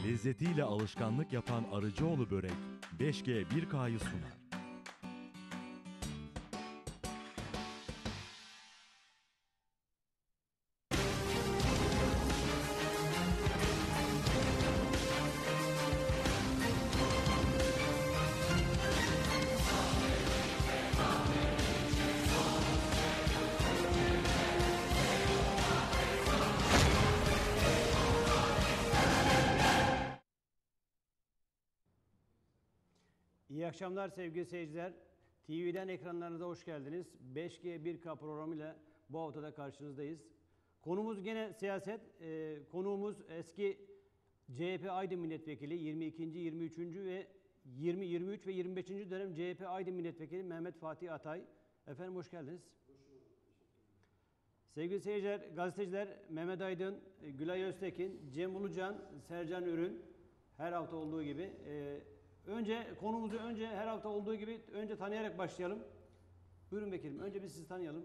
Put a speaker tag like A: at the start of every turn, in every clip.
A: Lezzetiyle alışkanlık yapan Arıcıoğlu Börek, 5G 1K'yı sunar.
B: İyi akşamlar sevgili seyirciler. TV'den ekranlarınıza hoş geldiniz. 5G 1K programıyla bu haftada karşınızdayız. Konumuz gene siyaset. Konuğumuz eski CHP Aydın Milletvekili 22. 23. ve 20, 23 ve 25. dönem CHP Aydın Milletvekili Mehmet Fatih Atay. Efendim hoş geldiniz. Sevgili seyirciler, gazeteciler Mehmet Aydın, Gülay Öztekin, Cem Ulucan, Sercan Ürün her hafta olduğu gibi konumuzu her hafta olduğu gibi tanıyarak başlayalım. Buyurun vekilim. Önce biz sizi tanıyalım.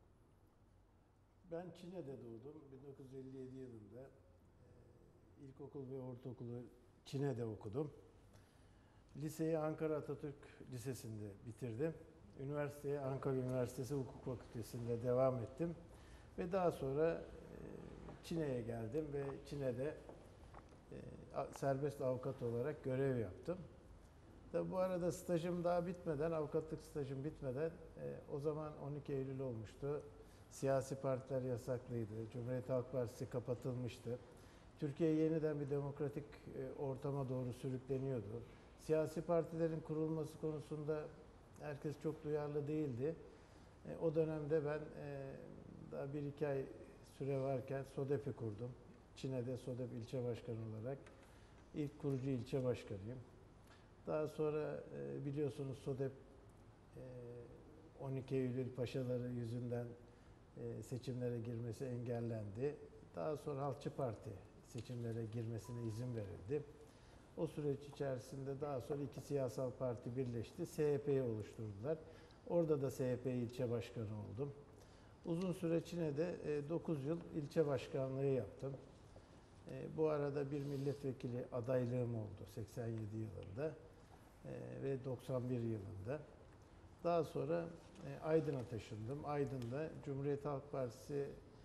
C: Ben Çine'de doğdum. 1957 yılında ilkokul ve ortaokulu Çine'de okudum. Liseyi Ankara Atatürk Lisesi'nde bitirdim. Üniversiteye Ankara Üniversitesi Hukuk Fakültesi'nde devam ettim. Ve daha sonra Çine'ye geldim ve Çine'de serbest avukat olarak görev yaptım. Bu arada stajım daha bitmeden, avukatlık stajım bitmeden o zaman 12 Eylül olmuştu. Siyasi partiler yasaklıydı. Cumhuriyet Halk Partisi kapatılmıştı. Türkiye yeniden bir demokratik ortama doğru sürükleniyordu. Siyasi partilerin kurulması konusunda herkes çok duyarlı değildi. O dönemde ben daha 1-2 ay süre varken SODEP'i kurdum. Çine'de SODEP ilçe başkanı olarak ilk kurucu ilçe başkanıyım. Daha sonra biliyorsunuz SODEP 12 Eylül paşaları yüzünden seçimlere girmesi engellendi. Daha sonra Halkçı Parti seçimlere girmesine izin verildi. O süreç içerisinde daha sonra iki siyasal parti birleşti. SHP'yi oluşturdular. Orada da SHP ilçe başkanı oldum. Uzun süre Çine'de 9 yıl ilçe başkanlığı yaptım. Bu arada bir milletvekili adaylığım oldu 87 yılında ve 91 yılında. Daha sonra Aydın'a taşındım. Aydın'da Cumhuriyet Halk Partisi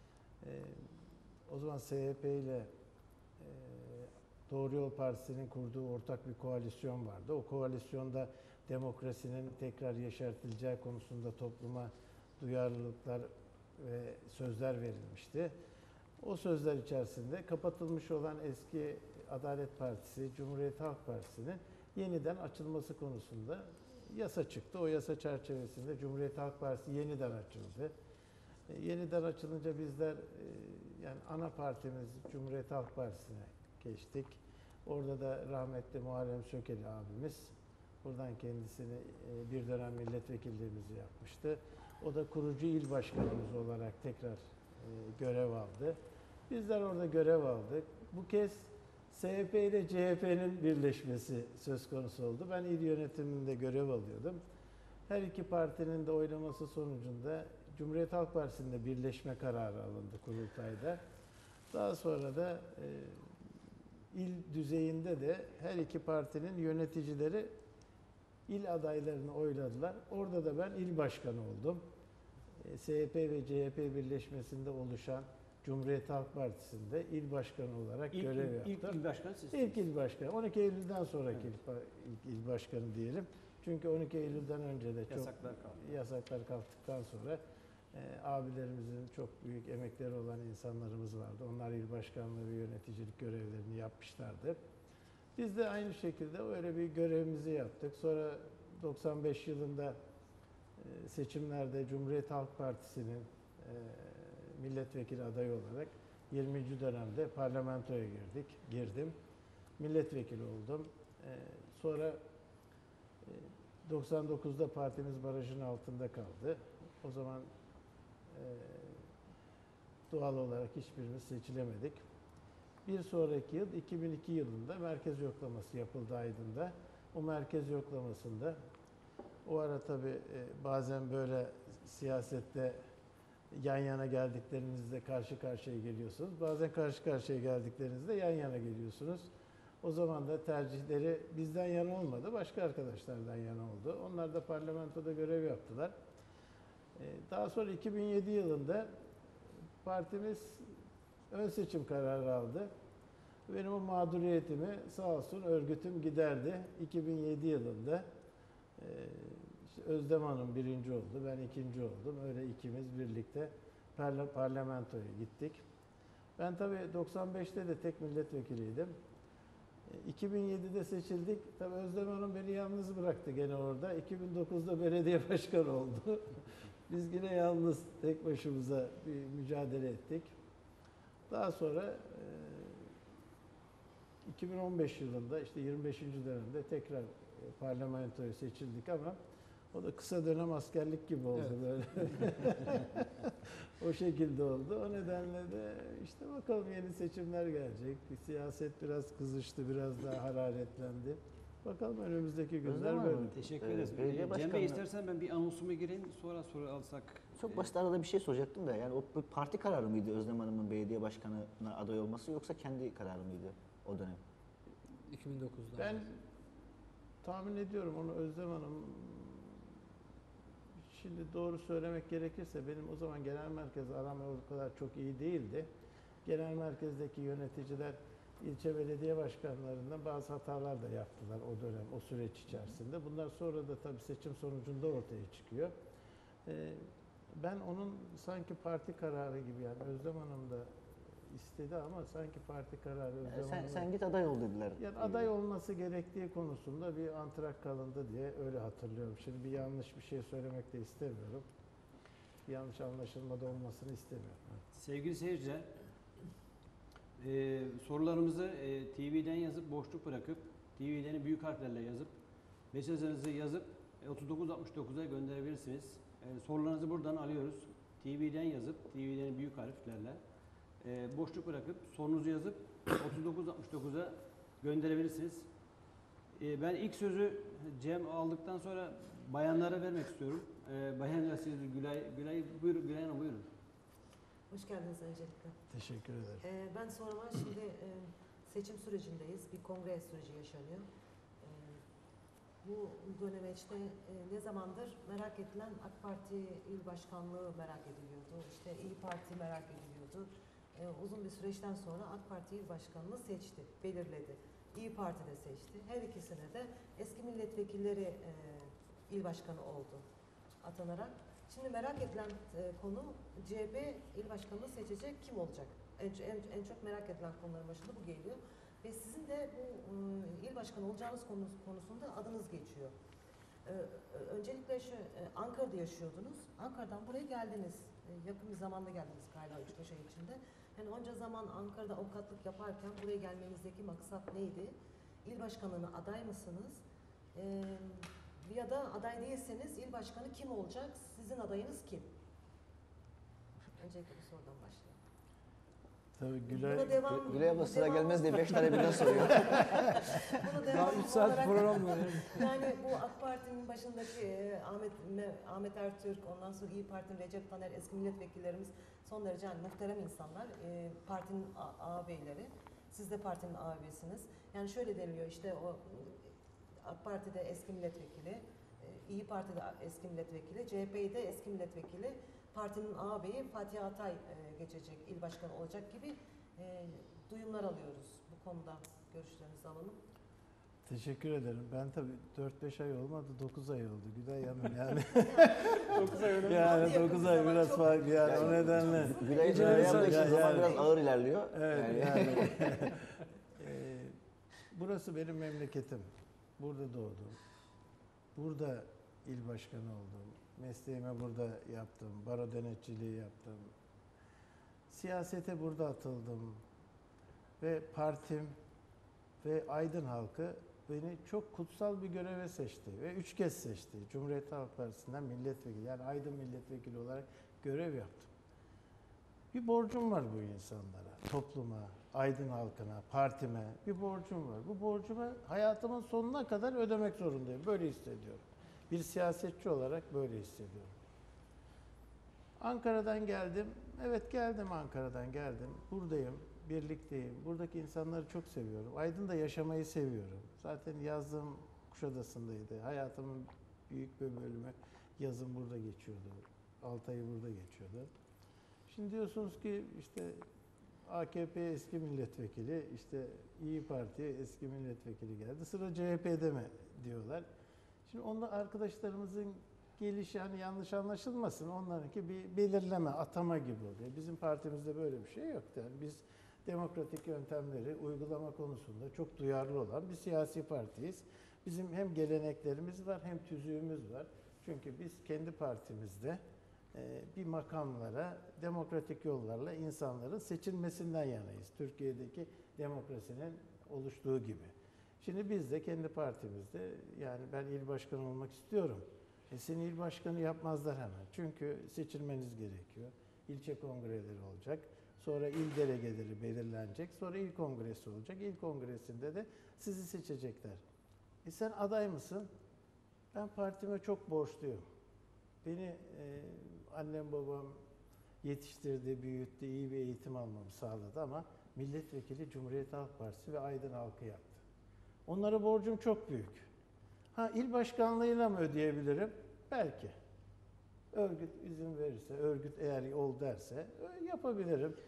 C: o zaman SHP ile Doğru Yol Partisi'nin kurduğu ortak bir koalisyon vardı. O koalisyonda demokrasinin tekrar yeşertileceği konusunda topluma duyarlılıklar ve sözler verilmişti. O sözler içerisinde kapatılmış olan eski Adalet Partisi, Cumhuriyet Halk Partisi'nin yeniden açılması konusunda yasa çıktı. O yasa çerçevesinde Cumhuriyet Halk Partisi yeniden açıldı. Yeniden açılınca bizler yani ana partimiz Cumhuriyet Halk Partisi'ne geçtik. Orada da rahmetli Muharrem Sökeli abimiz, buradan kendisini bir dönem milletvekilliğimizi yapmıştı. O da kurucu il başkanımız olarak tekrar görev aldı. Bizler orada görev aldık. Bu kez SHP ile CHP'nin birleşmesi söz konusu oldu. Ben il yönetiminde görev alıyordum. Her iki partinin de oylaması sonucunda Cumhuriyet Halk Partisi'nde birleşme kararı alındı kurultayda. Daha sonra da il düzeyinde de her iki partinin yöneticileri il adaylarını oyladılar. Orada da ben il başkanı oldum. SHP ve CHP birleşmesinde oluşan Cumhuriyet Halk Partisi'nde il başkanı olarak görev yaptım.
B: İlk il başkanı sizsiniz.
C: İlk il başkanı. 12 Eylül'den sonraki ilk il başkanı diyelim. Çünkü 12 Eylül'den önce de çok yasaklar kalktıktan sonra abilerimizin çok büyük emekleri olan insanlarımız vardı. Onlar il başkanlığı ve yöneticilik görevlerini yapmışlardı. Biz de aynı şekilde öyle bir görevimizi yaptık. Sonra 95 yılında seçimlerde Cumhuriyet Halk Partisi'nin milletvekili adayı olarak 20. dönemde parlamentoya girdim. Milletvekili oldum. Sonra 99'da partimiz barajın altında kaldı. O zaman doğal olarak hiçbirimiz seçilemedik. Bir sonraki yıl 2002 yılında merkez yoklaması yapıldı Aydın'da. O merkez yoklamasında o ara tabii bazen böyle siyasette yan yana geldiklerinizde karşı karşıya geliyorsunuz. Bazen karşı karşıya geldiklerinizde yan yana geliyorsunuz. O zaman da tercihleri bizden yana olmadı, başka arkadaşlardan yana oldu. Onlar da parlamentoda görev yaptılar. Daha sonra 2007 yılında partimiz ön seçim kararı aldı. Benim o mağduriyetimi sağ olsun örgütüm giderdi. 2007 yılında işte Özlem Hanım birinci oldu, ben ikinci oldum. Öyle ikimiz birlikte parlamentoya gittik. Ben tabii 95'te de tek milletvekiliydim. 2007'de seçildik. Tabii Özlem Hanım beni yalnız bıraktı gene orada. 2009'da belediye başkanı oldu. Biz yine yalnız tek başımıza bir mücadele ettik. Daha sonra 2015 yılında işte 25. dönemde tekrar parlamentoya seçildik ama o da kısa dönem askerlik gibi oldu böyle. O şekilde oldu. O nedenle de işte bakalım yeni seçimler gelecek. Siyaset biraz kızıştı, biraz daha hararetlendi. Bakalım önümüzdeki günler böyle.
B: Teşekkür ederiz.
D: Belediye
B: Cem
D: başkanlığı-
B: Bey istersen ben bir anonsuma gireyim sonra soru alsak.
D: Çok basit arada bir şey soracaktım da yani o bir parti kararı mıydı Özlem Hanım'ın belediye başkanına aday olması yoksa kendi kararı mıydı o dönem?
E: 2009'da.
C: Ben tahmin ediyorum onu Özlem Hanım, şimdi doğru söylemek gerekirse benim o zaman genel merkez aram o kadar çok iyi değildi. Genel merkezdeki yöneticiler ilçe belediye başkanlarından bazı hatalar da yaptılar o dönem, o süreç içerisinde. Bunlar sonra da tabii seçim sonucunda ortaya çıkıyor. Ben onun sanki parti kararı gibi, yani Özlem Hanım da istedi ama sanki parti kararı Özlem Hanım'ın...
D: Sen git aday ol dediler.
C: Yani aday olması gerektiği konusunda bir antrak kalındı diye öyle hatırlıyorum. Şimdi bir yanlış bir şey söylemek de istemiyorum. Bir yanlış anlaşılma da olmasını istemiyorum.
B: Sevgili seyirciler, sorularımızı TV'den yazıp boşluk bırakıp TV'den büyük harflerle yazıp mesajlarınızı yazıp 3969'a gönderebilirsiniz. Sorularınızı buradan alıyoruz. TV'den yazıp TV'den büyük harflerle boşluk bırakıp sorunuzu yazıp 3969'a gönderebilirsiniz. Ben ilk sözü Cem aldıktan sonra bayanlara vermek istiyorum. Bayanlar siz Gülay buyurun, Gülay Hanım buyurun.
F: Hoş geldiniz öncelikle.
C: Teşekkür ederim.
F: Ben soruma şimdi seçim sürecindeyiz. Bir kongre süreci yaşanıyor. Bu dönemeçte ne zamandır merak edilen AK Parti il başkanlığı merak ediliyordu. İşte İyi Parti merak ediliyordu. Uzun bir süreçten sonra AK Parti il başkanlığı seçti, belirledi. İyi Parti de seçti. Her ikisine de eski milletvekilleri il başkanı oldu atanarak. Şimdi merak edilen konu CHP il başkanını seçecek kim olacak? En çok merak edilen konuların başında bu geliyor. Ve sizin de bu il başkanı olacağınız konusunda adınız geçiyor. Öncelikle Ankara'da yaşıyordunuz. Ankara'dan buraya geldiniz. Yakın bir zamanda geldiniz galiba 3-5 ay içinde. Yani onca zaman Ankara'da avukatlık yaparken buraya gelmenizdeki maksat neydi? İl başkanlığına aday mısınız? Ya da aday değilseniz il başkanı kim olacak? Sizin adayınız kim? Öncelikle bir sorudan başlayalım.
C: Tabii
D: Gülay abla sıra gelmez diye 5 tane birden soruyor.
F: Bunu
E: Daha
F: devamlı
E: 3 saat
F: olarak-
E: program var.
F: Yani bu AK Parti'nin başındaki Ahmet Ertürk, ondan sonra İyi Parti'nin Recep Taner, eski milletvekillerimiz son derece yani muhterem insanlar, partinin ağabeyleri. Siz de partinin ağabeysiniz. Yani şöyle deniliyor işte o AK Parti'de eski milletvekili, İyi Parti'de eski milletvekili, CHP'de eski milletvekili, partinin ağabeyi Fatih Atay geçecek, il başkanı olacak gibi duyumlar alıyoruz. Bu konuda görüşlerinizi alalım.
C: Teşekkür ederim. Ben tabii 4-5 ay olmadı, 9 ay oldu. Gülay Hanım yani.
E: 9 ay önemli.
C: Yani 9 ay biraz farklı yani o nedenle.
D: Gülay
E: Geceleri
D: abla için
C: yani-
D: zaman biraz ağır ilerliyor.
C: Evet
D: Yani.
C: yani. Burası benim memleketim. Burada doğdum. Burada il başkanı oldum. Mesleğimi burada yaptım. Baro denetçiliği yaptım. Siyasete burada atıldım. Ve partim ve Aydın halkı beni çok kutsal bir göreve seçti. Ve 3 kez seçti. Cumhuriyet Halk Partisi'nden milletvekili, yani Aydın milletvekili olarak görev yaptım. Bir borcum var bu insanlara, topluma, Aydın halkına, partime bir borcum var. Bu borcumu hayatımın sonuna kadar ödemek zorundayım. Böyle hissediyorum. Bir siyasetçi olarak böyle hissediyorum. Ankara'dan geldim. Evet geldim Ankara'dan geldim. Buradayım. birlikteyim. Buradaki insanları çok seviyorum. Aydın'da yaşamayı seviyorum. Zaten yazlığım Kuşadası'ndaydı. Hayatımın büyük bir bölümü yazın burada geçiyordu. 6 ayı burada geçiyordu. Şimdi diyorsunuz ki işte AKP eski milletvekili, işte İyi Parti eski milletvekili geldi. Sıra CHP'de mi diyorlar. Şimdi onda arkadaşlarımızın gelişi hani yanlış anlaşılmasın. Onlarınki bir belirleme, atama gibi oluyor. Bizim partimizde böyle bir şey yok. Yani biz demokratik yöntemleri uygulama konusunda çok duyarlı olan bir siyasi partiyiz. Bizim hem geleneklerimiz var hem tüzüğümüz var. Çünkü biz kendi partimizde bir makamlara demokratik yollarla insanların seçilmesinden yanayız. Türkiye'deki demokrasinin oluştuğu gibi. Şimdi biz de kendi partimizde yani ben il başkanı olmak istiyorum. Seni il başkanı yapmazlar hemen. Çünkü seçilmeniz gerekiyor. İlçe kongreleri olacak. Sonra il delegeleri belirlenecek. Sonra il kongresi olacak. İl kongresinde de sizi seçecekler. Sen aday mısın? Ben partime çok borçluyum. Beni annem babam yetiştirdi, büyüttü, iyi bir eğitim almamı sağladı ama milletvekili Cumhuriyet Halk Partisi ve Aydın halkı yaptı. Onlara borcum çok büyük. İl başkanlığıyla mı ödeyebilirim? Belki. Örgüt izin verirse, örgüt eğer ol derse yapabilirim.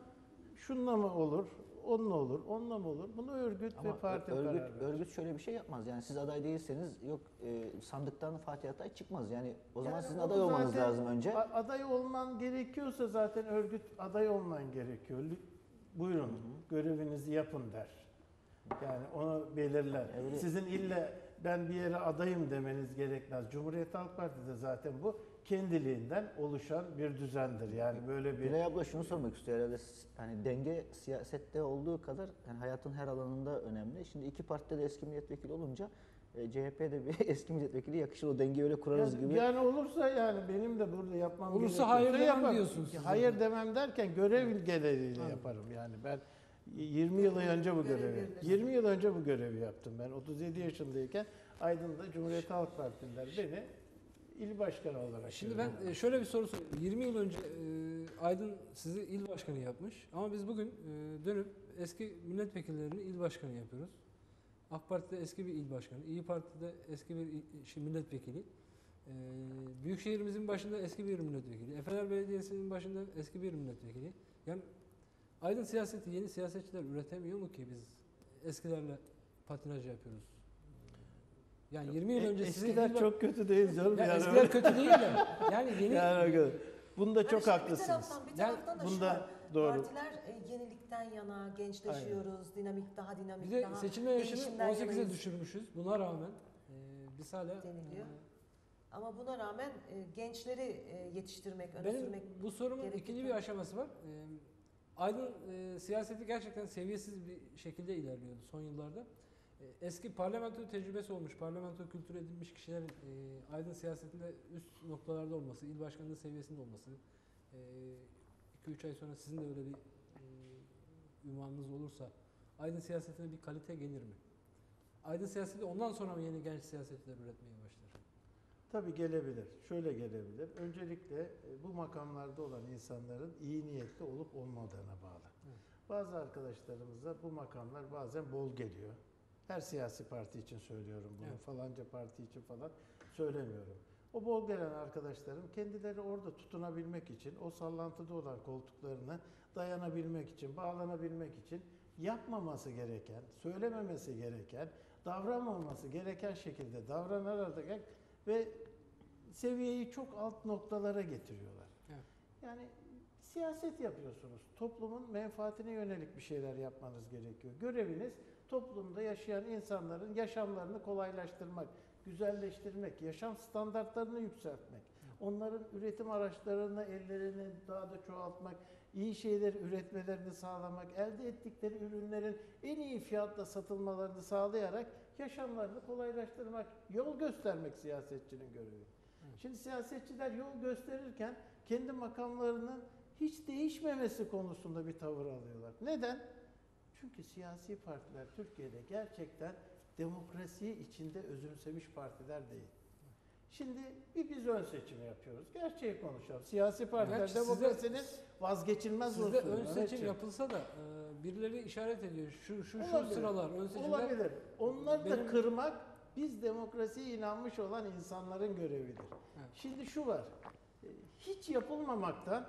C: Şununla mı olur, onunla olur, onunla mı olur? Bunu örgüt
D: Ama
C: ve parti karar verir.
D: örgüt şöyle bir şey yapmaz. Yani siz aday değilseniz yok sandıktan Fatih Atay çıkmaz. Yani o zaman
C: Yani
D: sizin
C: onu
D: aday olmanız
C: zaten
D: lazım önce.
C: Aday olman gerekiyorsa zaten örgüt aday olman gerekiyor. Buyurun görevinizi yapın der. Yani onu belirler.
D: Evet.
C: Sizin ille ben bir yere adayım demeniz gerekmez. Cumhuriyet Halk Partisi'de zaten bu kendiliğinden oluşan bir düzendir. Yani böyle bir...
D: Gülay abla şunu sormak istiyor herhalde. Hani denge siyasette olduğu kadar yani hayatın her alanında önemli. Şimdi iki partide de eski milletvekili olunca CHP'de bir eski milletvekili yakışır. O dengeyi öyle kurarız gibi.
C: Yani olursa yani benim de burada yapmam
E: Olursa hayır
C: gerekiyorsa
E: demem
C: yaparım.
E: diyorsunuz siz
C: Hayır
E: zaten.
C: demem derken görev ilgeleriyle yaparım. Yani ben 20 yıl önce bu görevi 20 yıl önce bu görevi yaptım. Ben 37 yaşındayken Aydın'da Cumhuriyet Halk Partililer beni il başkanı olarak
E: Şimdi
C: görüyorlar.
E: ben şöyle bir soru sorayım. 20 yıl önce Aydın sizi il başkanı yapmış ama biz bugün dönüp eski milletvekillerini il başkanı yapıyoruz. AK Parti'de eski bir il başkanı, İyi Parti'de eski bir milletvekili, Büyükşehirimizin başında eski bir milletvekili, Efeler Belediyesi'nin başında eski bir milletvekili. Yani Aydın siyaseti yeni siyasetçiler üretemiyor mu ki biz eskilerle patinaj yapıyoruz? Yani 20 yıl önce sizin
C: Eskiler çok kötü değil canım.
E: yani
C: yani
E: eskiler kötü değil de yani yeni
C: yani bunda
F: Yani
C: çok
F: şimdi
C: haklısınız.
F: Bir
E: Yani
F: taraftan da
C: bunda
F: şu var.
C: doğru.
F: Partiler yenilikten yana, gençleşiyoruz, daha dinamik,
E: bir de
F: daha
E: seçilme yaşını
F: değişimden
E: 18'e
F: yanayız
E: düşürmüşüz. Buna rağmen biz hala
F: deniliyor. Ama buna rağmen gençleri yetiştirmek, öne
E: benim
F: sürmek
E: bu sorumun
F: gerekirken-
E: ikinci bir aşaması var. Aydın siyaseti gerçekten seviyesiz bir şekilde ilerliyordu son yıllarda. Eski parlamento tecrübesi olmuş, parlamento kültürü edinmiş kişilerin Aydın siyasetinde üst noktalarda olması, il başkanlığı seviyesinde olması, 2-3 ay sonra sizin de öyle bir ünvanınız olursa Aydın siyasetine bir kalite gelir mi? Aydın siyaseti ondan sonra mı yeni genç siyasetçiler üretmeye başlar?
C: Tabii gelebilir. Şöyle gelebilir. Öncelikle bu makamlarda olan insanların iyi niyetli olup olmadığına bağlı.
E: Evet.
C: Bazı arkadaşlarımıza bu makamlar bazen bol geliyor. Her siyasi parti için söylüyorum bunu.
E: Evet.
C: Falanca parti için falan söylemiyorum. O bol gelen arkadaşlarım kendileri orada tutunabilmek için, o sallantıda olan koltuklarına dayanabilmek için, bağlanabilmek için yapmaması gereken, söylememesi gereken, davranmaması gereken şekilde davranarak ve seviyeyi çok alt noktalara getiriyorlar.
E: Evet.
C: Yani siyaset yapıyorsunuz. Toplumun menfaatine yönelik bir şeyler yapmanız gerekiyor. Göreviniz toplumda yaşayan insanların yaşamlarını kolaylaştırmak, güzelleştirmek, yaşam standartlarını yükseltmek, onların üretim araçlarını, ellerini daha da çoğaltmak, iyi şeyler üretmelerini sağlamak, elde ettikleri ürünlerin en iyi fiyatla satılmalarını sağlayarak yaşamlarını kolaylaştırmak, yol göstermek siyasetçinin görevi. Şimdi siyasetçiler yol gösterirken kendi makamlarının hiç değişmemesi konusunda bir tavır alıyorlar. Neden? Çünkü siyasi partiler Türkiye'de gerçekten demokrasiyi içinde özümsemiş partiler değil. Şimdi biz ön seçimi yapıyoruz. Gerçeği konuşalım. Siyasi partiler
E: Gerçi
C: demokrasinin vazgeçilmez
E: Sizde
C: unsuru.
E: ön seçim
C: Mehmetciğim.
E: yapılsa da birileri işaret ediyor. Şu
C: Olabilir.
E: sıralar ön seçimler.
C: Olabilir. Onları da
E: Benim-
C: kırmak biz demokrasiye inanmış olan insanların görevidir.
E: Evet.
C: Şimdi şu var. Hiç yapılmamaktan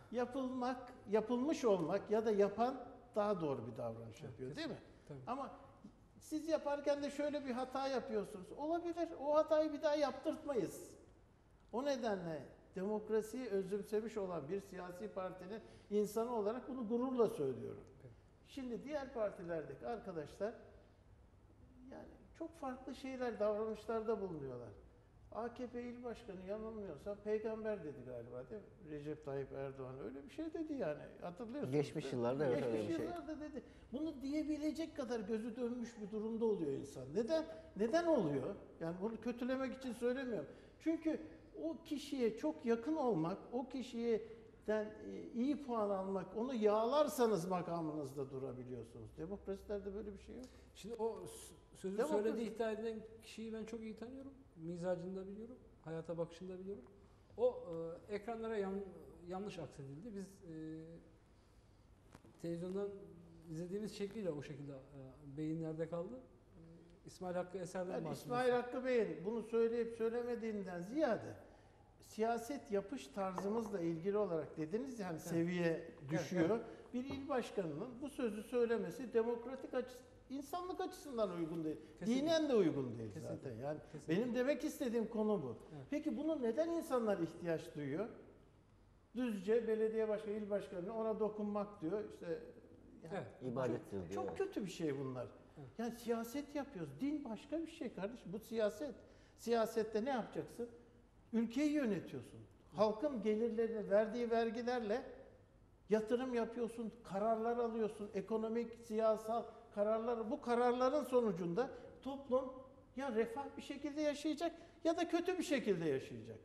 C: yapılmış olmak ya da yapan daha doğru bir davranış yapıyor, değil mi?
E: Tabii.
C: Ama siz yaparken de şöyle bir hata yapıyorsunuz. Olabilir. O hatayı bir daha yaptırtmayız. O nedenle demokrasiyi özümsemiş olan bir siyasi partinin insanı olarak bunu gururla söylüyorum. Şimdi diğer partilerdeki arkadaşlar yani çok farklı şeyler, davranışlarda bulunuyorlar. AKP İl Başkanı yanılmıyorsa peygamber dedi galiba, değil mi? Recep Tayyip Erdoğan öyle bir şey dedi yani. Hatırlıyorsunuz.
D: Geçmiş
C: değil mi?
D: yıllarda evet öyle bir
C: Geçmiş
D: şey.
C: yıllarda dedi. Bunu diyebilecek kadar gözü dönmüş bir durumda oluyor insan. Neden? Neden oluyor? Yani bunu kötülemek için söylemiyorum. Çünkü o kişiye çok yakın olmak, o kişiden iyi puan almak, onu yağlarsanız makamınızda durabiliyorsunuz. Demokrasilerde böyle bir şey yok.
E: Şimdi o sözü
C: Demokrasi.
E: söylediği iddia edilen kişiyi ben çok iyi tanıyorum. Mizacını da biliyorum. Hayata bakışını da biliyorum. O ekranlara yanlış aksedildi. Biz televizyondan izlediğimiz şekliyle o şekilde beyinlerde kaldı. İsmail Hakkı Eser'den
C: Yani
E: bahsediyoruz.
C: İsmail Hakkı Bey'in bunu söyleyip söylemediğinden ziyade siyaset yapış tarzımızla ilgili olarak dediniz yani seviye düşüyor.
E: Evet.
C: Bir il başkanının bu sözü söylemesi demokratik insanlık açısından uygun değil.
E: Kesinlikle.
C: Dinen de uygun değil
E: Kesinlikle.
C: zaten. Yani
E: Kesinlikle.
C: benim demek istediğim konu bu.
E: Evet.
C: Peki bunu neden insanlar ihtiyaç duyuyor? Düzce belediye başkanı, il başkanı ona dokunmak diyor. İşte yani
E: Evet.
D: İbadettir diyor.
C: çok
D: evet.
C: kötü bir şey bunlar.
E: Evet.
C: Yani siyaset yapıyoruz. Din başka bir şey kardeşim. Bu siyaset. Siyasette ne yapacaksın? Ülkeyi yönetiyorsun. Halkın gelirlerini verdiği vergilerle yatırım yapıyorsun, kararlar alıyorsun, ekonomik, siyasal kararlar. Bu kararların sonucunda toplum ya refah bir şekilde yaşayacak ya da kötü bir şekilde yaşayacak.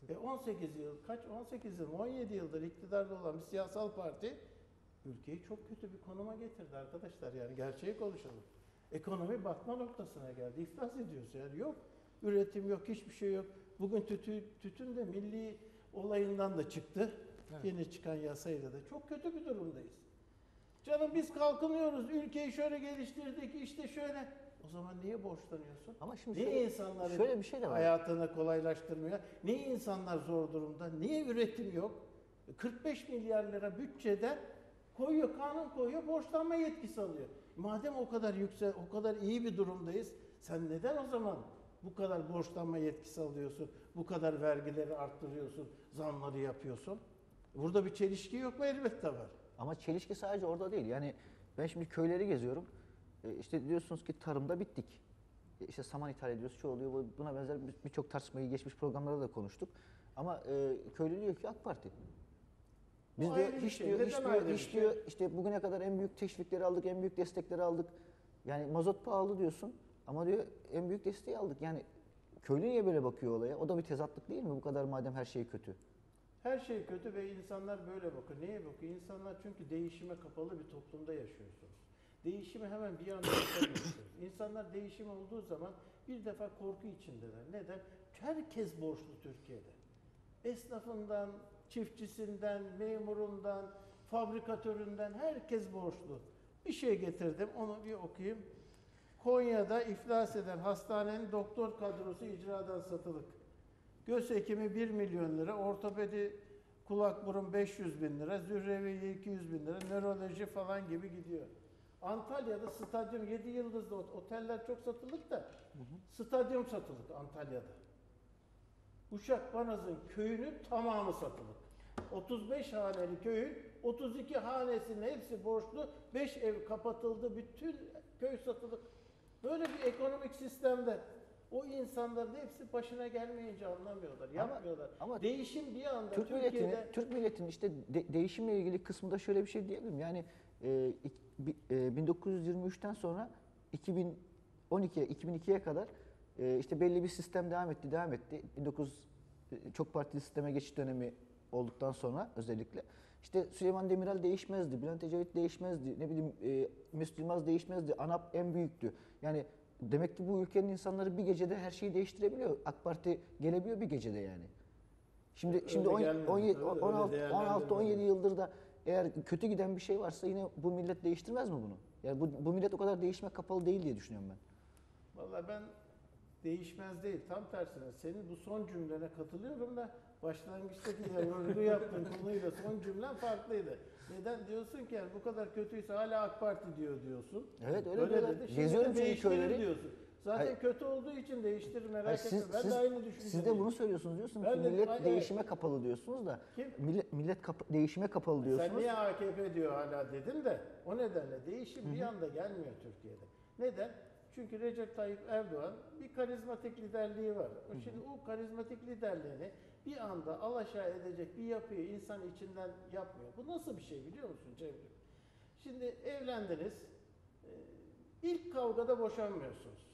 C: 18 yıl, 18 yıl, 17 yıldır iktidarda olan bir siyasal parti ülkeyi çok kötü bir konuma getirdi arkadaşlar. Yani gerçeği konuşalım. Ekonomi batma noktasına geldi. İflas ediyoruz yani. Yok. Üretim yok, hiçbir şey yok. Bugün tütün de milli olayından da çıktı.
E: Evet.
C: Yeni çıkan yasayla da. Çok kötü bir durumdayız. Canım biz kalkınıyoruz, ülkeyi şöyle geliştirdik, işte şöyle. O zaman niye borçlanıyorsun?
D: Ama şimdi
C: Niye insanların
D: şöyle bir şey de var.
C: hayatını kolaylaştırmıyor? Niye insanlar zor durumda? Niye üretim yok? 45 milyar lira bütçeden koyuyor, kanun koyuyor, borçlanma yetkisi alıyor. Madem o kadar yüksek, o kadar iyi bir durumdayız, sen neden o zaman bu kadar borçlanma yetkisi alıyorsun, bu kadar vergileri arttırıyorsun, zamları yapıyorsun? Burada bir çelişki yok mu? Elbette var.
D: Ama çelişki sadece orada değil. Yani ben şimdi köyleri geziyorum. İşte diyorsunuz ki tarımda bittik. İşte saman ithal ediyoruz, şu oluyor. Buna benzer birçok tartışmayı geçmiş programlarda da konuştuk. Ama köylü diyor ki AK Parti. Biz
C: O
D: diyor
C: ayrı bir
D: hiç
C: şey.
D: diyor,
C: Neden
D: hiç diyor,
C: ayrı bir
D: hiç
C: şey?
D: diyor işte bugüne kadar en büyük teşvikleri aldık, en büyük destekleri aldık. Yani mazot pahalı diyorsun ama diyor en büyük desteği aldık. Yani köylü niye böyle bakıyor olaya? O da bir tezatlık değil mi? Bu kadar madem her şey kötü.
C: Her şey kötü ve insanlar böyle bakıyor. Neye bakıyor? İnsanlar çünkü değişime kapalı bir toplumda yaşıyorsunuz. Değişimi hemen bir anda yapamıyorsunuz. İnsanlar değişim olduğu zaman bir defa korku içindeler. Neden? Herkes borçlu Türkiye'de. Esnafından, çiftçisinden, memurundan, fabrikatöründen herkes borçlu. Bir şey getirdim, onu bir okuyayım. Konya'da iflas eden hastanenin doktor kadrosu icradan satılık. Göz hekimi 1 milyon lira, ortopedi kulak burun 500 bin lira, zürrevi 200 bin lira, nöroloji falan gibi gidiyor. Antalya'da stadyum 7 yıldızlı oteller çok satılık da stadyum satılık Antalya'da. Uşak Banaz'ın köyünün tamamı satılık. 35 haneli köyün 32 hanesinin hepsi borçlu, 5 ev kapatıldı, bütün köy satılık. Böyle bir ekonomik sistemde o insanların hepsi başına gelmeyince anlamıyorlar, yapmıyorlar.
D: ama
C: değişim bir anda
D: Türk milletinin işte değişimle ilgili kısmında şöyle bir şey diyebilirim. Yani 1923'ten sonra 2012'ye kadar işte belli bir sistem devam etti. 19 çok partili sisteme geçiş dönemi olduktan sonra özellikle işte Süleyman Demirel değişmezdi, Bülent Ecevit değişmezdi, ne bileyim Mesut Yılmaz değişmezdi, ANAP en büyüktü. Yani demek ki bu ülkenin insanları bir gecede her şeyi değiştirebiliyor. AK Parti gelebiliyor bir gecede yani. Şimdi
C: Öyle gelmedi, tabii, öyle
D: 16-17 yıldır da eğer kötü giden bir şey varsa yine bu millet değiştirmez mi bunu? Yani bu millet o kadar değişime kapalı değil diye düşünüyorum ben.
C: Vallahi ben değişmez değil. Tam tersine senin bu son cümlene katılıyorum da başlangıçtaki vurgu yaptığın konuyla son cümlen farklıydı. Neden diyorsun ki yani bu kadar kötüyse hala AK Parti diyorsun.
D: Evet öyle diyorlar.
C: dedi. Şimdi
D: Geziyorum çünkü
C: değiştirir
D: köyleri.
C: diyorsun. Zaten
D: Hayır.
C: kötü olduğu için değiştirir merak
D: Hayır,
C: etme. Ben de aynı düşüncedeyim.
D: siz de bunu söylüyorsunuz diyorsunuz
C: Ben
D: ki
C: de-
D: millet
C: hayır,
D: değişime kapalı diyorsunuz da
C: Kim?
D: millet değişime kapalı
C: Sen
D: diyorsunuz.
C: niye AKP diyor hala dedin de o nedenle değişim bir anda gelmiyor Türkiye'de. Neden? Çünkü Recep Tayyip Erdoğan bir karizmatik liderliği var. Şimdi o karizmatik liderliğini bir anda alaşağı edecek bir yapıyı insan içinden yapmıyor. Bu nasıl bir şey biliyor musun Cemre? Şimdi evlendiniz, ilk kavgada boşanmıyorsunuz.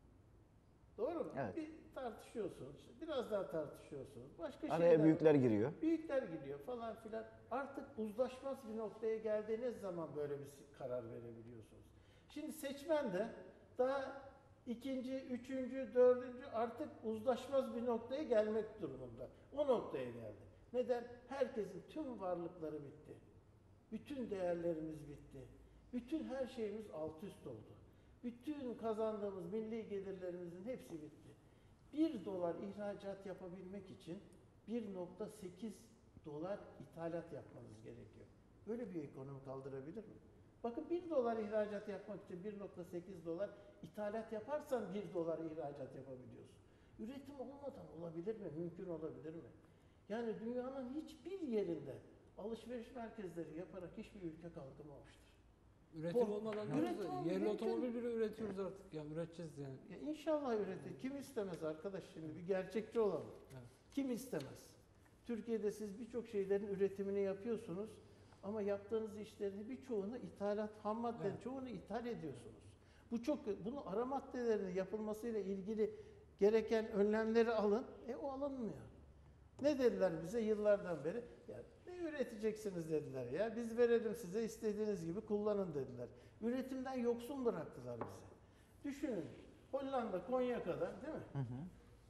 C: Doğru mu?
D: Evet.
C: Bir tartışıyorsunuz, biraz daha tartışıyorsunuz. Başka
D: Araya
C: şeyler
D: büyükler giriyor.
C: Büyükler gidiyor falan filan. Artık uzlaşmaz bir noktaya geldiğiniz zaman böyle bir karar verebiliyorsunuz. Şimdi seçmen de daha ikinci, üçüncü, dördüncü artık uzlaşmaz bir noktaya gelmek durumunda. O noktaya geldi. Neden? Herkesin tüm varlıkları bitti. Bütün değerlerimiz bitti. Bütün her şeyimiz alt üst oldu. Bütün kazandığımız milli gelirlerimizin hepsi bitti. 1 dolar ihracat yapabilmek için 1,8 dolar ithalat yapmanız gerekiyor. Böyle bir ekonomi kaldırabilir mi? Bakın 1 dolar ihracat yapmak için 1,8 dolar ithalat yaparsan 1 dolar ihracat yapabiliyorsun. Üretim olmadan olabilir mi? Mümkün olabilir mi? Yani dünyanın hiçbir yerinde alışveriş merkezleri yaparak hiçbir ülke kalkınmamıştır.
E: Üretim olmadan
C: Üretim olmadan
E: yerli
C: mümkün.
E: otomobil bile üretiyoruz artık. Ya üreteceğiz yani.
C: Ya inşallah üretir. Kim istemez arkadaş, şimdi bir gerçekçi olalım.
E: Evet.
C: Kim istemez? Türkiye'de siz birçok şeylerin üretimini yapıyorsunuz ama yaptığınız işlerin birçoğunu ithalat, ham maddenin
E: Evet.
C: çoğunu ithal ediyorsunuz. Bunu ara maddelerinin yapılmasıyla ilgili gereken önlemleri alın. O alınmıyor. Ne dediler bize yıllardan beri? Ya ne üreteceksiniz dediler ya. Biz verelim size, istediğiniz gibi kullanın dediler. Üretimden yoksun bıraktılar bizi. Düşünün. Hollanda, Konya kadar değil mi?
D: Hı hı.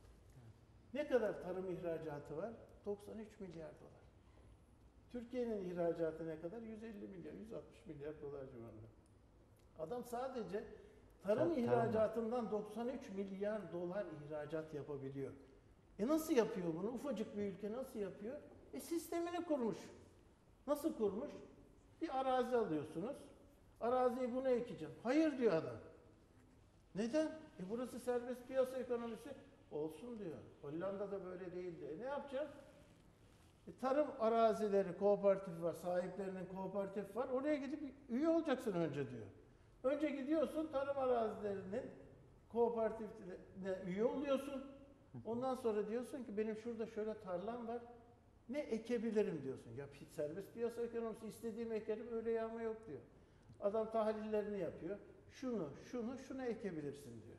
C: Ne kadar tarım ihracatı var? 93 milyar dolar. Türkiye'nin ihracatı ne kadar? 150 milyar, 160 milyar dolar civarında. Adam sadece tarım ihracatından 93 milyar dolar ihracat yapabiliyor. Nasıl yapıyor bunu? Ufacık bir ülke nasıl yapıyor? Sistemini kurmuş. Nasıl kurmuş? Bir arazi alıyorsunuz. Araziyi buna ekeceğim. Hayır diyor adam. Neden? Burası serbest piyasa ekonomisi. Olsun diyor. Hollanda'da böyle değildi. Ne yapacağız? Tarım arazileri kooperatifi var. Sahiplerinin kooperatifi var. Oraya gidip üye olacaksın önce diyor. Önce gidiyorsun tarım arazilerinin kooperatifine üye oluyorsun. Ondan sonra diyorsun ki benim şurada şöyle tarlam var. Ne ekebilirim diyorsun. Ya serbest piyasa ekonomisi, istediğim ekerim, öyle yağma yok diyor. Adam tahlillerini yapıyor. Şunu ekebilirsin diyor.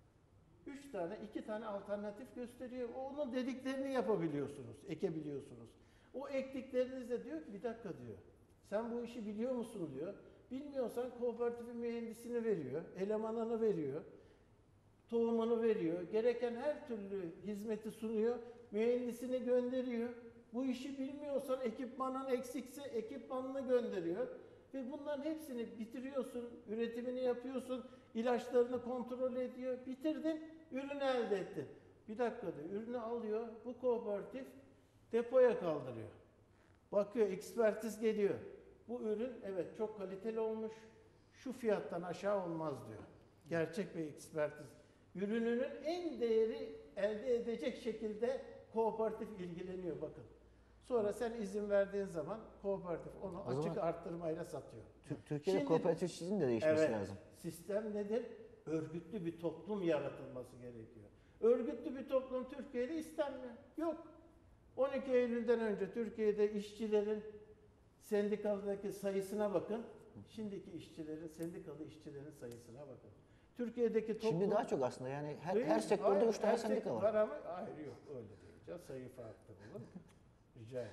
C: 2 tane alternatif gösteriyor. Onun dediklerini yapabiliyorsunuz, ekebiliyorsunuz. O ektiklerinizde diyor ki bir dakika diyor. Sen bu işi biliyor musun diyor. Bilmiyorsan kooperatifin mühendisini veriyor, elemanını veriyor, tohumunu veriyor. Gereken her türlü hizmeti sunuyor, mühendisini gönderiyor. Bu işi bilmiyorsan, ekipmanın eksikse ekipmanını gönderiyor. Ve bunların hepsini bitiriyorsun, üretimini yapıyorsun, ilaçlarını kontrol ediyor. Bitirdin, ürünü elde ettin. Bir dakika diyor, ürünü alıyor, bu kooperatif depoya kaldırıyor. Bakıyor, ekspertiz geliyor. Bu ürün evet çok kaliteli olmuş, şu fiyattan aşağı olmaz diyor. Gerçek bir ekspertiz. Ürününün en değeri elde edecek şekilde kooperatif ilgileniyor bakın. Sonra sen izin verdiğin zaman kooperatif onu
D: O
C: açık
D: zaman
C: arttırmayla satıyor.
D: Türkiye'de
C: Şimdi-
D: kooperatifçiliğin de değişmesi
C: Evet,
D: lazım.
C: sistem nedir? Örgütlü bir toplum yaratılması gerekiyor. Örgütlü bir toplum Türkiye'de istenmiyor. Yok. 12 Eylül'den önce Türkiye'de işçilerin sendikaldaki sayısına bakın. Şimdiki sendikalı işçilerin sayısına bakın. Türkiye'deki toplum...
D: Şimdi daha çok aslında yani her
C: Değil,
D: sektörde
C: hayır,
D: 3 tane
C: her
D: sendika
C: sektör
D: var.
C: ama hayır yok öyle değil. Sayı farklı olur mu? Rica ederim.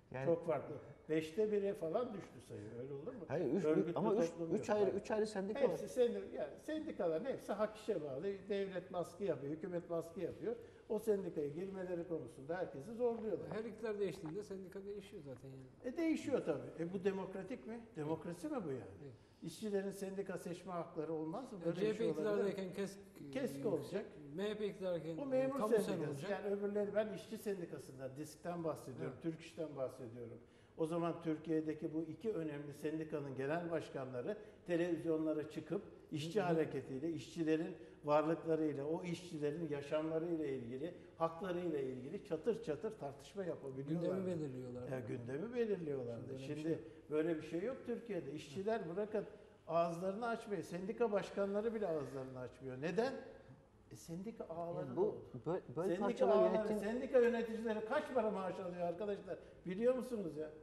D: Yani-
C: Çok farklı. 5'te 1'e falan düştü sayı. Öyle olur mu?
D: Hayır,
C: Örgütlü
D: ama
C: toplum yok.
D: üç ayrı sendika var.
C: Hepsi yani sendikaların hepsi hak işe bağlı. Devlet baskı yapıyor, hükümet baskı yapıyor. O sendikaya girmeleri konusunda herkesi zorluyorlar.
E: Her iktidar değiştiğinde sendika değişiyor zaten yani.
C: Değişiyor tabii. Bu demokratik mi? Demokrasi mi bu yani?
E: Evet.
C: İşçilerin sendika seçme hakları olmaz mı?
E: Yani
C: Böyle bir
E: CHP
C: şey olabilir mi?
E: iktidardayken
C: KESK olacak.
E: MHP iktidardayken
C: Bu memur
E: kamu sen
C: sendikası.
E: olacak.
C: Yani öbürleri, ben işçi sendikasından, DİSK'ten bahsediyorum,
E: Evet.
C: Türk İş'ten bahsediyorum. O zaman Türkiye'deki bu iki önemli sendikanın genel başkanları televizyonlara çıkıp işçi hareketiyle, işçilerin varlıklarıyla, o işçilerin yaşamlarıyla ilgili, haklarıyla ilgili çatır çatır tartışma yapabiliyorlar.
E: Gündemi belirliyorlar.
C: Gündemi belirliyorlardı.
E: Şimdi öyle bir
C: Şimdi
E: şey yok.
C: böyle bir şey yok Türkiye'de. İşçiler bırakın ağızlarını açmayı, sendika başkanları bile ağızlarını açmıyor. Neden? Sendika ağları
D: Yani
C: da
D: bu
C: oldu.
D: böyle
C: Sendika
D: parçalı
C: ağları,
D: yönetim
C: sendika yöneticileri kaç para maaş alıyor arkadaşlar? Biliyor musunuz ya?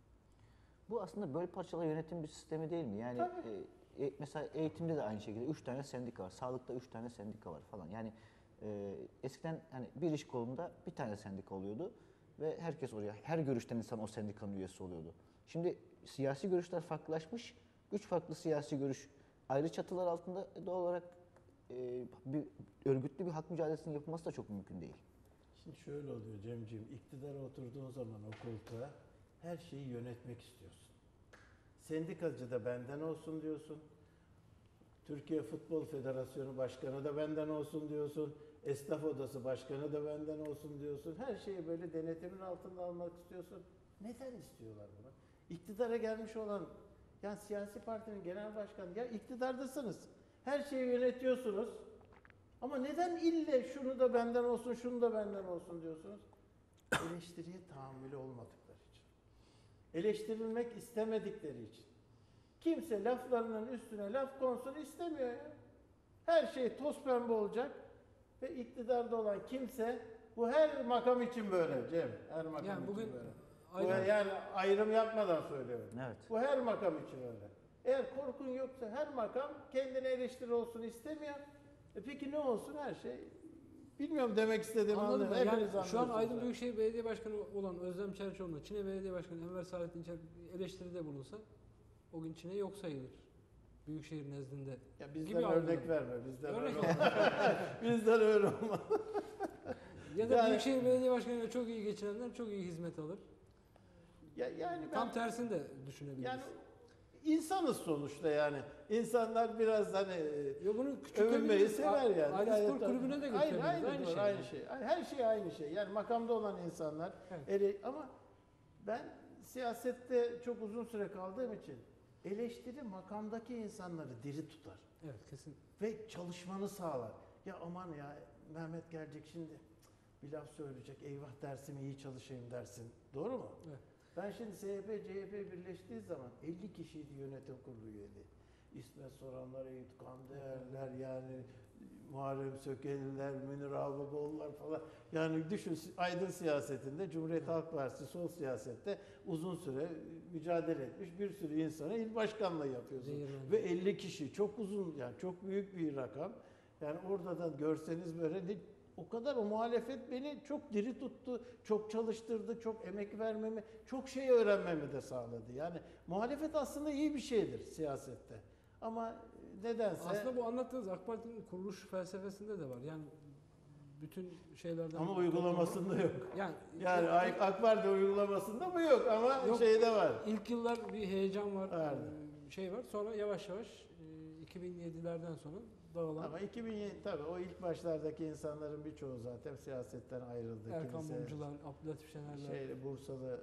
D: bu aslında böyle parçalı yönetim bir sistemi değil mi? Yani
C: Tabii.
D: mesela eğitimde de aynı şekilde 3 tane sendika var. Sağlıkta 3 tane sendika var falan. Yani eskiden hani bir iş kolunda bir tane sendika oluyordu ve herkes oraya, her görüşten insan o sendikanın üyesi oluyordu. Şimdi siyasi görüşler farklılaşmış. 3 farklı siyasi görüş ayrı çatılar altında doğal olarak bir örgütlü bir hak mücadelesinin yapılması da çok mümkün değil.
C: Şimdi şöyle oluyor Cemciğim, iktidara oturduğun zaman o koltuğa her şeyi yönetmek istiyorsun. Sendikacı da benden olsun diyorsun. Türkiye Futbol Federasyonu Başkanı da benden olsun diyorsun. Esnaf Odası Başkanı da benden olsun diyorsun. Her şeyi böyle denetimin altında almak istiyorsun. Neden istiyorlar bunu? İktidara gelmiş olan, yani siyasi partinin genel başkanı, ya iktidardasınız. Her şeyi yönetiyorsunuz. Ama neden ille şunu da benden olsun, şunu da benden olsun diyorsunuz? Eleştiriye tahammülü olmadıkları için. Eleştirilmek istemedikleri için. Kimse laflarının üstüne laf konsun istemiyor ya. Her şey toz pembe olacak ve iktidarda olan kimse, bu her makam için böyle Cem, her makam
E: Yani
C: için
E: bugün
C: böyle.
E: ayrı-
C: Yani ayrım yapmadan söylüyorum.
D: Evet.
C: Bu her makam için öyle. Eğer korkun yoksa her makam kendine eleştiri olsun istemiyor. Peki ne olsun her şey? Bilmiyorum demek istediğimi
E: Anladım
C: anlıyorum.
E: ben. Yani
C: Hepiniz
E: şu an
C: anlıyorsunuz
E: Aydın
C: zaten.
E: Büyükşehir Belediye Başkanı olan Özlem Çerçioğlu'na Çine Belediye Başkanı Enver Saadettin Çelik eleştiride bulunsa o gün Çine yok sayılır. Büyükşehir nezdinde.
C: Ya
E: gibi
C: bizden örnek
E: algıladım.
C: verme. Bizden
E: Örnek
C: öyle olmaz. Bizden öyle olmaz.
E: Ya da
C: Yani-
E: Büyükşehir Belediye Başkanı'yla çok iyi geçinenler çok iyi hizmet alır.
C: Yani ben,
E: Tam tersini de düşünebiliriz.
C: yani insanız sonuçta yani. İnsanlar biraz hani
E: Yo, bunu
C: övünmeyi
E: küçültebiliriz.
C: sever yani.
E: Aile
C: Gayet
E: Spor
C: tabii.
E: Kulübü'ne de
C: Aynı,
E: götürebiliriz.
C: aynı, doğru,
E: şey.
C: aynı şey. Her şey aynı şey. Yani makamda olan insanlar. Ama ben siyasette çok uzun süre kaldığım için eleştiri makamdaki insanları diri tutar.
E: Evet kesin.
C: Ve çalışmanı sağlar. Ya aman ya Mehmet gelecek şimdi bir laf söyleyecek. Eyvah dersim iyi çalışayım dersin. Doğru mu?
E: Evet.
C: Ben şimdi CHP, CHP birleştiği zaman 50 kişiydi yönetim kurulu üyeliği. İsmet Soranlar, Eyüp Kandeerler yani Muharrem Sökeliler, Münir Albaboğullar falan. Yani düşün Aydın siyasetinde, Cumhuriyet Halk Partisi sol siyasette uzun süre mücadele etmiş bir sürü insana il başkanlığı yapıyorsun.
E: Değirmen.
C: Ve 50 kişi çok uzun yani çok büyük bir rakam. Yani orada da görseniz böyle o kadar o muhalefet beni çok diri tuttu, çok çalıştırdı, çok emek vermemi, çok şey öğrenmemi de sağladı. Yani muhalefet aslında iyi bir şeydir siyasette. Ama nedense...
E: Aslında bu anlattığınız AK Parti'nin kuruluş felsefesinde de var. Yani bütün şeylerden...
C: Ama uygulamasında yok.
E: Yani
C: AK Parti uygulamasında bu yok ama
E: Yok.
C: şeyde var.
E: ilk yıllar bir heyecan var,
C: Vardı.
E: şey var. Sonra yavaş yavaş 2007'lerden sonra dağılan
C: Ama 2007 tabii o ilk başlardaki insanların birçoğu zaten siyasetten ayrıldı.
E: Erkan
C: Kimse-
E: Mumcular, Abdülatif Şenerler.
C: Bursalı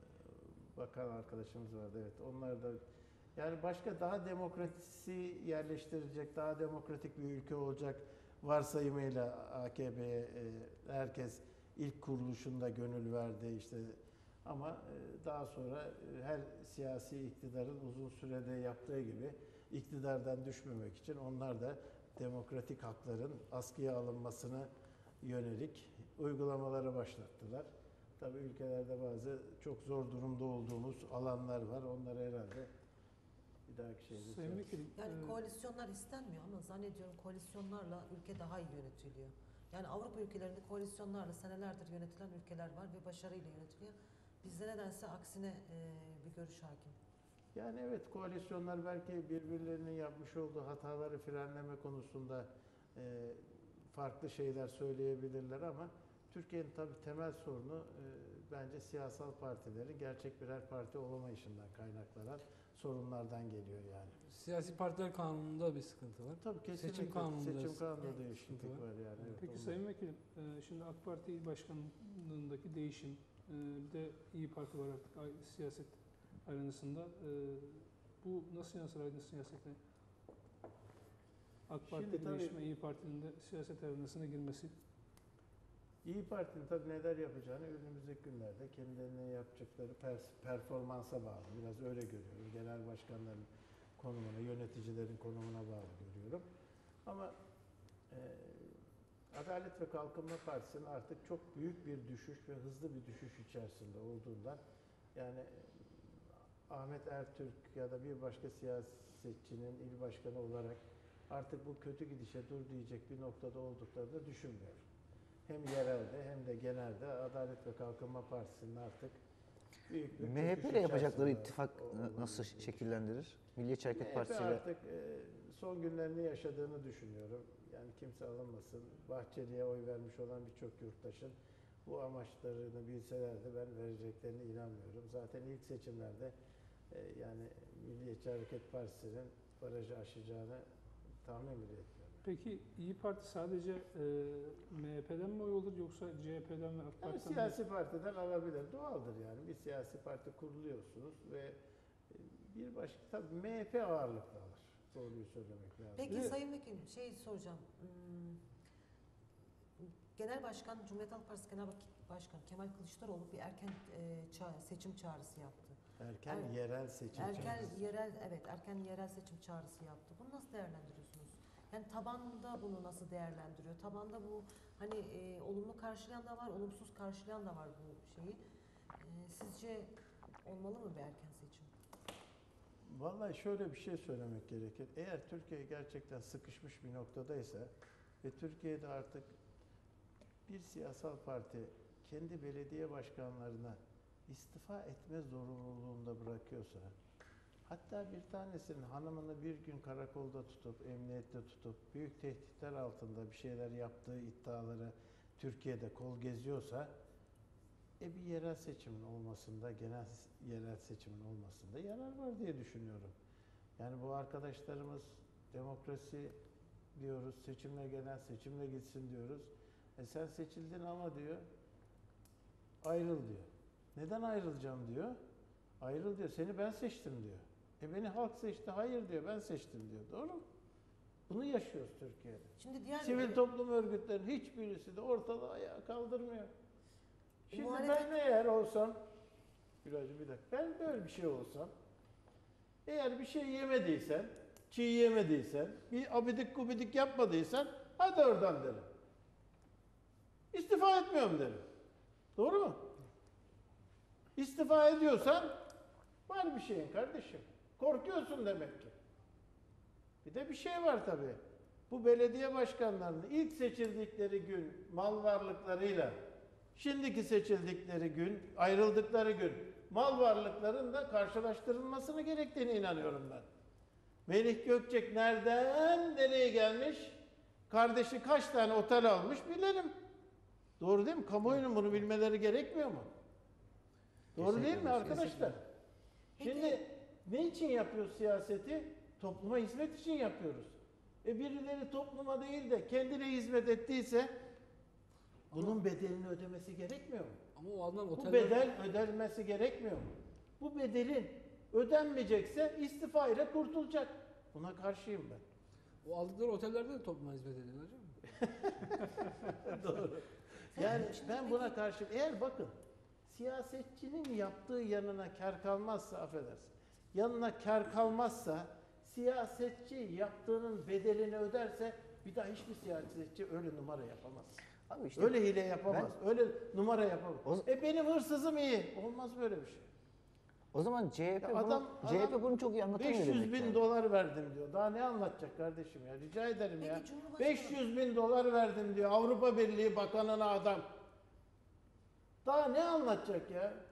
C: bakan arkadaşımız vardı evet. Onlar da yani başka daha demokrasi yerleştirecek, daha demokratik bir ülke olacak varsayımıyla AKP'ye herkes ilk kuruluşunda gönül verdi işte. Ama daha sonra her siyasi iktidarın uzun sürede yaptığı gibi iktidardan düşmemek için onlar da demokratik hakların askıya alınmasına yönelik uygulamaları başlattılar. Tabii ülkelerde bazı çok zor durumda olduğumuz alanlar var. Onları herhalde bir dahaki şeyde
E: Sayın
C: söyleriz.
E: Vekilim,
F: Yani koalisyonlar istenmiyor ama zannediyorum koalisyonlarla ülke daha iyi yönetiliyor. Yani Avrupa ülkelerinde koalisyonlarla senelerdir yönetilen ülkeler var ve başarıyla yönetiliyor. Bizde nedense aksine bir görüş hakim.
C: Yani evet, koalisyonlar belki birbirlerinin yapmış olduğu hataları frenleme konusunda farklı şeyler söyleyebilirler ama Türkiye'nin tabii temel sorunu bence siyasal partilerin gerçek birer parti olamayışından kaynaklanan sorunlardan geliyor yani.
E: Siyasi partiler kanununda bir sıkıntı var.
C: Tabii kesinlikle
E: Seçim kanununda
C: da değişiklik
E: sıkıntı
C: var yani. Evet,
G: Peki
C: ondan.
G: Sayın Vekilim, şimdi AK Parti İl Başkanlığındaki değişim, bir de İyi Parti var artık siyaset arenasında. Bu nasıl yansır aydın siyasetine? AK Parti
C: Şimdi tabii-
G: değişimi, İyi Parti'nin de siyaset arenasına girmesi.
C: İyi Parti'nin tabii neler yapacağını önümüzdeki günlerde kendilerine yapacakları performansa bağlı. Biraz öyle görüyorum. Genel başkanların konumuna, yöneticilerin konumuna bağlı görüyorum. Ama Adalet ve Kalkınma Partisi'nin artık çok büyük bir düşüş ve hızlı bir düşüş içerisinde olduğundan yani Ahmet Ertürk ya da bir başka siyasetçinin il başkanı olarak artık bu kötü gidişe dur diyecek bir noktada olduklarını da düşünmüyorum. Hem yerelde hem de genelde Adalet ve Kalkınma Partisi'nin artık büyük bir
D: MHP
C: çöküş
D: ile yapacakları
C: içerisinde
D: ittifak
C: olduğunu
D: nasıl
C: düşünüyorum.
D: şekillendirir? Milliyetçi Hareket
C: MHP
D: Partisi ile
C: artık son günlerini yaşadığını düşünüyorum. Yani kimse alınmasın. Bahçeli'ye oy vermiş olan birçok yurttaşın bu amaçlarını bilselerdi ben vereceklerine inanmıyorum. Zaten ilk seçimlerde yani Milliyetçi Hareket Partisi'nin barajı aşacağını tahmin bile etmiyorum.
G: Peki İyi Parti sadece MHP'den mi oy olur yoksa CHP'den ve AK
C: Yani
G: Parti'den mi?
C: siyasi partiden alabilir. Doğaldır yani. Bir siyasi parti kuruluyorsunuz ve bir başka tabii MHP ağırlıklı alır. Doğruyu söylemek lazım.
F: Peki
G: Bir de-
F: Sayın Vekilim şey soracağım. Genel Başkan, Cumhuriyet Halk Partisi Genel Başkanı Kemal Kılıçdaroğlu bir erken seçim çağrısı yaptı.
C: Erken
F: Er-
C: yerel seçim.
F: Erken yerel seçim çağrısı yaptı. Bunu nasıl değerlendiriyorsunuz? Yani tabanda bunu nasıl değerlendiriyor? Tabanda bu hani olumlu karşılayan da var, olumsuz karşılayan da var bu şeyi. Sizce olmalı mı bir erken seçim?
C: Vallahi şöyle bir şey söylemek gerekir. Eğer Türkiye gerçekten sıkışmış bir noktadaysa ve Türkiye'de artık bir siyasal parti kendi belediye başkanlarına istifa etme zorunluluğunda bırakıyorsa, hatta bir tanesinin hanımını bir gün karakolda tutup, emniyette tutup, büyük tehditler altında bir şeyler yaptığı iddiaları Türkiye'de kol geziyorsa, bir yerel seçimin olmasında, genel yerel seçimin olmasında yarar var diye düşünüyorum. Yani bu arkadaşlarımız demokrasi diyoruz, seçimle gelen seçimle gitsin diyoruz. Sen seçildin ama diyor, ayrıl diyor. Neden ayrılacağım diyor. Ayrıl diyor, seni ben seçtim diyor. Beni halk seçti, hayır diyor, ben seçtim diyor. Doğru mu? Bunu yaşıyoruz Türkiye'de.
F: Şimdi diğer
C: Sivil toplum örgütlerinin hiçbirisi de ortalığı ayağa kaldırmıyor. Şimdi
F: Muhalefet-
C: ben eğer olsam, Gülacığım bir dakika, ben böyle bir şey olsam, eğer bir şey yemediysen, çiğ yemediysen, bir abidik gubidik yapmadıysan, hadi oradan derim. İstifa etmiyorum derim. Doğru mu? İstifa ediyorsan, var bir şeyin kardeşim. Korkuyorsun demek ki. Bir de bir şey var tabii. Bu belediye başkanlarının ilk seçildikleri gün mal varlıklarıyla şimdiki seçildikleri gün, ayrıldıkları gün mal varlıklarının da karşılaştırılmasını gerektiğine inanıyorum ben. Melih Gökçek nereden nereye gelmiş? Kardeşi kaç tane otel almış bilelim. Doğru değil mi? Kamuoyunun bunu bilmeleri gerekmiyor mu? Doğru değil mi arkadaşlar? Şimdi ne için yapıyoruz siyaseti? Topluma hizmet için yapıyoruz. Birileri topluma değil de kendine hizmet ettiyse bunun bedelini ödemesi gerekmiyor mu?
E: Ama o alınan
C: Bu
E: oteller...
C: bedel ödenmesi gerekmiyor mu? Bu bedelin ödenmeyecekse istifa ile kurtulacak. Buna karşıyım ben.
E: O aldıkları otellerde de topluma hizmet ediyorlar değil mi?
C: Doğru. Yani ben buna karşıyım. Eğer bakın siyasetçinin yaptığı yanına kar kalmazsa affedersin. Yanına kar kalmazsa siyasetçi yaptığının bedelini öderse bir daha hiçbir siyasetçi öyle numara yapamaz.
D: Abi işte
C: Öyle hile yapamaz. Öyle numara yapamaz.
D: O-
C: Benim hırsızım iyi. Olmaz böyle bir şey.
D: o zaman CHP
C: Ya
D: bunu, CHP bunu çok iyi anlatamıyor
C: 500
D: demek
C: bin
D: yani.
C: dolar verdim diyor. Daha ne anlatacak kardeşim ya? Rica ederim
F: Peki
C: ya.
F: Cumhurbaşkanı-
C: 500 bin dolar verdim diyor. Avrupa Birliği Bakanı'na adam. Daha ne anlatacak ya?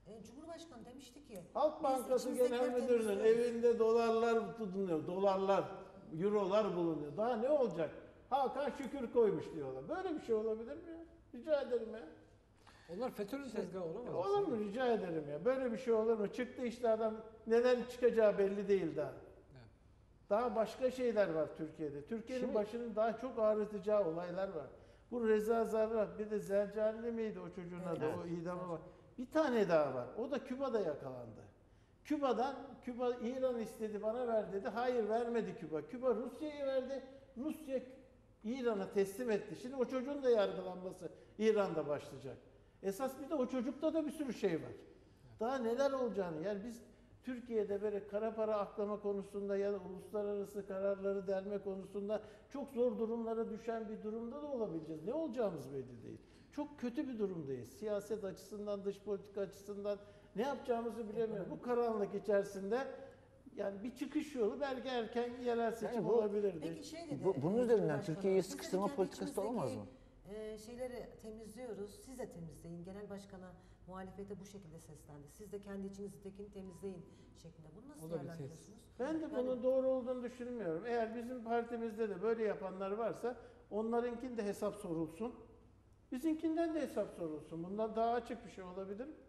F: Cumhurbaşkanı demişti ki
C: Halk
F: biz
C: Bankası
F: içimizdekileri
C: Genel Müdürü'nün
F: temizliyoruz.
C: evinde dolarlar tutunuyor. Dolarlar, eurolar bulunuyor. Daha ne olacak? Hakan Şükür koymuş diyorlar. Böyle bir şey olabilir mi ya? Rica ederim ya.
E: Onlar FETÖ'nün tezgahı olamaz mı?
C: Olur mu? Rica ederim ya. Böyle bir şey olur mu? Çıktı işte adam, neden çıkacağı belli değil daha. Daha başka şeyler var Türkiye'de. Türkiye'nin
D: Şimdi-
C: başının daha çok ağrıtacağı olaylar var. Bu Reza Zarrab, bir de Zercani miydi o çocuğun adı?
F: Evet.
C: O idamı var. Bir tane daha var. O da Küba'da yakalandı. Küba İran istedi, bana ver dedi. Hayır, vermedi Küba. Küba Rusya'ya verdi. Rusya İran'a teslim etti. Şimdi o çocuğun da yargılanması İran'da başlayacak. Esas bir de o çocukta da bir sürü şey var. Daha neler olacağını, yani biz Türkiye'de böyle kara para aklama konusunda ya da uluslararası kararları delme konusunda çok zor durumlara düşen bir durumda da olabileceğiz. Ne olacağımız belli değil. Çok kötü bir durumdayız. Siyaset açısından, dış politika açısından ne yapacağımızı bilemiyoruz. Bu karanlık içerisinde yani bir çıkış yolu belki erken yerel seçim
D: bu-
C: olabilirdi.
F: Peki şey dedi.
D: Bunun üzerinden
F: Cumhurbaşkanı,
D: Türkiye'yi
F: biz dedi
D: sıkıştırma
F: kendi
D: politikası da olamaz mı?
F: Şeyleri temizliyoruz. Siz de temizleyin. Genel başkana muhalefete bu şekilde seslendi. Siz de kendi içinizdekini temizleyin şeklinde. Bunu nasıl
E: O da bir
F: değerlendiriyorsunuz?
C: Ben de bunun doğru olduğunu düşünmüyorum. Eğer bizim partimizde de böyle yapanlar varsa onlarınkinde de hesap sorulsun. Bizimkinden de hesap sorulsun. Bundan daha açık bir şey olabilir mi?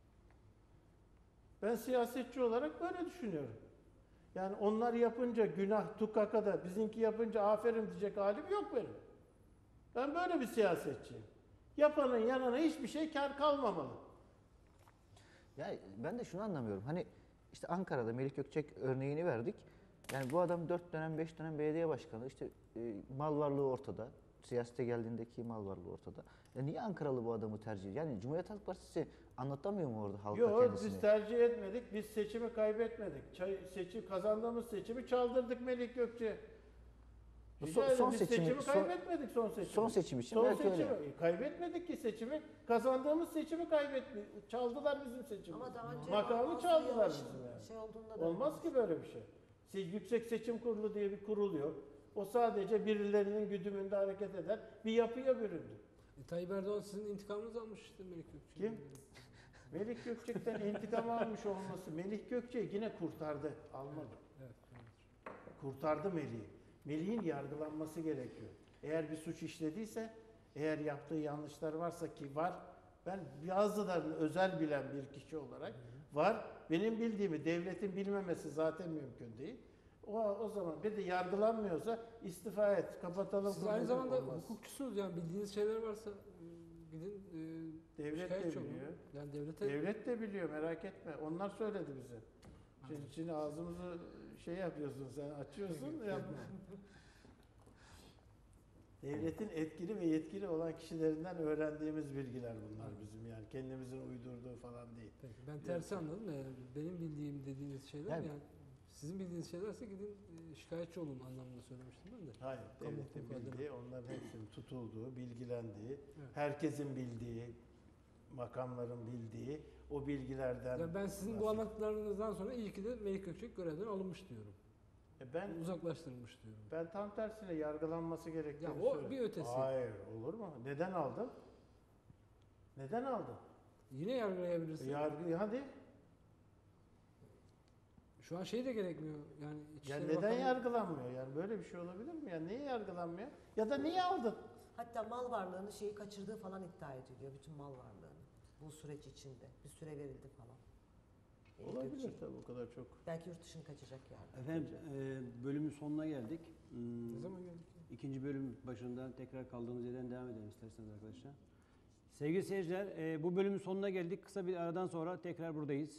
C: Ben siyasetçi olarak böyle düşünüyorum. Yani onlar yapınca günah tukakada, bizimki yapınca aferin diyecek halim yok benim. Ben böyle bir siyasetçiyim. Yapanın yanına hiçbir şey kar kalmamalı.
D: Ya ben de şunu anlamıyorum. Hani işte Ankara'da Melik Gökçek örneğini verdik. Yani bu adam 4 dönem 5 dönem belediye başkanı. İşte mal varlığı ortada. Siyasete geldiğindeki mal varlığı ortada. Niye Ankaralı bu adamı tercih ediyor? Yani Cumhuriyet Halk Partisi anlatamıyor mu orada halka
C: Yok,
D: kendisini?
C: biz tercih etmedik. Biz seçimi kaybetmedik. Kazandığımız seçimi çaldırdık Melik Gökçe. Rica ederim,
D: Son
C: biz
D: seçimi-
C: seçimi
D: son-
C: kaybetmedik son seçimi.
D: Son seçim için
C: Son
D: belki
C: seçimi.
D: öyle.
C: Kaybetmedik ki seçimi. Kazandığımız seçimi kaybettik. Çaldılar bizim seçimimizi.
F: Ama daha önce
C: Makamı
F: Mansur
C: çaldılar
F: Yavaş'ın
C: bizim yani.
F: şey olduğunda da
C: Olmaz ki böyle bir şey. Yüksek Seçim Kurulu diye bir kurul yok. O sadece birilerinin güdümünde hareket eder. Bir yapıya büründü.
E: Tayyip Erdoğan sizin intikamınızı almış işte Melik Gökçek.
C: Kim? Melik Gökçek'ten intikam almış olması. Melik Gökçek'i yine kurtardı. Almadı.
E: Evet.
C: Kurtardı Melik'i. Melik'in yargılanması gerekiyor. Eğer bir suç işlediyse, eğer yaptığı yanlışlar varsa ki var, ben bazılarını özel bilen bir kişi olarak var. Benim bildiğimi devletin bilmemesi zaten mümkün değil. O zaman bir de yargılanmıyorsa istifa et, kapatalım.
E: Siz aynı
C: konuyu,
E: zamanda
C: olmaz.
E: hukukçusunuz, yani bildiğiniz şeyler varsa gidin
C: Devlet de
E: şikayetçi olun.
C: biliyor.
E: Yani devlete
C: Devlet de biliyor, merak etme. Onlar söyledi bize. Şimdi ağzımızı şey yapıyorsun sen, açıyorsun. Yapma. Devletin etkili ve yetkili olan kişilerinden öğrendiğimiz bilgiler bunlar bizim, yani kendimizin uydurduğu falan değil.
E: Peki, ben tersi anladım da yani benim bildiğim dediğiniz şeyler
D: Yani-
E: yani sizin bildiğiniz şeylerse gidin şikayetçi olun anlamında söylemiştim ben de.
C: Hayır,
E: Kamu
C: devletin
E: hukuku adına.
C: bildiği, onların hepsinin tutulduğu, bilgilendiği,
E: Evet.
C: herkesin bildiği, makamların bildiği o bilgilerden...
E: Yani ben sizin bu
C: bahsediyorum.
E: anlattıklarınızdan sonra iyi ki de Melik Gökçek görevden alınmış diyorum.
C: Ben
E: Uzaklaştırılmış diyorum.
C: Ben tam tersine yargılanması gerektiğini
E: Ya o
C: söylüyorum.
E: bir ötesi.
C: Hayır, olur mu? Neden aldın? Neden aldın?
E: Yine yargılayabilirsin.
C: Hadi.
E: Şu an şey de gerekmiyor. Yani
C: Ya
E: İçişleri
C: neden
E: Bakanlığı-
C: yargılanmıyor? Yani böyle bir şey olabilir mi? Yani niye yargılanmıyor? Ya da niye aldın?
F: hatta mal varlığını kaçırdığı falan iddia ediliyor. Bütün mal varlığını. Bu süreç içinde. Bir süre verildi falan.
C: Olabilir
F: Gökçek'e.
C: tabii, o kadar çok.
F: Belki yurt dışına kaçacak yani.
B: Efendim bölümün sonuna geldik.
E: Ne zaman geldik?
B: İkinci bölüm başında tekrar kaldığımız yerden devam edelim isterseniz arkadaşlar. Sevgili seyirciler, bu bölümün sonuna geldik. Kısa bir aradan sonra tekrar buradayız.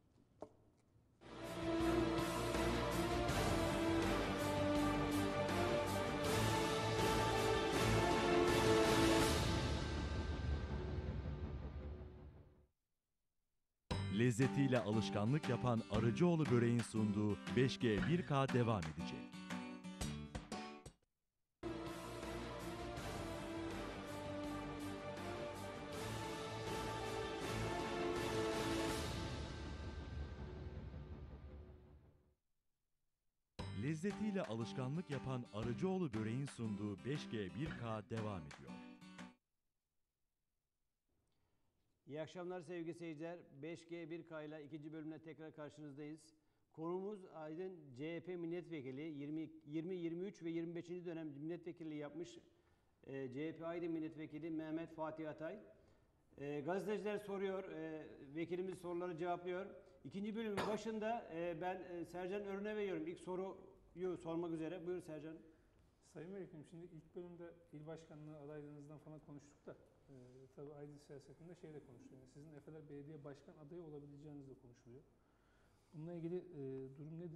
A: Lezzetiyle alışkanlık yapan Arıcıoğlu böreğin sunduğu 5G 1K devam edecek. Lezzetiyle alışkanlık yapan Arıcıoğlu böreğin sunduğu 5G 1K devam ediyor.
B: İyi akşamlar sevgili seyirciler. 5G1K ile ikinci bölümle tekrar karşınızdayız. Konumuz Aydın CHP milletvekili, 23 ve 25. dönem milletvekilliği yapmış CHP Aydın milletvekili Mehmet Fatih Atay. Gazeteciler soruyor, vekilimiz soruları cevaplıyor. İkinci bölümün başında ben Sercan Örne veriyorum. İlk soruyu sormak üzere. Buyur Sercan.
G: Sayın Vekilim, şimdi ilk bölümde il başkanlığı adaylığınızdan falan konuştuk da tabii Aydın siyasetinde şey de konuşuluyor. Yani sizin Efeler Belediye Başkan adayı olabileceğiniz de konuşuluyor. Bununla ilgili durum nedir?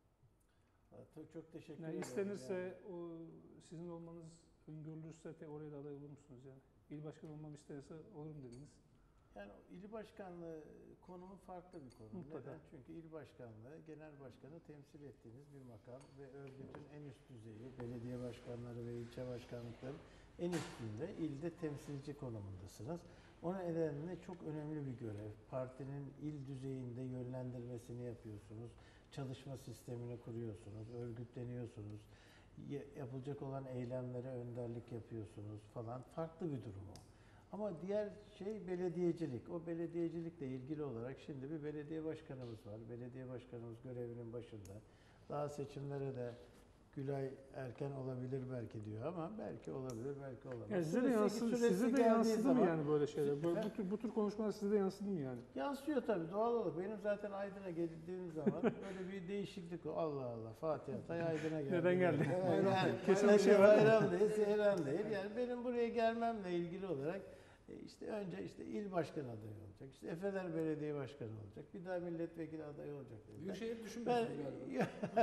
C: Çok teşekkür
G: Yani
C: ederim.
G: istenirse o sizin olmanız öngörülürse oraya da aday olur musunuz yani? İl başkanı olmam isterse olurum dediniz.
C: Yani il başkanlığı konumu farklı bir konu.
G: Mutlaka.
C: Neden? Çünkü il başkanlığı genel başkanı temsil ettiğiniz bir makam ve örgütün en üst düzeyi, belediye başkanları ve ilçe başkanlıkları en üstünde ilde temsilci konumundasınız. O nedenle çok önemli bir görev. Partinin il düzeyinde yönlendirmesini yapıyorsunuz. Çalışma sistemini kuruyorsunuz, örgütleniyorsunuz. Yapılacak olan eylemlere önderlik yapıyorsunuz falan. Farklı bir durum o. Ama diğer şey belediyecilik. O belediyecilikle ilgili olarak şimdi bir belediye başkanımız var. Belediye başkanımız görevinin başında. Daha seçimlere de Gülay erken olabilir belki diyor ama belki olabilir, belki olamaz.
G: Yani size de
C: Süresi
G: yansıdı mı
C: zaman-
G: yani böyle şeyler? Bu tür konuşmalar size de yansıdı mı yani?
C: Yansıyor tabii doğal olarak. Benim zaten Aydın'a geldiğim zaman böyle bir değişiklik o. Allah Allah Fatih Atay Aydın'a geldi.
G: Neden geldi?
C: Evet, yani,
G: Kesin bir şey var.
C: Bayram değil, seyran değil. Yani benim buraya gelmemle ilgili olarak işte önce işte il başkanı adayı olacak. İşte Efeler Belediye Başkanı olacak. Bir daha milletvekili adayı olacak dediler.
E: Büyükşehir düşünmüyorsunuz galiba.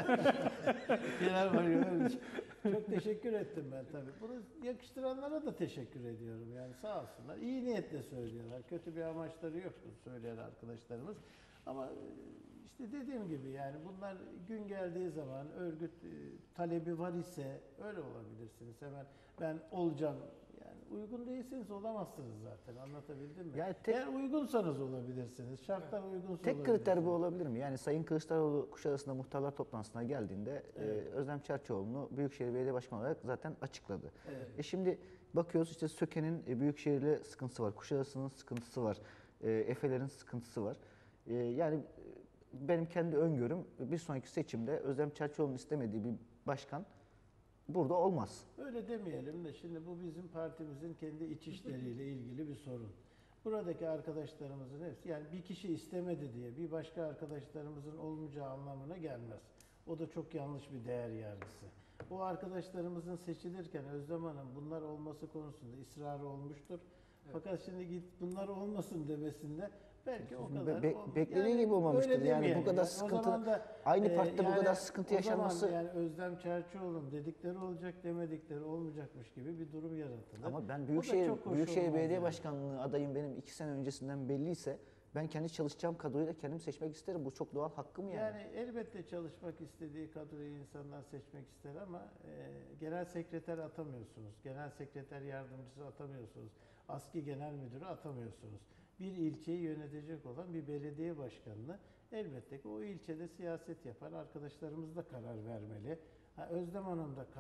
C: Genel Başkanım çok teşekkür ettim ben tabii. Bunu yakıştıranlara da teşekkür ediyorum. Yani sağ olsunlar. İyi niyetle söylüyorlar. Kötü bir amaçları yok söyleyen arkadaşlarımız. Ama işte dediğim gibi yani bunlar gün geldiği zaman örgüt talebi var ise öyle olabilirsiniz. Hemen ben olacağım. Yani uygun değilseniz olamazsınız zaten. Anlatabildim mi?
D: Yani
C: Eğer uygunsanız olabilirsiniz. Şartlar uygunsa
D: Tek kriter bu
C: olabilirsiniz.
D: olabilir mi? Yani Sayın Kılıçdaroğlu Kuşadası'nda muhtarlar toplantısına geldiğinde Özlem Çerçioğlu'nu Büyükşehir Belediye Başkanı olarak zaten açıkladı.
C: Evet.
D: Şimdi bakıyoruz işte Söke'nin Büyükşehir'le sıkıntısı var, Kuşadası'nın sıkıntısı var, Efe'lerin sıkıntısı var. Yani benim kendi öngörüm bir sonraki seçimde Özlem Çerçioğlu'nun istemediği bir başkan burada olmaz.
C: Öyle demeyelim de şimdi bu bizim partimizin kendi iç işleriyle ilgili bir sorun. Buradaki arkadaşlarımızın hepsi yani bir kişi istemedi diye bir başka arkadaşlarımızın olmayacağı anlamına gelmez. O da çok yanlış bir değer yargısı. O arkadaşlarımızın seçilirken Özlem Hanım bunlar olması konusunda ısrarı olmuştur. Fakat şimdi git bunlar olmasın demesinde belki o kadar
D: Beklediği gibi olmamıştır.
C: öyle
D: Yani bu
C: demeyelim.
D: kadar
C: O
D: sıkıntı,
C: zaman da,
D: aynı partide bu
C: yani
D: kadar sıkıntı
C: o zaman
D: yaşanması.
C: yani Özlem Çerçioğlu'nun dedikleri olacak demedikleri olmayacakmış gibi bir durum yaratılır.
D: Ama ben
C: O da
D: Büyükşehir
C: çok hoş
D: Büyükşehir
C: olmaz
D: Belediye
C: yani.
D: Başkanlığı adayım benim 2 sene öncesinden belliyse ben kendi çalışacağım kadroyu da kendim seçmek isterim. Bu çok doğal hakkım yani.
C: Yani elbette çalışmak istediği kadroyu insanlar seçmek ister ama genel sekreter atamıyorsunuz. Genel sekreter yardımcısı atamıyorsunuz. ASKİ genel müdürü atamıyorsunuz. Bir ilçeyi yönetecek olan bir belediye başkanını elbette ki o ilçede siyaset yapan arkadaşlarımız da karar vermeli. Özlem Hanım da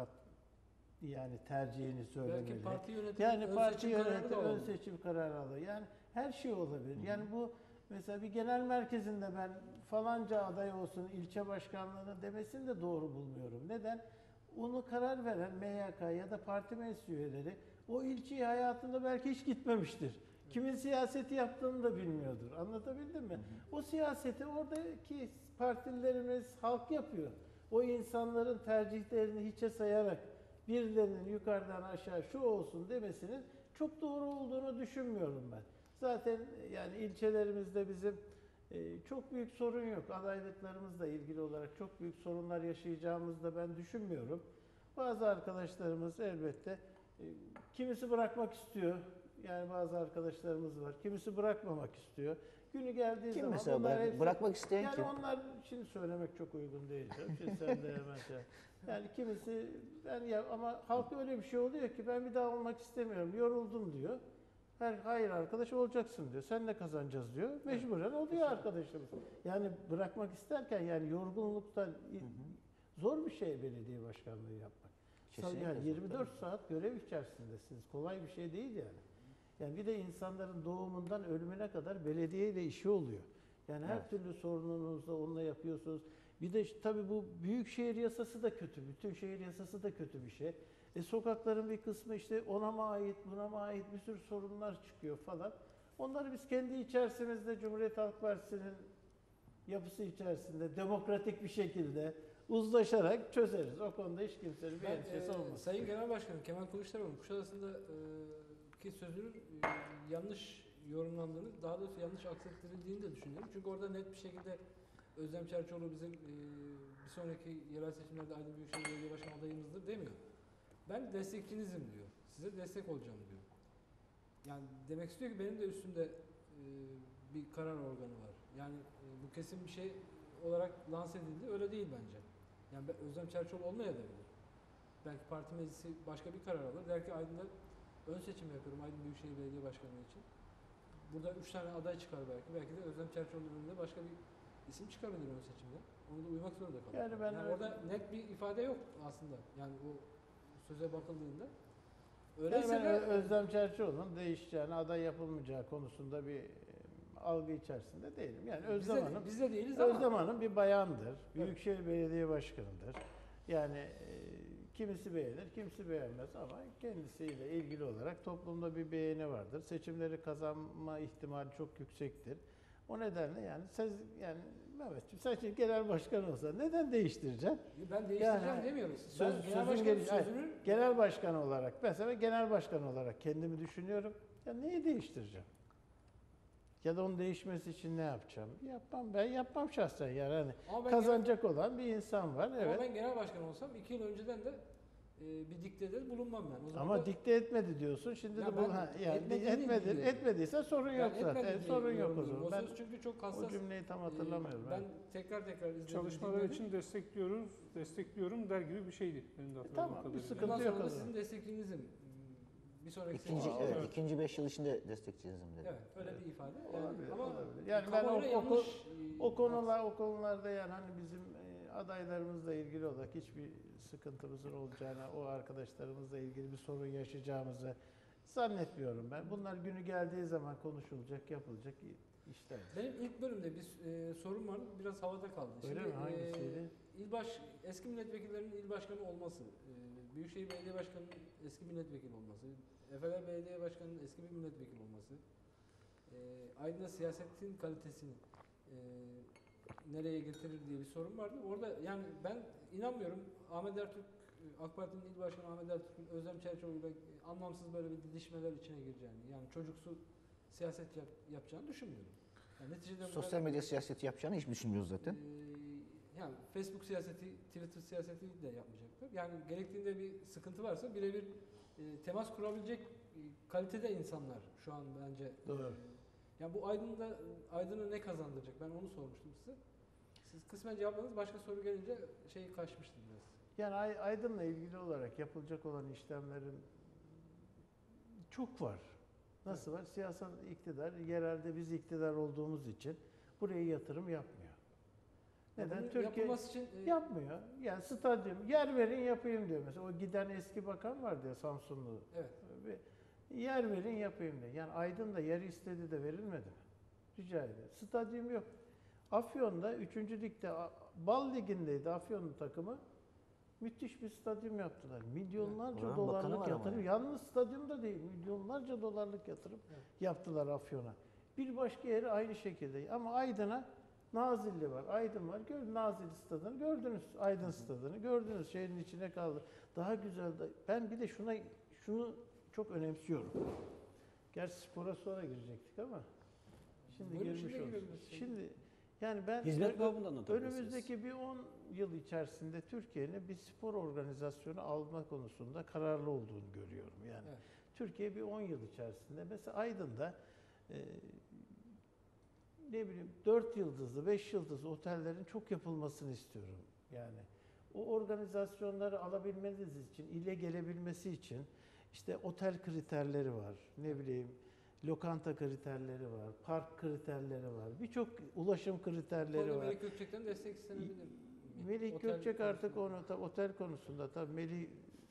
C: yani tercihini söylemeli.
E: Belki parti yönetimi
C: Yani
E: ön
C: parti
E: seçim kararı
C: yönetimi
E: da
C: ön
E: olabilir.
C: seçim kararı alır. Yani her şey olabilir. Yani bu mesela bir genel merkezinde ben falanca aday olsun ilçe başkanlığına demesini de doğru bulmuyorum. Neden? Onu karar veren MYK ya da parti meclis üyeleri o ilçeyi hayatında belki hiç gitmemiştir. Kimin siyaseti yaptığını da bilmiyordur. Anlatabildim mi? O siyaseti oradaki partilerimiz halk yapıyor. O insanların tercihlerini hiçe sayarak birilerinin yukarıdan aşağı şu olsun demesinin çok doğru olduğunu düşünmüyorum ben. Zaten yani ilçelerimizde bizim çok büyük sorun yok. Adaylıklarımızla ilgili olarak çok büyük sorunlar yaşayacağımızı da ben düşünmüyorum. Bazı arkadaşlarımız elbette kimisi bırakmak istiyor. Yani bazı arkadaşlarımız var. Kimisi bırakmamak istiyor. Günü geldiği
D: Kim
C: zaman
D: mesela
C: bunlar hepsi-
D: bırakmak isteyen
C: yani
D: kim?
C: onlar şimdi söylemek çok uygun değil. Şimdi sen de hemen şey. Yani kimisi ama halk öyle bir şey oluyor ki ben bir daha olmak istemiyorum. Yoruldum diyor. Hayır arkadaş olacaksın diyor. Sen de kazanacağız diyor. Mecburen oluyor arkadaşımız. Yani bırakmak isterken yani yorgunluktan zor bir şey belediye başkanlığı yapmak.
D: Kesinlikle
C: Yani
D: zor,
C: 24 saat görev içerisindesiniz. Kolay bir şey değil yani. Yani bir de insanların doğumundan ölümüne kadar belediyeyle işi oluyor. Yani her
D: Evet.
C: türlü sorununuzda onunla yapıyorsunuz. Bir de tabii bu büyükşehir yasası da kötü. Bütün şehir yasası da kötü bir şey. Sokakların bir kısmı işte ona mı ait, buna mı ait bir sürü sorunlar çıkıyor falan. Onları biz kendi içerisimizde Cumhuriyet Halk Partisi'nin yapısı içerisinde demokratik bir şekilde uzlaşarak çözeriz. O konuda hiç kimsenin bir endişesi olmaz.
E: Sayın Genel Başkanım Kemal Kılıçdaroğlu Kuşadası'nda ki sözünün yanlış yorumlandığını, daha doğrusu yanlış aksettirildiğini de düşünüyorum. Çünkü orada net bir şekilde Özlem Çerçioğlu bizim bir sonraki yerel seçimlerde Aydın Büyükşehir Belediye Başkanı adayımızdır demiyor. Ben destekçinizim diyor. Size destek olacağım diyor. Yani demek istiyor ki benim de üstümde bir karar organı var. Yani bu kesin bir şey olarak lanse edildi. Öyle değil bence. Yani Özlem Çerçioğlu olmayabilir. Belki parti meclisi başka bir karar alır. Der ki Aydın'da ön seçim yapıyorum Aydın Büyükşehir Belediye Başkanlığı için. Burada 3 tane aday çıkar belki. Belki de Özlem Çerçioğlu'nun önünde başka bir isim çıkabilir ön seçimde. Onu da uymak zorunda kalır.
C: Yani ben
E: orada net bir ifade yok aslında. Yani o söze bakıldığında.
C: Yani
E: Öyleyse
C: ben
E: de
C: Özlem Çerçioğlu'nun değişeceğini, aday yapılmayacağı konusunda bir algı içerisinde değilim. Yani Özlem Hanım,
E: biz de değiliz ama.
C: Özlem Hanım bir bayandır. Büyükşehir Belediye Başkanı'dır. Yani kimisi beğenir, kimisi beğenmez ama kendisiyle ilgili olarak toplumda bir beğeni vardır. Seçimleri kazanma ihtimali çok yüksektir. O nedenle yani yani Mehmetciğim sen şimdi genel başkan olsa neden değiştireceksin?
E: Ben değiştireceğim
C: Yani
E: demiyorum.
C: söz-
E: Ben genel
C: sözün
E: başkanın
C: gelişi-
E: sözünün
C: Genel başkan olarak, mesela genel başkan olarak kendimi düşünüyorum. Ya neyi değiştireceğim? Ya da onun değişmesi için ne yapacağım? Yapmam, ben yapmam şahsen yani. Hani
E: Ama ben
C: kazanacak olan bir insan var.
E: Ama
C: Evet.
E: ben genel başkan olsam 2 yıl önceden de bir diktede bulunmam ben. O zaman
C: Ama
E: da
C: dikte etmedi diyorsun. Şimdi
E: Ya
C: de
E: ben
C: yani
E: etmediğini biliyorum.
C: etmediyse sorun yok
E: ben
C: zaten.
E: etmedi diye
C: Sorun yok o
E: yorumluyorum.
C: zaman. Ben
E: söz çünkü çok
C: o
E: hassas.
C: cümleyi tam hatırlamıyorum.
E: Ben tekrar izledim.
G: Çalışmalar
E: dinledim.
G: için destekliyorum der gibi bir şeydi benim de hatırladığım
C: Tamam, bir
G: kadarıyla.
C: sıkıntı
E: Bundan
C: yok
E: sonra
C: o
E: da
C: zaman.
E: sizin desteklerinizim. Bir sonraki
D: İkinci,
E: seçim.
D: evet,
G: Evet.
D: ikinci 5 yıl içinde destekçiyizim dedi.
E: Evet, öyle bir ifade.
C: Olabilir,
E: ama
C: olabilir. Yani ben
E: kamuoyuna yanlış,
C: o konularda yani hani bizim adaylarımızla ilgili olarak hiçbir sıkıntımızın olacağını, o arkadaşlarımızla ilgili bir sorun yaşayacağımızı zannetmiyorum ben. Bunlar günü geldiği zaman konuşulacak, yapılacak işler.
E: Benim ilk bölümde bir sorun vardı. Biraz havada kaldı.
C: Öyle mi? Hangisiydi?
E: Eski milletvekillerinin il başkanı olması, Büyükşehir Belediye Başkanı'nın eski milletvekili olması, Efeler Belediye Başkanı'nın eski bir milletvekili olması, Aydın'da siyasetin kalitesini nereye getirir diye bir sorun vardı. Orada yani ben inanmıyorum Ahmet Ertürk, AK Parti'nin il başkanı Ahmet Ertürk'ün Özlem Çerçioğlu'yla anlamsız böyle bir didişmeler içine gireceğini, yani çocuksu siyaset yapacağını düşünmüyorum. Yani neticede bu
D: Sosyal
E: kadar-
D: medya siyaseti yapacağını hiç düşünmüyoruz zaten.
E: Yani Facebook siyaseti, Twitter siyaseti de yapmayacaktır. Yani gerektiğinde bir sıkıntı varsa birebir temas kurabilecek kalitede insanlar şu an bence.
C: Doğru.
E: Yani bu Aydın'ı ne kazandıracak? Ben onu sormuştum size. Siz kısmen cevapladınız. Başka soru gelince kaçmıştı biraz.
C: Yani Aydın'la ilgili olarak yapılacak olan işlemlerin çok var. Nasıl var? Siyasal iktidar, yerelde biz iktidar olduğumuz için buraya yatırım yapmıyor. Neden?
E: Bunun
C: Türkiye
E: yapılması için
C: yapmıyor. Yani stadyum, yer verin yapayım diyor mesela. O giden eski bakan vardı ya Samsunlu.
E: evet.
C: Yer verin yapayım diyor. Yani Aydın'da yer istedi de verilmedi mi? Rica ederim. Stadyum yok. Afyon'da 3. ligde Bal Ligi'ndeydi Afyon'un takımı. Müthiş bir stadyum yaptılar. Milyonlarca
D: Oranın bakanı
C: dolarlık
D: var ama
C: yatırım.
D: yani.
C: Yalnız stadyumda değil, milyonlarca dolarlık yatırım yaptılar Afyon'a. Bir başka yeri aynı şekilde. Ama Aydın'a Nazilli var, Aydın var. Gördünüz Nazilli stadını, gördünüz Aydın stadını, gördünüz şehrin içine kaldı. Daha güzel. Ben bir de şunu çok önemsiyorum. Gerçi spora sonra girecektik ama şimdi
E: Buyurun,
C: girmiş
E: şimdi
C: olduk.
E: girebiliriz.
C: Şimdi yani ben
B: Hizmet babından anlatabilirsiniz.
C: önümüzdeki bir 10 yıl içerisinde Türkiye'nin bir spor organizasyonu alma konusunda kararlı olduğunu görüyorum. Yani
E: Evet.
C: Türkiye bir 10 yıl içerisinde mesela Aydın'da ne bileyim 4 yıldızlı, 5 yıldızlı otellerin çok yapılmasını istiyorum. Yani o organizasyonları alabilmeniz için, ile gelebilmesi için işte otel kriterleri var. Ne bileyim lokanta kriterleri var, park kriterleri var. Birçok ulaşım kriterleri
E: Konuda
C: var.
E: Melik Gökçek'ten destek istenebilir mi?
C: Melik
E: Otel
C: Gökçek artık
E: konusunda.
C: otel konusunda tabii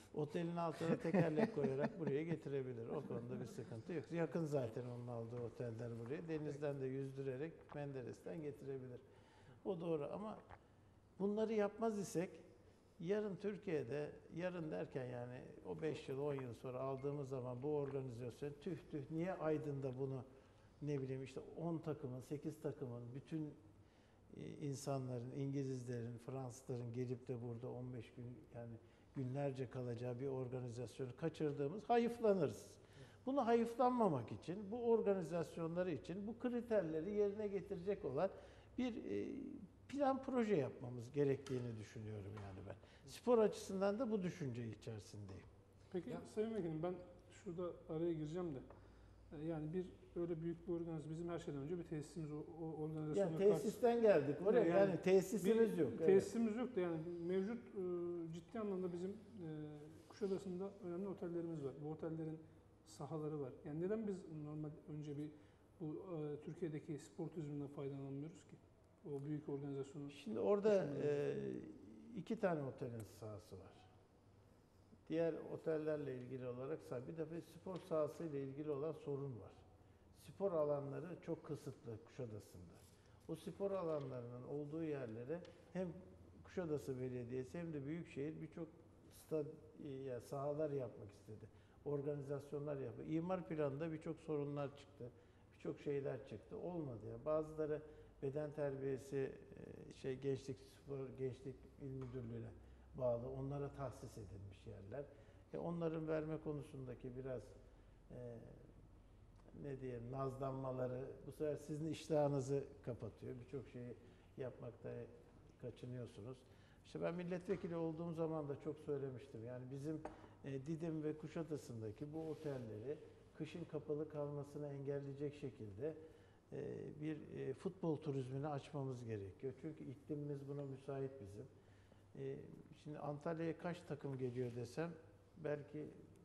C: Otelin altına tekerlek koyarak buraya getirebilir. O konuda bir sıkıntı yok. Yakın zaten onun aldığı oteller buraya. Denizden de yüzdürerek Menderes'ten getirebilir. O doğru ama bunları yapmaz isek yarın Türkiye'de, yarın derken yani o 5 yıl, 10 yıl sonra aldığımız zaman bu organizasyon tüh niye Aydın'da bunu ne bileyim işte 10 takımın, 8 takımın, bütün insanların, İngilizlerin, Fransızların gelip de burada 15 gün yani günlerce kalacağı bir organizasyonu kaçırdığımız hayıflanırız. Bunu hayıflanmamak için, bu organizasyonları için bu kriterleri yerine getirecek olan bir plan proje yapmamız gerektiğini düşünüyorum yani ben. Spor açısından da bu düşünce içerisindeyim.
G: Peki
E: Ya-
G: Sayın Vekilim, ben şurada araya gireceğim de yani bir öyle büyük bir organizasyon, bizim her şeyden önce bir tesisimiz o organizasyona
C: Yani tesisten geldik oraya yani tesisimiz yok. Evet.
G: Tesisimiz yok da yani mevcut ciddi anlamda bizim Kuşadası'nda önemli otellerimiz var. Bu otellerin sahaları var. Yani neden biz normal önce bu Türkiye'deki spor turizminden faydalanmıyoruz ki? O büyük organizasyonu.
C: Şimdi orada
G: düşünmüyorum.
C: 2 tane otelin sahası var. Diğer otellerle ilgili olarak bir de spor sahası ile ilgili olan sorun var. Spor alanları çok kısıtlı Kuşadası'nda. O spor alanlarının olduğu yerlere hem Kuşadası Belediyesi hem de Büyükşehir birçok sahalar yapmak istedi. Organizasyonlar yaptı. İmar planında birçok sorunlar çıktı. Birçok şeyler çıktı. Olmadı ya. Bazıları beden terbiyesi gençlik il müdürlüğüne bağlı. Onlara tahsis edilmiş yerler. Onların verme konusundaki biraz nazlanmaları bu sefer sizin iştahınızı kapatıyor. Birçok şeyi yapmakta kaçınıyorsunuz. İşte ben milletvekili olduğum zaman da çok söylemiştim. Yani bizim Didim ve Kuşadası'ndaki bu otelleri kışın kapalı kalmasını engelleyecek şekilde bir futbol turizmini açmamız gerekiyor. Çünkü iklimimiz buna müsait bizim. Şimdi Antalya'ya kaç takım geliyor desem belki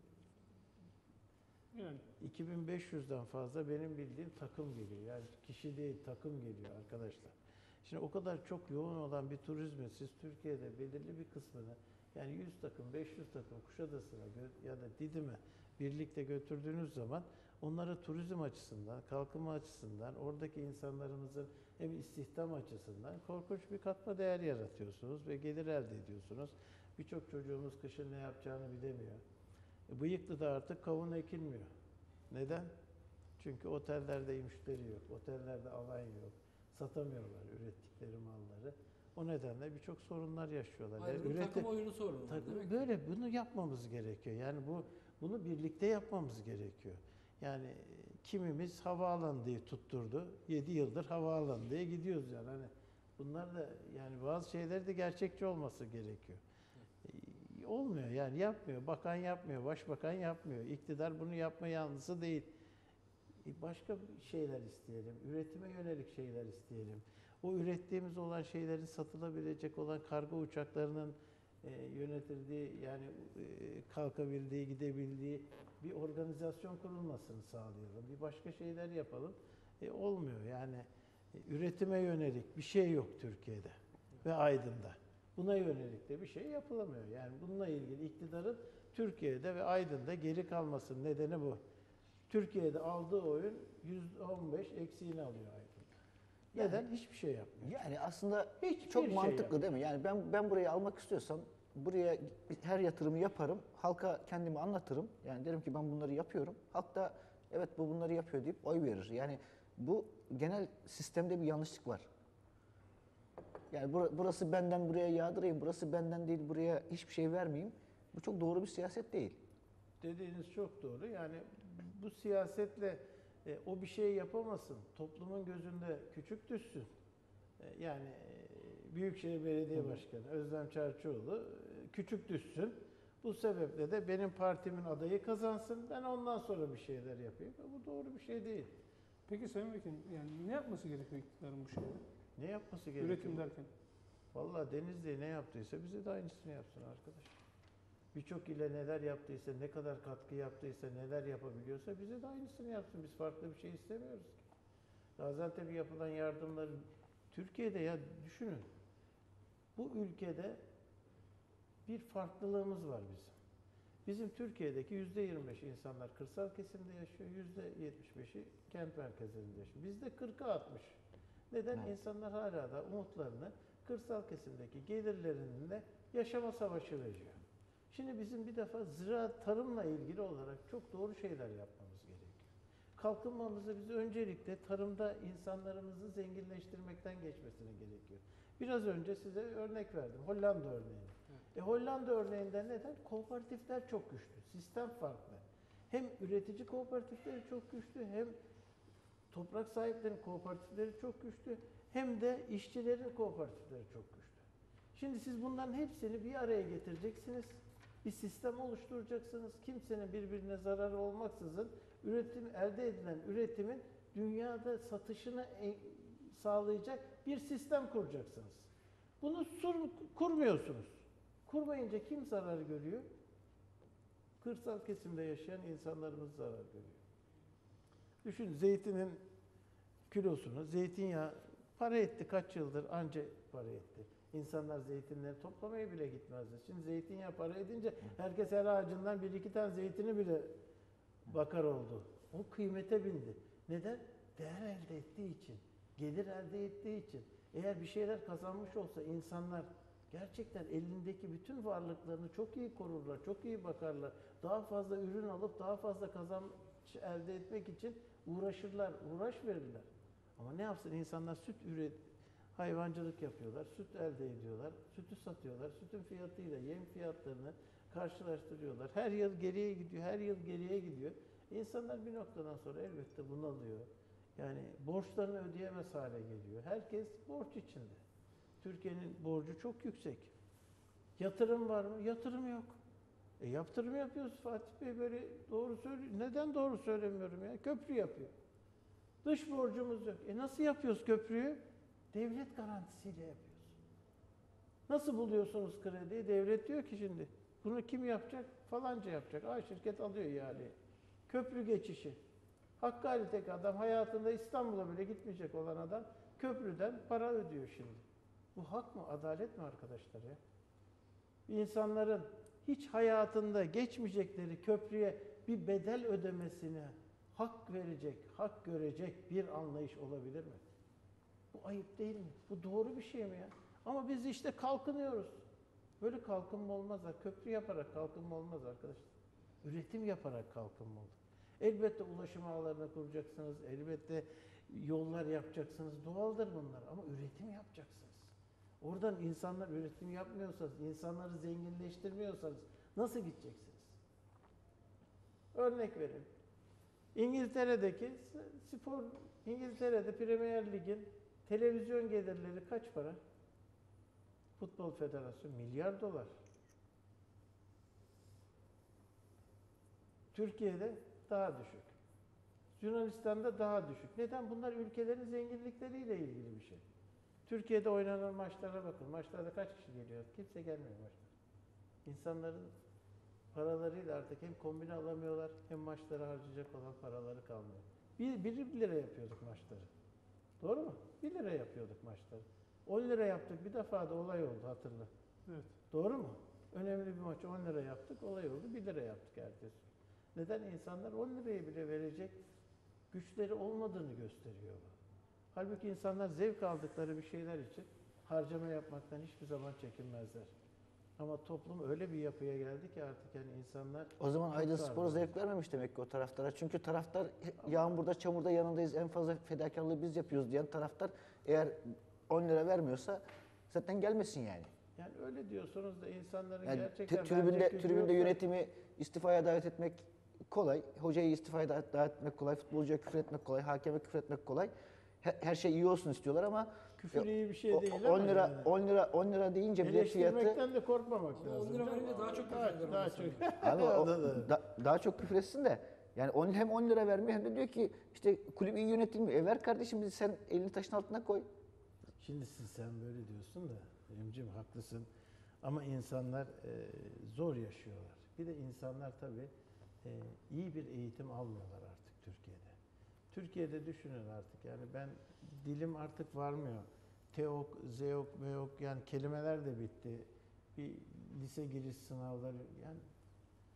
G: Yani
C: 2500'den fazla benim bildiğim takım geliyor. Yani kişi değil takım geliyor arkadaşlar. Şimdi o kadar çok yoğun olan bir turizmi siz Türkiye'de belirli bir kısmını yani 100 takım, 500 takım Kuşadası'na ya da Didim'e birlikte götürdüğünüz zaman onlara turizm açısından, kalkınma açısından, oradaki insanlarımızın hem istihdam açısından korkunç bir katma değer yaratıyorsunuz ve gelir elde ediyorsunuz. Birçok çocuğumuz kışın ne yapacağını bilemiyor. Bıyıklı'da artık kavun ekilmiyor. Neden? Çünkü otellerde müşteri yok, otellerde alan yok, satamıyorlar ürettikleri malları. O nedenle birçok sorunlar yaşıyorlar.
E: Aydın'ın takım oyunu sorunu var demek ki.
C: Böyle bunu yapmamız gerekiyor. Yani bunu birlikte yapmamız gerekiyor. Yani kimimiz havaalanı diye tutturdu. 7 yıldır havaalanı diye gidiyoruz yani. Hani bunlar da yani bazı şeyler de gerçekçi olması gerekiyor. Olmuyor yani yapmıyor. Bakan yapmıyor, başbakan yapmıyor. İktidar bunu yapma yanlısı değil. Başka şeyler isteyelim. Üretime yönelik şeyler isteyelim. O ürettiğimiz olan şeylerin satılabilecek olan kargo uçaklarının yönetildiği yani kalkabildiği, gidebildiği bir organizasyon kurulmasını sağlayalım. Bir başka şeyler yapalım. Olmuyor yani üretime yönelik bir şey yok Türkiye'de ve Aydın'da. Buna yönelik de bir şey yapılamıyor. Yani bununla ilgili iktidarın Türkiye'de ve Aydın'da geri kalmasının nedeni bu. Türkiye'de aldığı oyun %15 eksiğini alıyor Aydın'da. Neden? Hiçbir şey yapmıyor.
D: Yani aslında
C: Hiçbir
D: çok
C: şey
D: mantıklı
C: yapmıyor.
D: değil mi? Yani ben burayı almak istiyorsam buraya her yatırımı yaparım. Halka kendimi anlatırım. Yani derim ki ben bunları yapıyorum. Halk da evet bu bunları yapıyor deyip oy verir. Yani bu genel sistemde bir yanlışlık var. Yani burası benden buraya yağdırayım, burası benden değil buraya hiçbir şey vermeyeyim. Bu çok doğru bir siyaset değil.
C: Dediğiniz çok doğru. Yani bu siyasetle o bir şey yapamasın. Toplumun gözünde küçük düşsün. Yani Büyükşehir Belediye Başkanı Özlem Çerçioğlu küçük düşsün. Bu sebeple de benim partimin adayı kazansın. Ben ondan sonra bir şeyler yapayım. Bu doğru bir şey değil.
G: peki Sayın Vekilim, yani ne yapması gerekiyor iktidarın bu şeyde?
C: Ne yapması gerekiyor?
G: Üretim derken.
C: Vallahi Denizli ne yaptıysa bize de aynısını yapsın arkadaş. Birçok ile neler yaptıysa, ne kadar katkı yaptıysa, neler yapabiliyorsa bize de aynısını yapsın. Biz farklı bir şey istemiyoruz ki. Gaziantep'e yapılan yardımları Türkiye'de ya düşünün. Bu ülkede bir farklılığımız var bizim. Bizim Türkiye'deki %25 insanlar kırsal kesimde yaşıyor, %75'i kent merkezlerinde yaşıyor. Bizde 40'a 60. Neden?
D: Evet.
C: İnsanlar hala da umutlarını kırsal kesimdeki gelirlerinde yaşama savaşı veriyor. Şimdi bizim bir defa ziraat, tarımla ilgili olarak çok doğru şeyler yapmamız gerekiyor. Kalkınmamızı biz öncelikle tarımda insanlarımızı zenginleştirmekten geçmesine gerekiyor. Biraz önce size örnek verdim, Hollanda örneğini. Hollanda örneğinde neden? Kooperatifler çok güçlü, sistem farklı. Hem üretici kooperatifleri çok güçlü, hem toprak sahiplerinin kooperatifleri çok güçlü, hem de işçilerin kooperatifleri çok güçlü. Şimdi siz bunların hepsini bir araya getireceksiniz, bir sistem oluşturacaksınız. Kimsenin birbirine zararı olmaksızın elde edilen üretimin dünyada satışını sağlayacak bir sistem kuracaksınız. Bunu kurmuyorsunuz. Kurmayınca kim zarar görüyor? Kırsal kesimde yaşayan insanlarımız zarar görüyor. Düşün, zeytinin kilosunu, zeytinyağı para etti, kaç yıldır anca para etti. İnsanlar zeytinleri toplamaya bile gitmezdi. Şimdi zeytinyağı para edince herkes her ağacından bir iki tane zeytini bile bakar oldu. O kıymete bindi. Neden? Değer elde ettiği için, gelir elde ettiği için. Eğer bir şeyler kazanmış olsa insanlar gerçekten elindeki bütün varlıklarını çok iyi korurlar, çok iyi bakarlar. Daha fazla ürün alıp daha fazla kazanç elde etmek için uğraşırlar, uğraş verirler. Ama ne yapsın insanlar hayvancılık yapıyorlar, süt elde ediyorlar, sütü satıyorlar, sütün fiyatıyla yem fiyatlarını karşılaştırıyorlar. Her yıl geriye gidiyor, her yıl geriye gidiyor. İnsanlar bir noktadan sonra elbette bunalıyor. Yani borçlarını ödeyemez hale geliyor. Herkes borç içinde. Türkiye'nin borcu çok yüksek. Yatırım var mı? Yatırım yok. Yatırım yapıyoruz Fatih Bey, böyle doğru söylüyor. Neden doğru söylemiyorum ya? Köprü yapıyor. Dış borcumuz yok. Nasıl yapıyoruz köprüyü? Devlet garantisiyle yapıyoruz. Nasıl buluyorsunuz krediyi? Devlet diyor ki şimdi bunu kim yapacak? Falanca yapacak. Şirket alıyor ihaleyi. Köprü geçişi. Hakkari tek adam, hayatında İstanbul'a bile gitmeyecek olan adam köprüden para ödüyor şimdi. Bu hak mı, adalet mi arkadaşlar ya? İnsanların hiç hayatında geçmeyecekleri köprüye bir bedel ödemesine hak verecek, hak görecek bir anlayış olabilir mi? Bu ayıp değil mi? Bu doğru bir şey mi ya? Ama biz işte kalkınıyoruz. Böyle kalkınma olmaz. Köprü yaparak kalkınma olmaz arkadaşlar. Üretim yaparak kalkınma olur. Elbette ulaşım ağlarını kuracaksınız, elbette yollar yapacaksınız. Doğaldır bunlar ama üretim yapacaksınız. Oradan insanlar üretim yapmıyorsanız, insanları zenginleştirmiyorsanız nasıl gideceksiniz? Örnek vereyim. İngiltere'de Premier Lig'in televizyon gelirleri kaç para? Futbol Federasyonu milyar dolar. Türkiye'de daha düşük. Yunanistan'da daha düşük. Neden? Bunlar ülkelerin zenginlikleriyle ilgili bir şey. Türkiye'de oynanan maçlara bakın. Maçlarda kaç kişi geliyor? Kimse gelmiyor maçlara. İnsanların paralarıyla artık hem kombine alamıyorlar hem maçlara harcayacak olan paraları kalmıyor. 1 lira yapıyorduk maçları. Doğru mu? 1 lira yapıyorduk maçları. 10 lira yaptık. Bir defa da olay oldu, hatırla.
G: Evet.
C: Doğru mu? Önemli bir maçı 10 lira yaptık. Olay oldu. 1 lira yaptık ertesi. Neden? İnsanlar 10 lirayı bile verecek güçleri olmadığını gösteriyor bu. Halbuki insanlar zevk aldıkları bir şeyler için harcama yapmaktan hiçbir zaman çekinmezler. Ama toplum öyle bir yapıya geldi ki artık yani insanlar...
D: O zaman Aydınspor'a zevk vermemiş demek ki o taraftara. Çünkü taraftar yağmurda, çamurda yanındayız, en fazla fedakarlığı biz yapıyoruz diyen taraftar eğer 10 lira vermiyorsa zaten gelmesin yani.
C: Yani öyle diyorsunuz da insanların
D: Yani
C: gerçekten...
D: tribünde yönetimi istifaya davet etmek kolay, hocayı istifaya davet etmek kolay, futbolcuya küfür etmek kolay, hakeme küfür etmek kolay. Her şey iyi olsun istiyorlar ama
C: küfür iyi bir şey değil
D: 10
C: ama
D: lira
C: yani.
D: 10 lira deyince bilet fiyatı
C: Eleştirmekten de korkmamak
E: Ama
C: lazım.
E: 10 lira verince daha çok küfür eder
C: daha
E: ondan
C: çok.
E: sonra.
D: abi daha çok küfür etsin de yani hem 10 lira vermiyor hem de diyor ki işte kulüp iyi yönetilmiyor. Ver kardeşim sen elini taşın altına koy.
C: Şimdi sen böyle diyorsun da Emcim haklısın ama insanlar zor yaşıyorlar. Bir de insanlar tabii iyi bir eğitim almıyorlar artık Türkiye'de. Türkiye'de düşünün artık yani ben dilim artık varmıyor. Teok, zeok, meok yani kelimeler de bitti. Bir lise giriş sınavları yani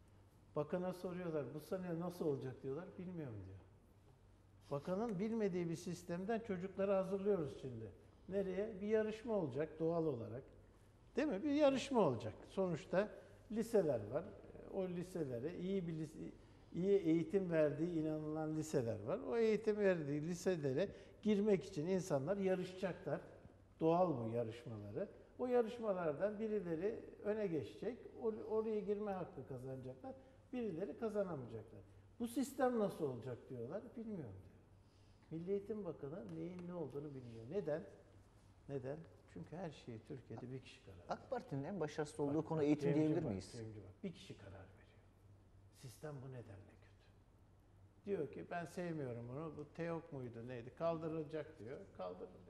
C: Bakana soruyorlar bu sene nasıl olacak diyorlar. Bilmiyorum diyor. Bakanın bilmediği bir sistemden çocukları hazırlıyoruz şimdi. Nereye? Bir yarışma olacak doğal olarak. Değil mi? Bir yarışma olacak. Sonuçta liseler var. O liselere iyi eğitim verdiği inanılan liseler var. O eğitim verdiği liselere girmek için insanlar yarışacaklar. Doğal bu yarışmaları. O yarışmalardan birileri öne geçecek. Oraya girme hakkı kazanacaklar. Birileri kazanamayacaklar. Bu sistem nasıl olacak diyorlar. Bilmiyorum diyor. Milli Eğitim Bakanı neyin ne olduğunu bilmiyor. Neden? Neden? Çünkü her şeyi Türkiye'de bir kişi karar veriyor.
D: AK Parti'nin en başarısız olduğu konu
C: Bak,
D: eğitim
C: Cemciğim
D: diyebilir
C: bak,
D: miyiz?
C: Cemciğim bak, bir kişi karar veriyor. Sistem bu nedenle kötü. Diyor ki ben sevmiyorum bunu. Bu TEOK muydu neydi? Kaldırılacak diyor. Kaldırılıyor.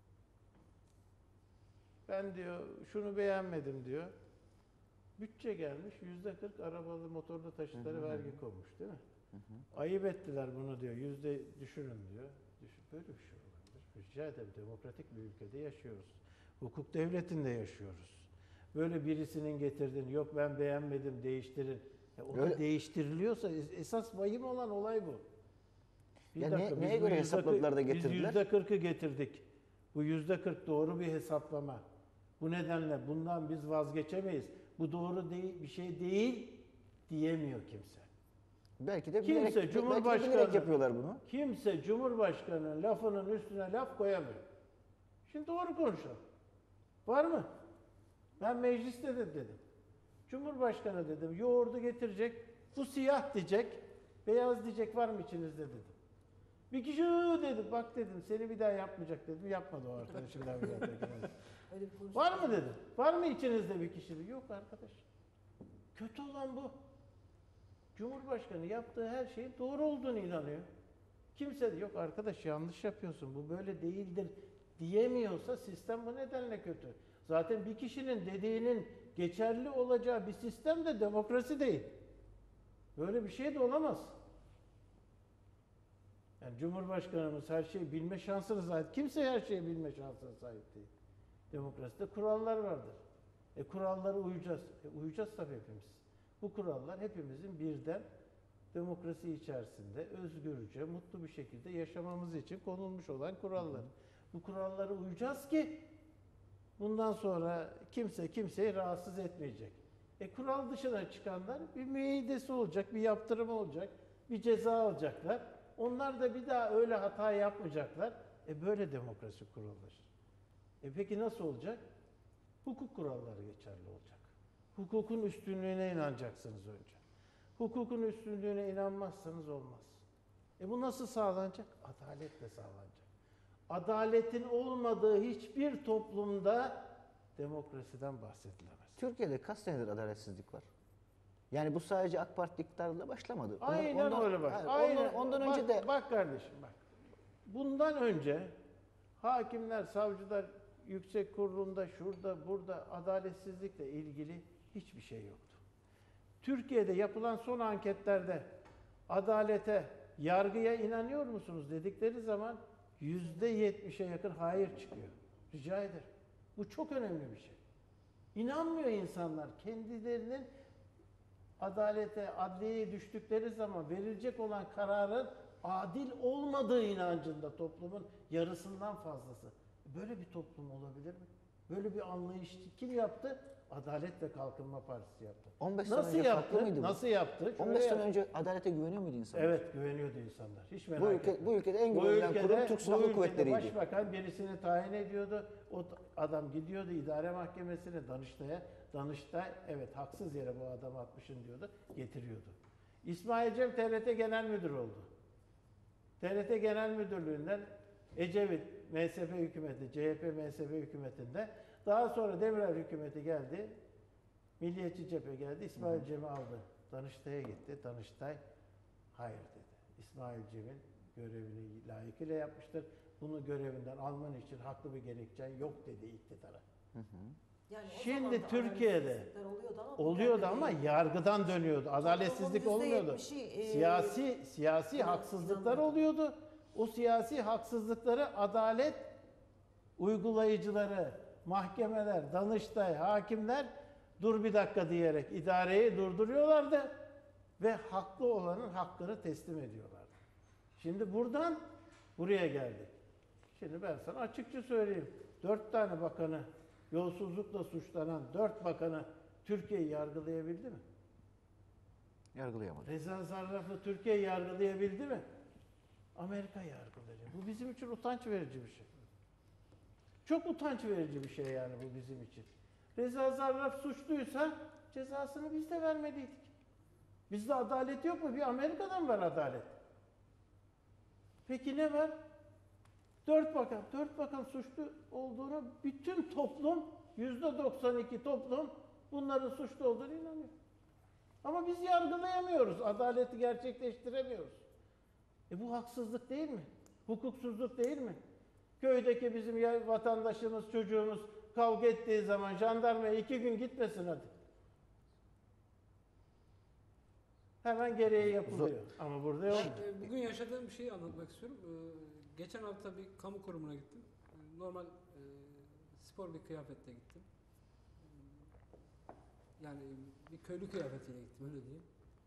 C: Ben diyor şunu beğenmedim diyor. Bütçe gelmiş %40 arabalı motorlu taşıtlara vergi konmuş değil mi? Ayıp ettiler bunu diyor. Yüzde düşürün diyor. Böyle bir şey olabilir. Rica ederim, demokratik bir ülkede yaşıyoruz. Hukuk devletinde yaşıyoruz. Böyle birisinin getirdiğini yok ben beğenmedim değiştirin. O da değiştiriliyorsa esas vahim olan olay bu.
D: Neye göre hesapladılar da getirdiler?
C: Biz %40'ı getirdik. Bu %40 doğru bir hesaplama. Bu nedenle bundan biz vazgeçemeyiz. Bu doğru değil, bir şey değil diyemiyor kimse.
D: Belki de
C: Kimse
D: bilerek,
C: Cumhurbaşkanı
D: yapıyorlar bunu.
C: Kimse Cumhurbaşkanı'nın lafının üstüne laf koyamıyor. Şimdi doğru konuşalım. Var mı? Ben mecliste de dedim. Cumhurbaşkanı dedim yoğurdu getirecek. Bu siyah diyecek. Beyaz diyecek var mı içinizde dedim. Bir kişi dedi bak dedim seni bir daha yapmayacak dedim. Yapmadı o arkadaşım. Var mı dedim. Var mı içinizde bir kişi? Yok arkadaş. Kötü olan bu. Cumhurbaşkanı yaptığı her şeyin doğru olduğunu inanıyor. Kimse de yok arkadaş yanlış yapıyorsun bu böyle değildir diyemiyorsa sistem bu nedenle kötü. Zaten bir kişinin dediğinin geçerli olacağı bir sistem de demokrasi değil. Böyle bir şey de olamaz. Yani Cumhurbaşkanımız her şeyi bilme şansına sahip. Kimse her şeyi bilme şansına sahip değil. Demokraside kurallar vardır. Kurallara uyacağız. Uyacağız tabii hepimiz. Bu kurallar hepimizin birden demokrasi içerisinde özgürce, mutlu bir şekilde yaşamamız için konulmuş olan kurallar. Bu kurallara uyacağız ki bundan sonra kimse kimseyi rahatsız etmeyecek. Kural dışına çıkanlar bir müeyyidesi olacak, bir yaptırım olacak, bir ceza alacaklar. Onlar da bir daha öyle hata yapmayacaklar. Böyle demokrasi kurulur. Peki nasıl olacak? Hukuk kuralları geçerli olacak. Hukukun üstünlüğüne inanacaksınız önce. Hukukun üstünlüğüne inanmazsanız olmaz. Bu nasıl sağlanacak? Adaletle sağlanacak. Adaletin olmadığı hiçbir toplumda demokrasiden bahsedilemez.
D: Türkiye'de kaç senedir adaletsizlik var? Yani bu sadece AK Parti iktidarıyla başlamadı.
C: Aynen öyle bak.
D: Ondan önce de...
C: Bak kardeşim bak. Bundan önce hakimler, savcılar yüksek kurulunda, şurada, burada adaletsizlikle ilgili hiçbir şey yoktu. Türkiye'de yapılan son anketlerde adalete, yargıya inanıyor musunuz dedikleri zaman %70'e yakın hayır çıkıyor. Rica ederim. Bu çok önemli bir şey. İnanmıyor insanlar. Kendilerinin adalete, adliyeye düştükleri zaman verilecek olan kararın adil olmadığı inancında toplumun yarısından fazlası. Böyle bir toplum olabilir mi? Böyle bir anlayış kim yaptı? Adalet ve Kalkınma Partisi yaptı.
D: 15 sene
C: Nasıl
D: önce farklı mıydı
C: yaptı?
D: bu?
C: Nasıl yaptı?
D: 15 sene önce adalete güveniyor muydu insanlar?
C: Evet, güveniyordu insanlar. Hiç merak etme.
D: Bu ülkede en güvenilen kurum Türk Silahlı Kuvvetleri'ydi.
C: Başbakan birisini tayin ediyordu. O adam gidiyordu idare mahkemesine, Danıştay'a. Danıştay, evet haksız yere bu adamı atmışsın diyordu, getiriyordu. İsmail Cem TRT Genel Müdür oldu. TRT Genel Müdürlüğü'nden Ecevit MSP hükümeti, CHP MSP hükümetinde, daha sonra Demirel hükümeti geldi, Milliyetçi Cephe geldi, İsmail Cem'i aldı. Danıştay'a gitti, Danıştay hayır dedi. İsmail Cem'in görevini layıkıyla yapmıştır. Bunu görevinden alman için haklı bir gerekçen yok dedi iktidara.
F: Yani
C: Şimdi Türkiye'de
F: oluyordu
C: ama yargıdan dönüyordu. Adaletsizlik olmuyordu. Siyasi haksızlıklar oluyordu. O siyasi haksızlıkları adalet uygulayıcıları, mahkemeler, Danıştay, hakimler dur bir dakika diyerek idareyi durduruyorlardı. ve haklı olanın hakkını teslim ediyorlardı. Şimdi buradan buraya geldik. Şimdi ben sana açıkça söyleyeyim. 4 tane bakanı, yolsuzlukla suçlanan 4 bakanı Türkiye'yi yargılayabildi mi?
D: Yargılayamadı.
C: Reza Zarrab'ı Türkiye yargılayabildi mi? Amerika yargılayacak. Bu bizim için utanç verici bir şey. Çok utanç verici bir şey yani bu bizim için. Reza Zarrab suçluysa cezasını biz de vermeliydik. Bizde adalet yok mu? Bir Amerika'dan var adalet. Peki ne var? 4 bakan suçlu olduğunu bütün toplum, %92 toplum bunların suçlu olduğunu inanıyor. Ama biz yargılayamıyoruz, adaleti gerçekleştiremiyoruz. Bu haksızlık değil mi? Hukuksuzluk değil mi? Köydeki bizim vatandaşımız, çocuğumuz kavga ettiği zaman jandarmaya 2 gün gitmesin hadi. Hemen gereği yapılıyor. Ama burada yok.
E: Ben bugün yaşadığım bir şeyi anlatmak istiyorum. Geçen hafta bir kamu kurumuna gittim. Normal spor bir kıyafetle gittim. Yani bir köylü kıyafetiyle gittim, öyle diyeyim.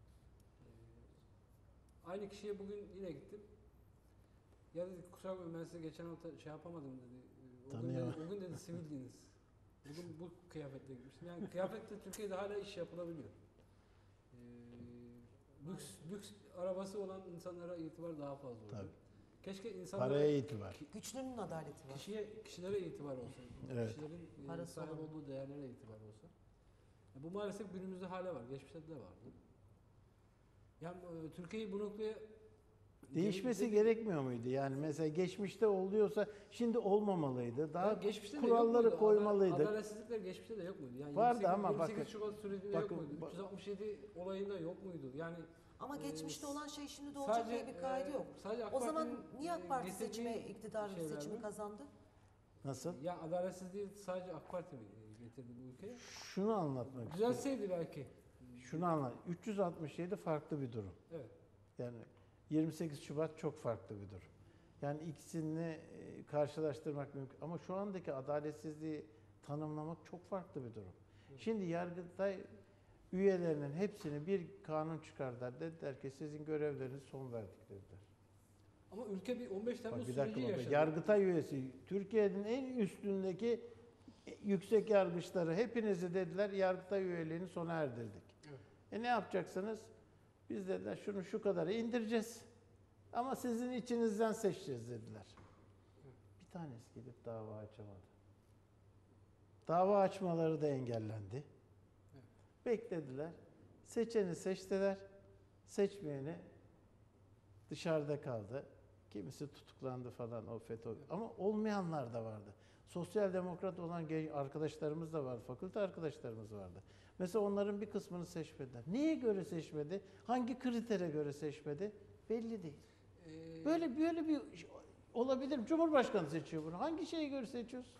E: Aynı kişiye bugün yine gittim. Ya dedi, kusura bakmayın ben size geçen hafta şey yapamadım dedi. O gün dedi sivildiniz. Bugün bu kıyafetle gitmiştim. Yani kıyafetle Türkiye'de hala iş yapılabiliyor. Lüks arabası olan insanlara itibar daha fazla oluyor.
C: Tabii.
E: Keşke insanlara,
C: Paraya itibar.
F: Güçlünün adaleti var.
E: kişilere itibar olsa.
C: Evet.
E: Kişilerin
F: Parası
E: sahip
F: olan.
E: olduğu değerlere itibar olsa. Bu maalesef günümüzde hala var. Geçmişte de vardı. Yani Türkiye'yi bu noktaya
C: Değişmesi gerekmiyor muydu? Yani mesela geçmişte oluyorsa şimdi olmamalıydı. Daha
E: geçmişte de yok
C: kuralları
E: muydu?
C: koymalıydık.
E: Adaletsizlikler geçmişte de yok muydu? Yani
C: Vardı
E: 28,
C: ama
E: 28
C: bakın-
E: Şubat sürecinde
C: bakın-
E: yok muydu? 367 olayında yok muydu? Yani
F: Ama geçmişte olan şey şimdi de
E: sadece,
F: olacak diye bir kaydı yok.
E: Sadece AK
F: O zaman
E: Parti'nin,
F: niye AK Parti
E: getirdiği
F: seçime, iktidar
E: şeyler
F: seçimi
E: mi?
F: kazandı?
C: Nasıl?
E: Ya adaletsizliği sadece AK Parti mi getirdi bu ülkeye?
C: Şunu anlatmak istiyorum.
E: Düzelseydi belki.
C: Şunu anlat. 367 farklı bir durum.
E: Evet.
C: Yani 28 Şubat çok farklı bir durum. Yani ikisini karşılaştırmak mümkün. Ama şu andaki adaletsizliği tanımlamak çok farklı bir durum. Şimdi Yargıtay üyelerinin hepsini bir kanun çıkardılar. Dediler ki sizin görevleriniz son verdik dediler.
E: Ama ülke bir 15 Temmuz
C: Bak bir
E: süreci
C: dakika
E: yaşadı.
C: Yargıtay üyesi, Türkiye'nin en üstündeki yüksek yargıçları hepinizi dediler Yargıtay üyeliğini sona erdirdik.
E: Evet.
C: Ne yapacaksınız? Biz dediler şunu şu kadarı indireceğiz. Ama sizin içinizden seçeceğiz dediler. Bir tanesi gidip dava açamadı. Dava açmaları da engellendi. Beklediler. Seçeni seçtiler. Seçmeyeni dışarıda kaldı. Kimisi tutuklandı falan o FETÖ. Ama olmayanlar da vardı. Sosyal demokrat olan arkadaşlarımız da vardı. Fakülte arkadaşlarımız vardı. Mesela onların bir kısmını seçmediler. Neye göre seçmedi? Hangi kritere göre seçmedi? Belli değil. Böyle bir olabilir. Cumhurbaşkanı seçiyor bunu. Hangi şeye göre seçiyorsun?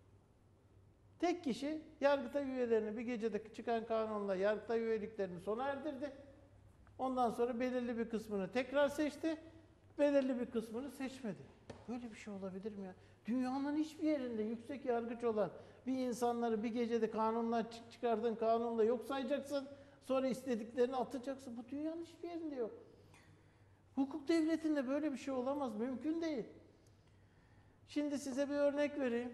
C: Tek kişi Yargıtay üyelerini bir gecede çıkan kanunla Yargıtay üyeliklerini sona erdirdi. Ondan sonra belirli bir kısmını tekrar seçti. Belirli bir kısmını seçmedi. Böyle bir şey olabilir mi ya? Dünyanın hiçbir yerinde yüksek yargıç olan bir insanları bir gecede kanunla çıkardığın kanunla yok sayacaksın. Sonra istediklerini atacaksın. Bu dünyanın hiçbir yerinde yok. Hukuk devletinde böyle bir şey olamaz. Mümkün değil. Şimdi size bir örnek vereyim.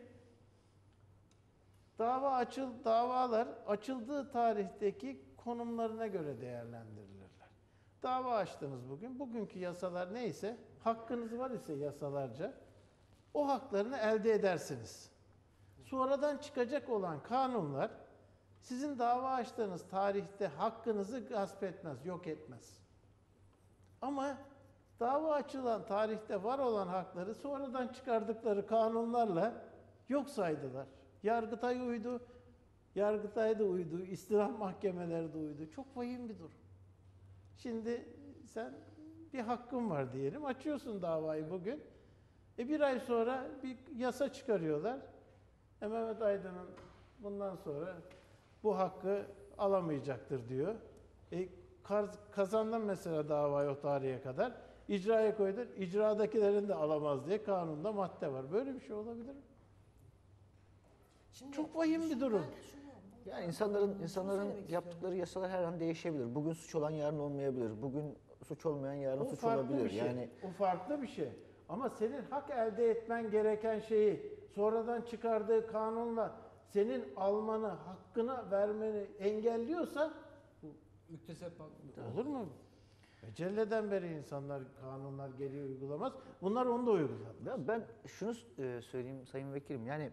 C: Davalar açıldığı tarihteki konumlarına göre değerlendirilirler. Dava açtınız bugün. Bugünkü yasalar neyse, hakkınız var ise yasalarca o haklarını elde edersiniz. Sonradan çıkacak olan kanunlar sizin dava açtığınız tarihte hakkınızı gasp etmez, yok etmez. Ama dava açılan tarihte var olan hakları sonradan çıkardıkları kanunlarla yok saydılar. Yargıtay uydu, Yargıtay da uydu, istinaf mahkemeleri de uydu. Çok vahim bir durum. Şimdi sen bir hakkın var diyelim, açıyorsun davayı bugün. Bir ay sonra bir yasa çıkarıyorlar. Mehmet Aydın'ın bundan sonra bu hakkı alamayacaktır diyor. Kazandın mesela davayı o tarihe kadar. İcraya koydur, icradakilerin de alamaz diye kanunda madde var. Böyle bir şey olabilir mi?
F: Şimdi
C: Çok vahim bir durum.
D: Yani
F: Şunu
D: insanların
F: söylemek
D: yaptıkları
F: istiyorum.
D: yasalar her an değişebilir. Bugün suç olan yarın olmayabilir. Bugün suç olmayan yarın
C: O
D: suç
C: farklı
D: olabilir.
C: bir şey.
D: Yani
C: O farklı bir şey. Ama senin hak elde etmen gereken şeyi sonradan çıkardığı kanunla senin almanı, hakkını vermeni engelliyorsa
E: Müktesep
C: olur mu? Ecelleden beri insanlar kanunlar geliyor uygulamaz. Bunlar onu da uyguladı.
D: ben şunu söyleyeyim Sayın Vekilim. Yani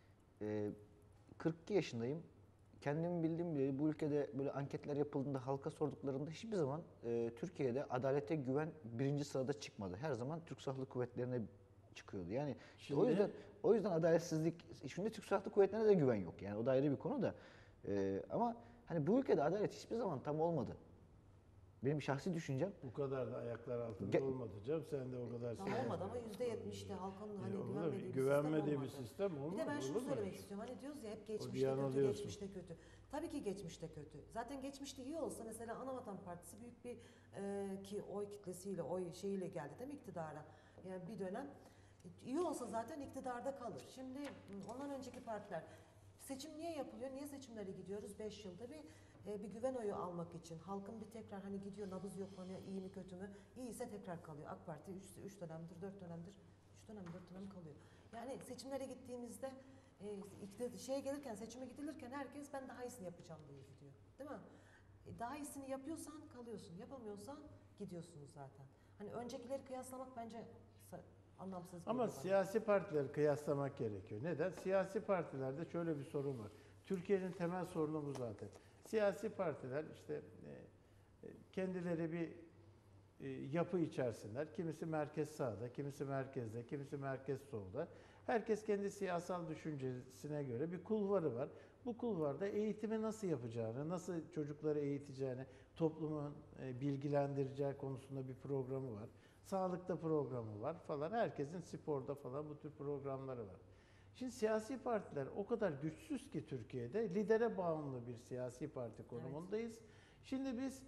D: 42 yaşındayım. Kendimi bildiğim bile bu ülkede böyle anketler yapıldığında halka sorduklarında hiçbir zaman Türkiye'de adalete güven birinci sırada çıkmadı. Her zaman Türk Silahlı Kuvvetleri'ne çıkıyordu. Yani işte
C: Şimdi-
D: o yüzden adaletsizlik, şimdi Türk Silahlı Kuvvetleri'ne de güven yok. Yani o da ayrı bir konu da. Ama hani bu ülkede adalet hiçbir zaman tam olmadı. Benim şahsi düşüncem.
C: Bu kadar da ayaklar altında olmadı canım. Sen de o kadar
F: Tam olmadı ama %70'te halkın hani
C: olur,
F: güvenmediği bir sistem olmadı.
C: güvenmediği bir sistem
F: Bir
C: olmadı.
F: de ben şunu
C: olur mu?
F: söylemek istiyorum. Hani diyoruz ya hep geçmişte kötü,
C: yanılıyorsun.
F: geçmişte kötü. Tabii ki geçmişte kötü. Zaten geçmişte iyi olsa mesela Anavatan Partisi büyük bir ki oy kitlesiyle, oy şeyiyle geldi değil mi iktidara? Yani bir dönem iyi olsa zaten iktidarda kalır. Şimdi ondan önceki partiler seçim niye yapılıyor? Niye seçimlere gidiyoruz? 5 yılda bir güven oyu almak için. Halkın bir tekrar hani gidiyor nabız yoklanıyor iyi mi kötü mü? İyiyse tekrar kalıyor. AK Parti 3 dönemdir 4 dönemdir 3 dönem 4 dönem kalıyor. Yani seçimlere gittiğimizde şeye gelirken seçime gidilirken herkes ben daha iyisini yapacağım diye gidiyor. Değil mi? Daha iyisini yapıyorsan kalıyorsun. Yapamıyorsan gidiyorsunuz zaten. Hani öncekileri kıyaslamak bence anlamsız
C: Ama
F: geliyor bana.
C: siyasi partileri kıyaslamak gerekiyor. Neden? Siyasi partilerde şöyle bir sorun var. Türkiye'nin temel sorunu bu zaten. Siyasi partiler işte kendileri bir yapı içerisindeler. Kimisi merkez sağda, kimisi merkezde, kimisi merkez solda. Herkes kendi siyasal düşüncesine göre bir kulvarı var. Bu kulvarda eğitimi nasıl yapacağını, nasıl çocukları eğiteceğini, toplumu bilgilendireceği konusunda bir programı var. Sağlıkta programı var falan. Herkesin sporda falan bu tür programları var. Şimdi siyasi partiler o kadar güçsüz ki Türkiye'de lidere bağımlı bir siyasi parti konumundayız. Şimdi biz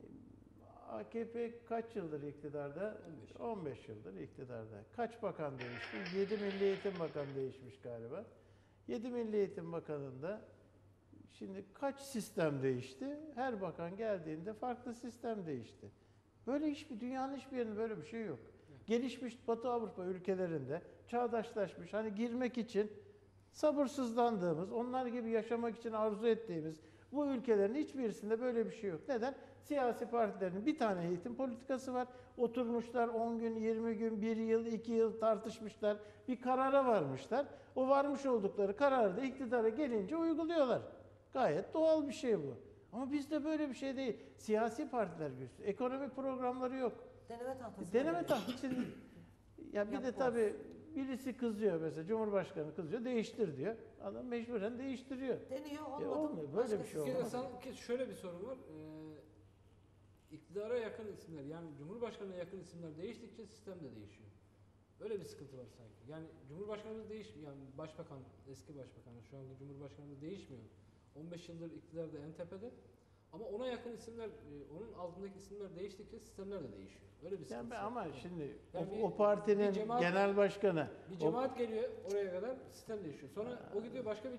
C: AKP kaç yıldır iktidarda? 15 yıldır iktidarda. Kaç bakan değişti? 7 Milli Eğitim Bakanı değişmiş galiba. 7 Milli Eğitim Bakanı'nda şimdi kaç sistem değişti? Her bakan geldiğinde farklı sistem değişti. Böyle dünyanın hiçbir yerinde böyle bir şey yok. Gelişmiş Batı Avrupa ülkelerinde çağdaşlaşmış, hani girmek için sabırsızlandığımız, onlar gibi yaşamak için arzu ettiğimiz bu ülkelerin hiçbirisinde böyle bir şey yok. Neden? Siyasi partilerin bir tane eğitim politikası var. Oturmuşlar 10 gün, 20 gün, 1 yıl, 2 yıl tartışmışlar. Bir karara varmışlar. O varmış oldukları kararı da iktidara gelince uyguluyorlar. Gayet doğal bir şey bu. Ama bizde böyle bir şey değil. Siyasi partiler güçlü. Ekonomik programları yok.
F: Deneme tahtası.
C: Deneme tahtası. Ya bir de
F: Yapmaz.
C: tabii birisi kızıyor mesela, Cumhurbaşkanı kızıyor, değiştir diyor. Adam mecburen değiştiriyor.
F: Deniyor olmadı.
C: olmuyor, böyle bir şey
E: Bir
C: olmaz.
E: de şöyle bir sorun var. İktidara yakın isimler yani Cumhurbaşkanı'na yakın isimler değiştikçe sistem de değişiyor. Öyle bir sıkıntı var sanki. Yani Cumhurbaşkanımız değişmiyor. Yani Başbakan, eski Başbakan, şu anki Cumhurbaşkanımız değişmiyor. 15 yıldır iktidarda en tepede. Ama ona yakın isimler, onun altındaki isimler değiştikçe sistemler de değişiyor. Öyle bir sıkıntı var.
C: Ama şimdi
E: Yani
C: o partinin
E: bir cemaat-
C: genel başkanı,
E: Bir cemaat geliyor oraya kadar sistem değişiyor. Sonra o gidiyor başka bir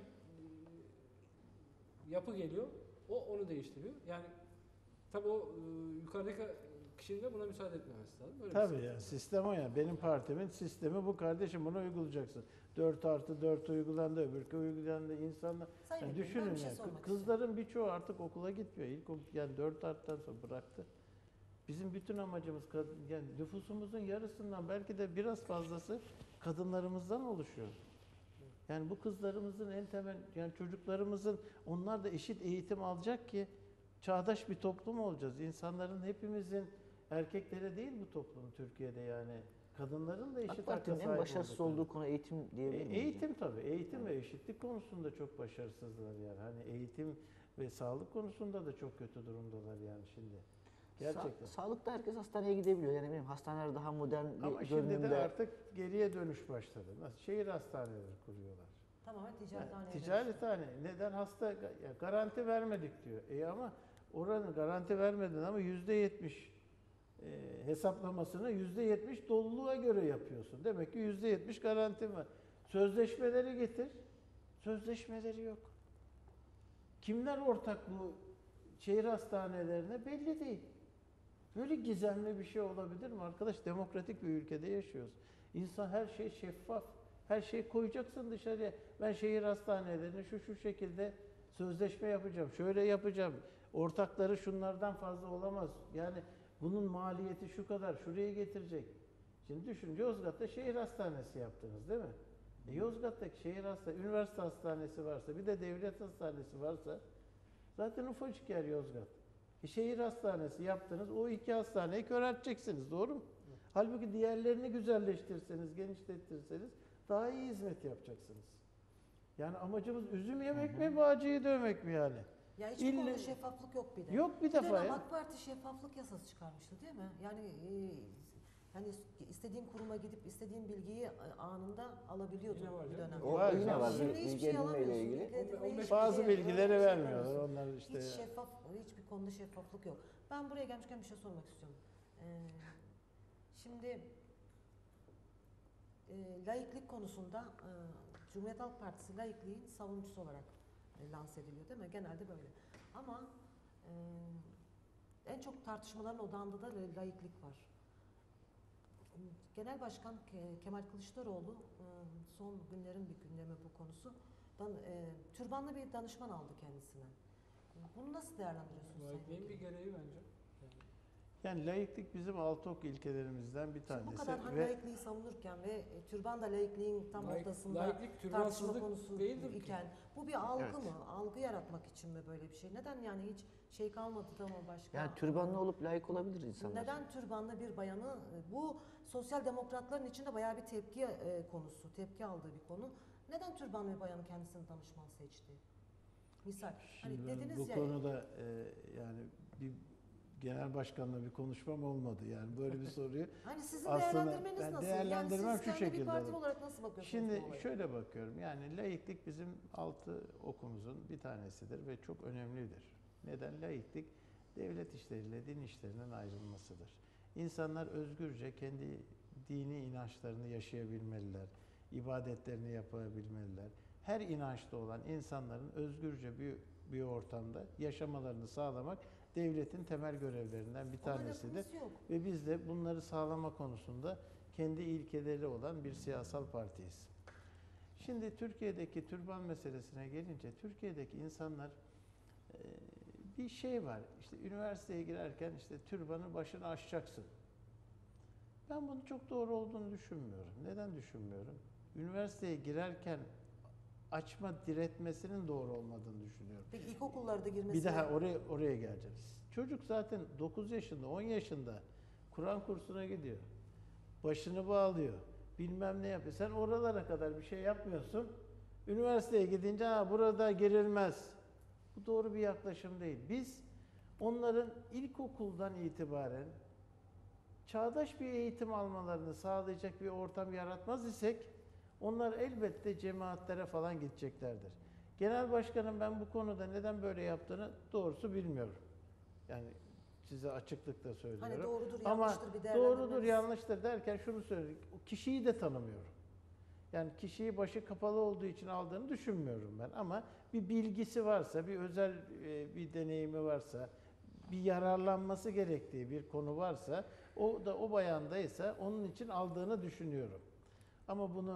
E: yapı geliyor. O onu değiştiriyor. Yani tabii o yukarıdaki kişinin de buna müsaade etmemesi lazım. Böyle bir
C: tabii
E: sıkıntı
C: ya
E: var.
C: sistem o ya. Benim partimin sistemi bu kardeşim, bunu uygulayacaksın. 4+4 uygulandı, öbürkü uygulandı. İnsanlar
F: Sayın
C: yani
F: Vekilim,
C: düşünün
F: ben bir şey
C: ya,
F: sormak
C: kızların birçoğu artık okula gitmiyor. Yani 4+'dan sonra bıraktı. Bizim bütün amacımız yani nüfusumuzun yarısından belki de biraz fazlası kadınlarımızdan oluşuyor. Yani bu kızlarımızın en temel, yani çocuklarımızın, onlar da eşit eğitim alacak ki çağdaş bir toplum olacağız. İnsanların, hepimizin, erkeklere değil bu toplum Türkiye'de, yani kadınların da eşit
D: AK
C: hakka
D: Parti'nin en
C: sahip
D: başarısız
C: oldukları.
D: olduğu konu eğitim diyebilir miyiz?
C: Eğitim tabii. Eğitim ve eşitlik konusunda çok başarısızlar yani. Hani eğitim ve sağlık konusunda da çok kötü durumdalar yani şimdi. Gerçekten.
D: Sağlıkta herkes hastaneye gidebiliyor. Yani benim hastaneler daha modern bir
C: Ama şimdi de
D: görünümde.
C: artık geriye dönüş başladı. Nasıl? Şehir hastaneleri kuruyorlar.
F: Tamamen ticarethane.
C: Ticarethane. Neden? Hasta ya garanti vermedik diyor. Ama oranın garanti vermedin ama %70 hesaplamasını %70 doluluğa göre yapıyorsun. Demek ki %70 garanti var. Sözleşmeleri getir. Sözleşmeleri yok. Kimler ortak bu şehir hastanelerine belli değil. Böyle gizemli bir şey olabilir mi arkadaş? Demokratik bir ülkede yaşıyoruz. İnsan her şey şeffaf. Her şeyi koyacaksın dışarıya. Ben şehir hastanelerine şu şekilde sözleşme yapacağım. Şöyle yapacağım. Ortakları şunlardan fazla olamaz. Yani bunun maliyeti şu kadar. Şuraya getirecek. Şimdi düşün, Yozgat'ta şehir hastanesi yaptınız değil mi? Yozgat'taki şehir hastanesi, üniversite hastanesi varsa, bir de devlet hastanesi varsa zaten ufacık yer Yozgat. Şehir hastanesi yaptınız, o iki hastaneyi körelteceksiniz, doğru mu? Halbuki diğerlerini güzelleştirirseniz, genişletirseniz daha iyi hizmet yapacaksınız. Yani amacımız üzüm yemek mi, bağcıyı dövmek mi yani?
F: Ya hiçbir konuda şeffaflık yok bir de.
C: Yok bir defa ya.
F: AK Parti şeffaflık yasası çıkarmıştı değil mi? Yani istediğin kuruma gidip istediğin bilgiyi anında alabiliyordun
E: Yine var
F: bir
E: canım.
F: dönem.
D: O yine var.
F: Şimdi hiçbir
D: Bilgi
F: şey
D: edinmeyle
F: alamıyorsun.
D: ilgili.
F: Bilgi edinmeyi hiçbir
C: Bazı
F: şey-
C: bilgileri
F: öyle
C: vermiyorlar.
F: yapamıyorsun.
C: Onlar işte
F: Hiçbir konuda şeffaflık yok. Ben buraya gelmişken bir şey sormak istiyorum. Şimdi laiklik konusunda Cumhuriyet Halk Partisi laikliğin savunucusu olarak lanse ediliyor değil mi? Genelde böyle. Ama en çok tartışmaların odağında da laiklik var. Genel Başkan Kemal Kılıçdaroğlu son günlerin bir gündemi bu konusu. Türbanlı bir danışman aldı kendisine. Bunu nasıl değerlendiriyorsunuz?
E: Laikliğin bir gereği bence.
C: yani laiklik bizim altı ok ilkelerimizden bir tanesi.
F: Bu kadar hani
C: ve
F: laikliği savunurken ve türban da laikliğin tam ortasında
E: Laiklik
F: tartışma
E: türbansızlık
F: konusu
E: değildir ki.
F: iken bu bir algı
C: Evet.
F: mı? Algı yaratmak için mi böyle bir şey? Neden yani hiç şey kalmadı da mı başka?
D: Yani türbanlı olup layık olabilir insanlar.
F: Neden türbanlı bir bayanı bu sosyal demokratların içinde bayağı bir tepki konusu, tepki aldığı bir konu. Neden türbanlı bir bayanı kendisine danışman seçti? Misal hani
C: Şimdi ben
F: dediniz
C: bu
F: ya
C: konuda yani bir genel başkanla bir konuşmam olmadı. Yani böyle bir soruyu
F: hani sizin
C: aslında
F: değerlendirmeniz
C: ben
F: nasıl?
C: değerlendirmem
F: yani
C: şu
F: siz kendi
C: şekilde
F: bir parti
C: olur.
F: olarak nasıl bakıyorsunuz
C: Şimdi
F: bu olaya?
C: şöyle bakıyorum. Yani laiklik bizim altı okumuzun bir tanesidir ve çok önemlidir. Neden? Laiklik devlet işleriyle din işlerinin ayrılmasıdır. İnsanlar özgürce kendi dini inançlarını yaşayabilmeliler, ibadetlerini yapabilmeliler. Her inançta olan insanların özgürce bir ortamda yaşamalarını sağlamak devletin temel görevlerinden bir
F: Ona
C: tanesidir.
F: lafımız yok.
C: Ve biz de bunları sağlama konusunda kendi ilkeleri olan bir siyasal partiyiz. Şimdi Türkiye'deki türban meselesine gelince, Türkiye'deki insanlar bir şey var. İşte üniversiteye girerken işte türbanın başını açacaksın. Ben bunun çok doğru olduğunu düşünmüyorum. Neden düşünmüyorum? Üniversiteye girerken açma diretmesinin doğru olmadığını düşünüyorum.
F: Peki ilkokullarda girmesi...
C: Bir daha oraya geleceğiz. Çocuk zaten 9 yaşında, 10 yaşında Kur'an kursuna gidiyor. Başını bağlıyor. Bilmem ne yapıyor. Sen oralara kadar bir şey yapmıyorsun. Üniversiteye gidince burada girilmez. Bu doğru bir yaklaşım değil. Biz onların ilkokuldan itibaren çağdaş bir eğitim almalarını sağlayacak bir ortam yaratmaz isek onlar elbette cemaatlere falan gideceklerdir. Genel başkanım ben bu konuda neden böyle yaptığını doğrusu bilmiyorum. Yani size açıklıkla söylüyorum.
F: Hani doğrudur,
C: Ama
F: yanlıştır bir
C: doğrudur,
F: değerlendirmeniz.
C: yanlıştır derken şunu söyleyeyim. O kişiyi de tanımıyorum. Yani kişiyi başı kapalı olduğu için aldığını düşünmüyorum ben. Ama bir bilgisi varsa, bir özel bir deneyimi varsa, bir yararlanması gerektiği bir konu varsa, o da o bayandaysa onun için aldığını düşünüyorum. Ama bunu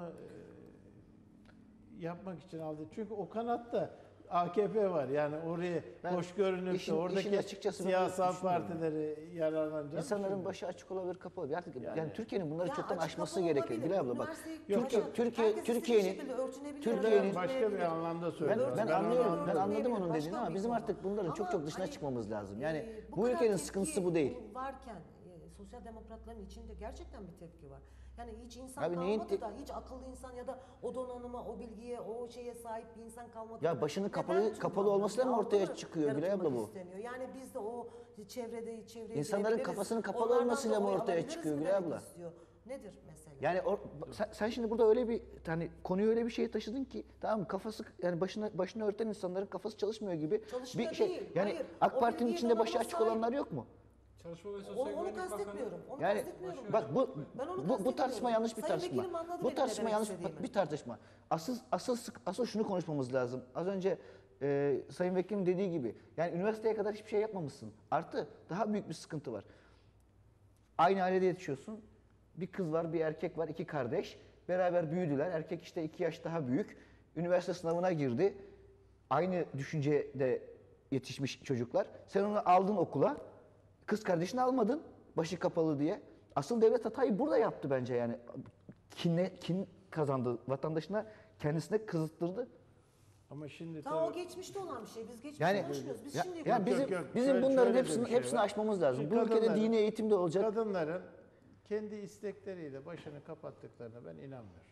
C: yapmak için aldı. Çünkü o kanatta AKP var. Yani oraya hoş görünürse oradaki
D: açıkçası ben
C: siyasal
D: düşünmüyorum.
C: partileri yararlanacak.
D: İnsanların başı açık olabilir, kapalı olabilir. Artık yani Türkiye'nin bunları
F: Ya
D: çoktan
F: açık
D: aşması
F: kapalı
D: gerekiyor.
F: olabilir.
D: Gülay abla bak.
F: Üniversiteyi
D: Türkiye'nin
C: Türkiye'nin başka bir anlamda söylüyorum.
D: Ben
C: Ben
D: anlıyorum.
C: anladım.
D: Ben anladım onun
F: Başka
D: dediğini ama
F: bir
D: bizim
F: konu.
D: artık bunların çok
F: Ama
D: dışına
F: hani,
D: çıkmamız lazım. Yani bu
F: kadar
D: ülkenin
F: tepki
D: sıkıntısı bu değil.
F: Varken sosyal demokratların içinde gerçekten bir tepki var. Yani hiç insan
D: Abi neyin
F: kalmadı da hiç akıllı insan ya da o donanıma, o bilgiye, o şeye sahip bir insan kalmadı.
D: Ya
F: da
D: başının
F: neden
D: kapalı
F: türbanlı
D: olmasıyla mı ortaya
F: algı
D: çıkıyor Gülay abla
F: yaratılmak
D: bu?
F: isteniyor? Yani biz de o çevreye
D: İnsanların
F: girebiliriz.
D: kafasının kapalı
F: Onlardan
D: olmasıyla
F: da
D: mı
F: oy
D: ortaya
F: alabiliriz
D: çıkıyor
F: mi
D: Gülay
F: demek
D: abla?
F: istiyor? Nedir mesela?
D: Yani sen şimdi burada öyle bir hani konuyu öyle bir şeye taşıdın ki tamam kafası yani başını örten insanların kafası çalışmıyor gibi
F: Çalışmıyor
D: bir şey.
F: değil,
D: Yani
F: hayır.
D: AK
F: O
D: Parti'nin
F: bilgiye
D: içinde başı
F: donanıma
D: açık
F: sahip.
D: olanlar yok mu?
E: Çalışma ve Sosyal
F: Onu
E: Güvenlik Bakanı.
F: kastetmiyorum. Onu
D: Yani
F: kastetmiyorum.
D: bak
F: Ben onu
D: bu
F: kastetmiyorum.
D: tartışma yanlış bir
F: Sayın
D: tartışma.
F: Vekilim anladı
D: Bu
F: benim ne
D: tartışma
F: demek
D: yanlış
F: istediğimi.
D: bir tartışma. Asıl şunu konuşmamız lazım. Az önce Sayın Vekilim dediği gibi. Yani üniversiteye kadar hiçbir şey yapmamışsın. Artı daha büyük bir sıkıntı var. Aynı ailede yetişiyorsun. Bir kız var, bir erkek var, 2 kardeş. Beraber büyüdüler. Erkek işte 2 yaş daha büyük. Üniversite sınavına girdi. Aynı düşüncede yetişmiş çocuklar. Sen onu aldın okula. Kız kardeşini almadın. Başı kapalı diye. Asıl devlet hatayı burada yaptı bence yani. Kin kazandı. Vatandaşına kendisine kızıttırdı.
C: Ama şimdi
F: Tamam, o
C: tabii
F: geçmişte olan bir şey. Biz geçmişi
D: Yani
F: konuşmuyoruz. Biz
D: ya,
F: şimdi
D: ya bizim
C: yok.
D: bizim
C: Şöyle-
D: bunların
C: şöyle de bir şey
D: hepsini
C: var.
D: aşmamız lazım.
C: Şimdi
D: Bu ülkede
C: kadınların-
D: dini eğitim de olacak.
C: kadınların kendi istekleriyle başını kapattıklarına ben inanmıyorum.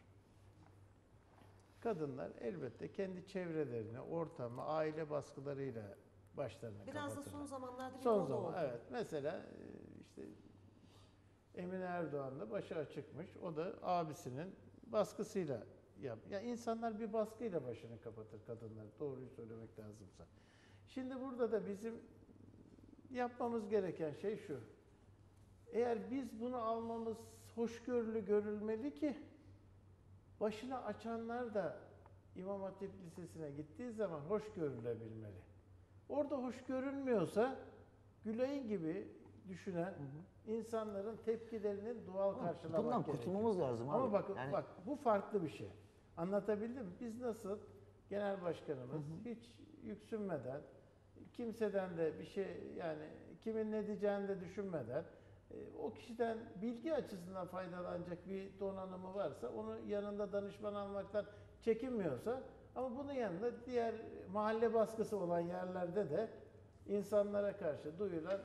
C: Kadınlar elbette kendi çevrelerini, ortamı, aile baskılarıyla başlarını
F: biraz da
C: kapatırlar.
F: son zamanlarda bir
C: Son
F: moda
C: zaman
F: oldu.
C: evet. Mesela işte Emine Erdoğan da başı açıkmış. O da abisinin baskısıyla yap. Ya insanlar bir baskıyla başını kapatır kadınlar. Doğruyu söylemek lazımsa. Şimdi burada da bizim yapmamız gereken şey şu. Eğer biz bunu almamız hoşgörülü görülmeli ki başını açanlar da İmam Hatip Lisesi'ne gittiği zaman hoş görülebilmeli. Orada hoş görünmüyorsa Gülay'ın gibi düşünen insanların tepkilerinin doğal karşılamak
D: Bundan
C: gerekiyor.
D: kurtulmamız lazım abi.
C: Ama bakın
D: Yani-
C: bak bu farklı bir şey. Anlatabildim mi? Biz nasıl genel başkanımız hiç yüksünmeden, kimseden de bir şey yani kimin ne diyeceğini de düşünmeden o kişiden bilgi açısından faydalanacak bir donanımı varsa onu yanında danışman almaktan çekinmiyorsa ama bunun yanında diğer mahalle baskısı olan yerlerde de insanlara karşı duyulan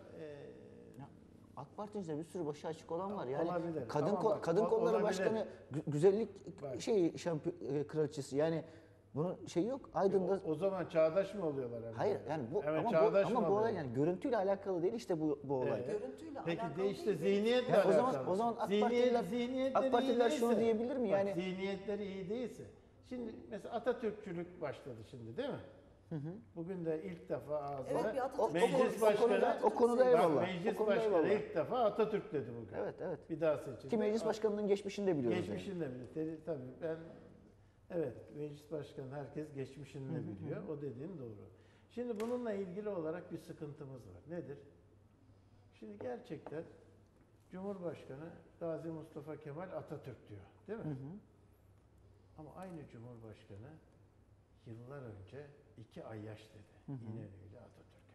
D: AK Parti'nin içinde bir sürü başı açık olan var. Yani
C: Olabilir.
D: kadın
C: Tamam bak,
D: kadın kolları
C: olabilir.
D: başkanı güzellik
C: Bak.
D: kraliçesi. Yani bunun şeyi yok. Aydın'da
C: o zaman çağdaş mı oluyorlar? Hemen?
D: hayır yani bu
C: Hemen
D: ama
C: çağdaş mı
D: bu olay
C: oluyorlar?
D: yani görüntüyle alakalı değil işte bu olay.
C: Evet.
F: Görüntüyle
C: Peki
F: alakalı
C: de işte
F: değil,
C: zihniyetle
D: Ya
C: alakalı.
D: o zaman AK
C: Zihniyetleri
D: AK
C: iyi
D: Partililer şunu
C: değilse-
D: diyebilir mi?
C: Bak,
D: Yani
C: zihniyetleri iyi değilse. Şimdi mesela Atatürkçülük başladı şimdi değil mi? Bugün de ilk defa ağzına
F: Evet, bir Atatürk
C: meclis
F: sevgisi.
C: başkanı
D: o konuda
C: bak,
D: eyvallah.
C: meclis
D: O konuda
C: başkanı
D: eyvallah.
C: ilk defa Atatürk dedi bugün.
D: Evet evet.
C: Bir daha seçildi.
D: Ki meclis başkanının geçmişini de biliyoruz. yani.
C: Geçmişini de bilir. Tabii ben evet meclis başkanı herkes geçmişini de biliyor. O dediğin doğru. Şimdi bununla ilgili olarak bir sıkıntımız var. Nedir? Şimdi gerçekten Cumhurbaşkanı Gazi Mustafa Kemal Atatürk diyor. Değil mi? Ama aynı Cumhurbaşkanı yıllar önce 2 ayyaş dedi. İnönü ile Atatürk'e.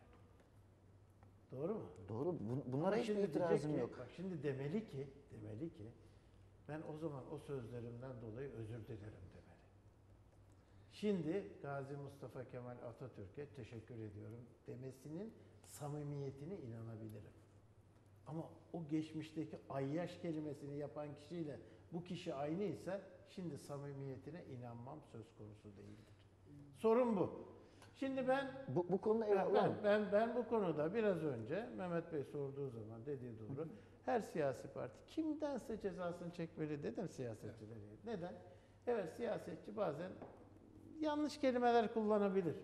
C: Doğru mu?
D: Doğru. Bunlara
C: Ama
D: hiçbir
C: şimdi
D: itirazım
C: diyecek ki,
D: yok.
C: Bak şimdi demeli ki ben o zaman o sözlerimden dolayı özür dilerim demeli. Şimdi Gazi Mustafa Kemal Atatürk'e teşekkür ediyorum demesinin samimiyetine inanabilirim. Ama o geçmişteki ayyaş kelimesini yapan kişiyle bu kişi aynıysa şimdi samimiyetine inanmam söz konusu değildir. Sorun bu. Şimdi ben
D: Bu konuda eyvallah.
C: ben bu konuda biraz önce Mehmet Bey sorduğu zaman dediği doğru. Her siyasi parti kimdense cezasını çekmeli dedim siyasetçilere. Neden? Evet siyasetçi bazen yanlış kelimeler kullanabilir.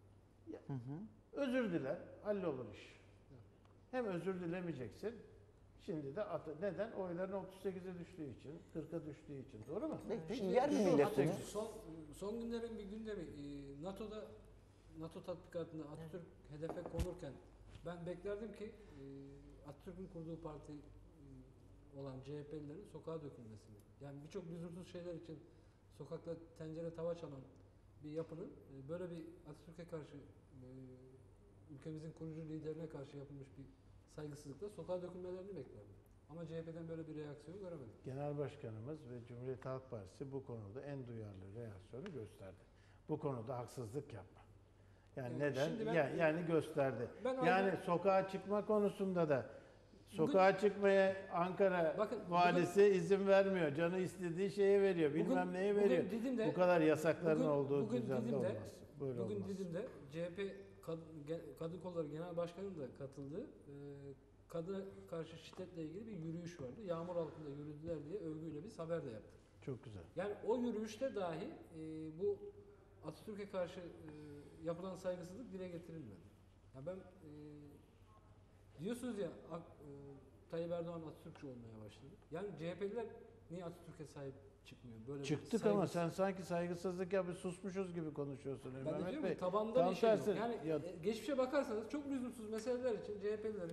C: Özür diler, hallolur iş. Hem özür dilemeyeceksin. Şimdi de neden? Oyların 38'e düştüğü için, 40'a düştüğü için. Doğru mu?
D: Şimdi yer mi millet bunu?
E: Son günlerin bir gündemi NATO tatbikatında Atatürk hedefe konurken ben beklerdim ki Atatürk'ün kurduğu parti olan CHP'lilerin sokağa dökülmesini. Yani birçok lüzumsuz şeyler için sokakta tencere tava çalan bir yapının böyle bir Atatürk'e karşı ülkemizin kurucu liderine karşı yapılmış bir saygısızlıkla sokağa dökülmelerini beklerdim. Ama CHP'den böyle bir reaksiyon göremedim.
C: Genel Başkanımız ve Cumhuriyet Halk Partisi bu konuda en duyarlı reaksiyonu gösterdi. Bu konuda haksızlık yapma. Yani neden?
E: şimdi ben-
C: Yani gösterdi.
E: Ben
C: Yani
E: ayrı-
C: sokağa çıkma konusunda da sokağa çıkmaya Ankara
E: Bakın,
C: valisi izin vermiyor. Canı istediği şeye veriyor. Bilmem neye veriyor.
E: Didim'de-
C: Bu kadar yasakların
E: bugün-
C: olduğu
E: bugün
C: düzende
E: Didim'de-
C: olmaz. Böyle
E: Bugün
C: olmaz.
E: Didim'de CHP Kadın Kolları Genel Başkanı'nın da katıldığı kadına karşı şiddetle ilgili bir yürüyüş vardı. Yağmur altında yürüdüler diye övgüyle bir haber de yaptı.
C: Çok güzel.
E: Yani o yürüyüşte dahi bu Atatürk'e karşı yapılan saygısızlık dile getirilmedi. Ya ben diyorsunuz ya Tayyip Erdoğan Atatürkçü olmaya başladı. Yani CHP'liler niye Atatürk'e sahip çıkmıyor? Böyle bir
C: Çıktık ama
E: saygısız-
C: sen sanki saygısızlık yapıp susmuşuz gibi konuşuyorsun.
E: Ben de
C: Mehmet
E: diyorum
C: Bey.
E: ki tabanda
C: tam
E: bir şey yok.
C: tersi.
E: Yani
C: Ya-
E: geçmişe bakarsanız çok lüzumsuz meseleler için CHP'lilerin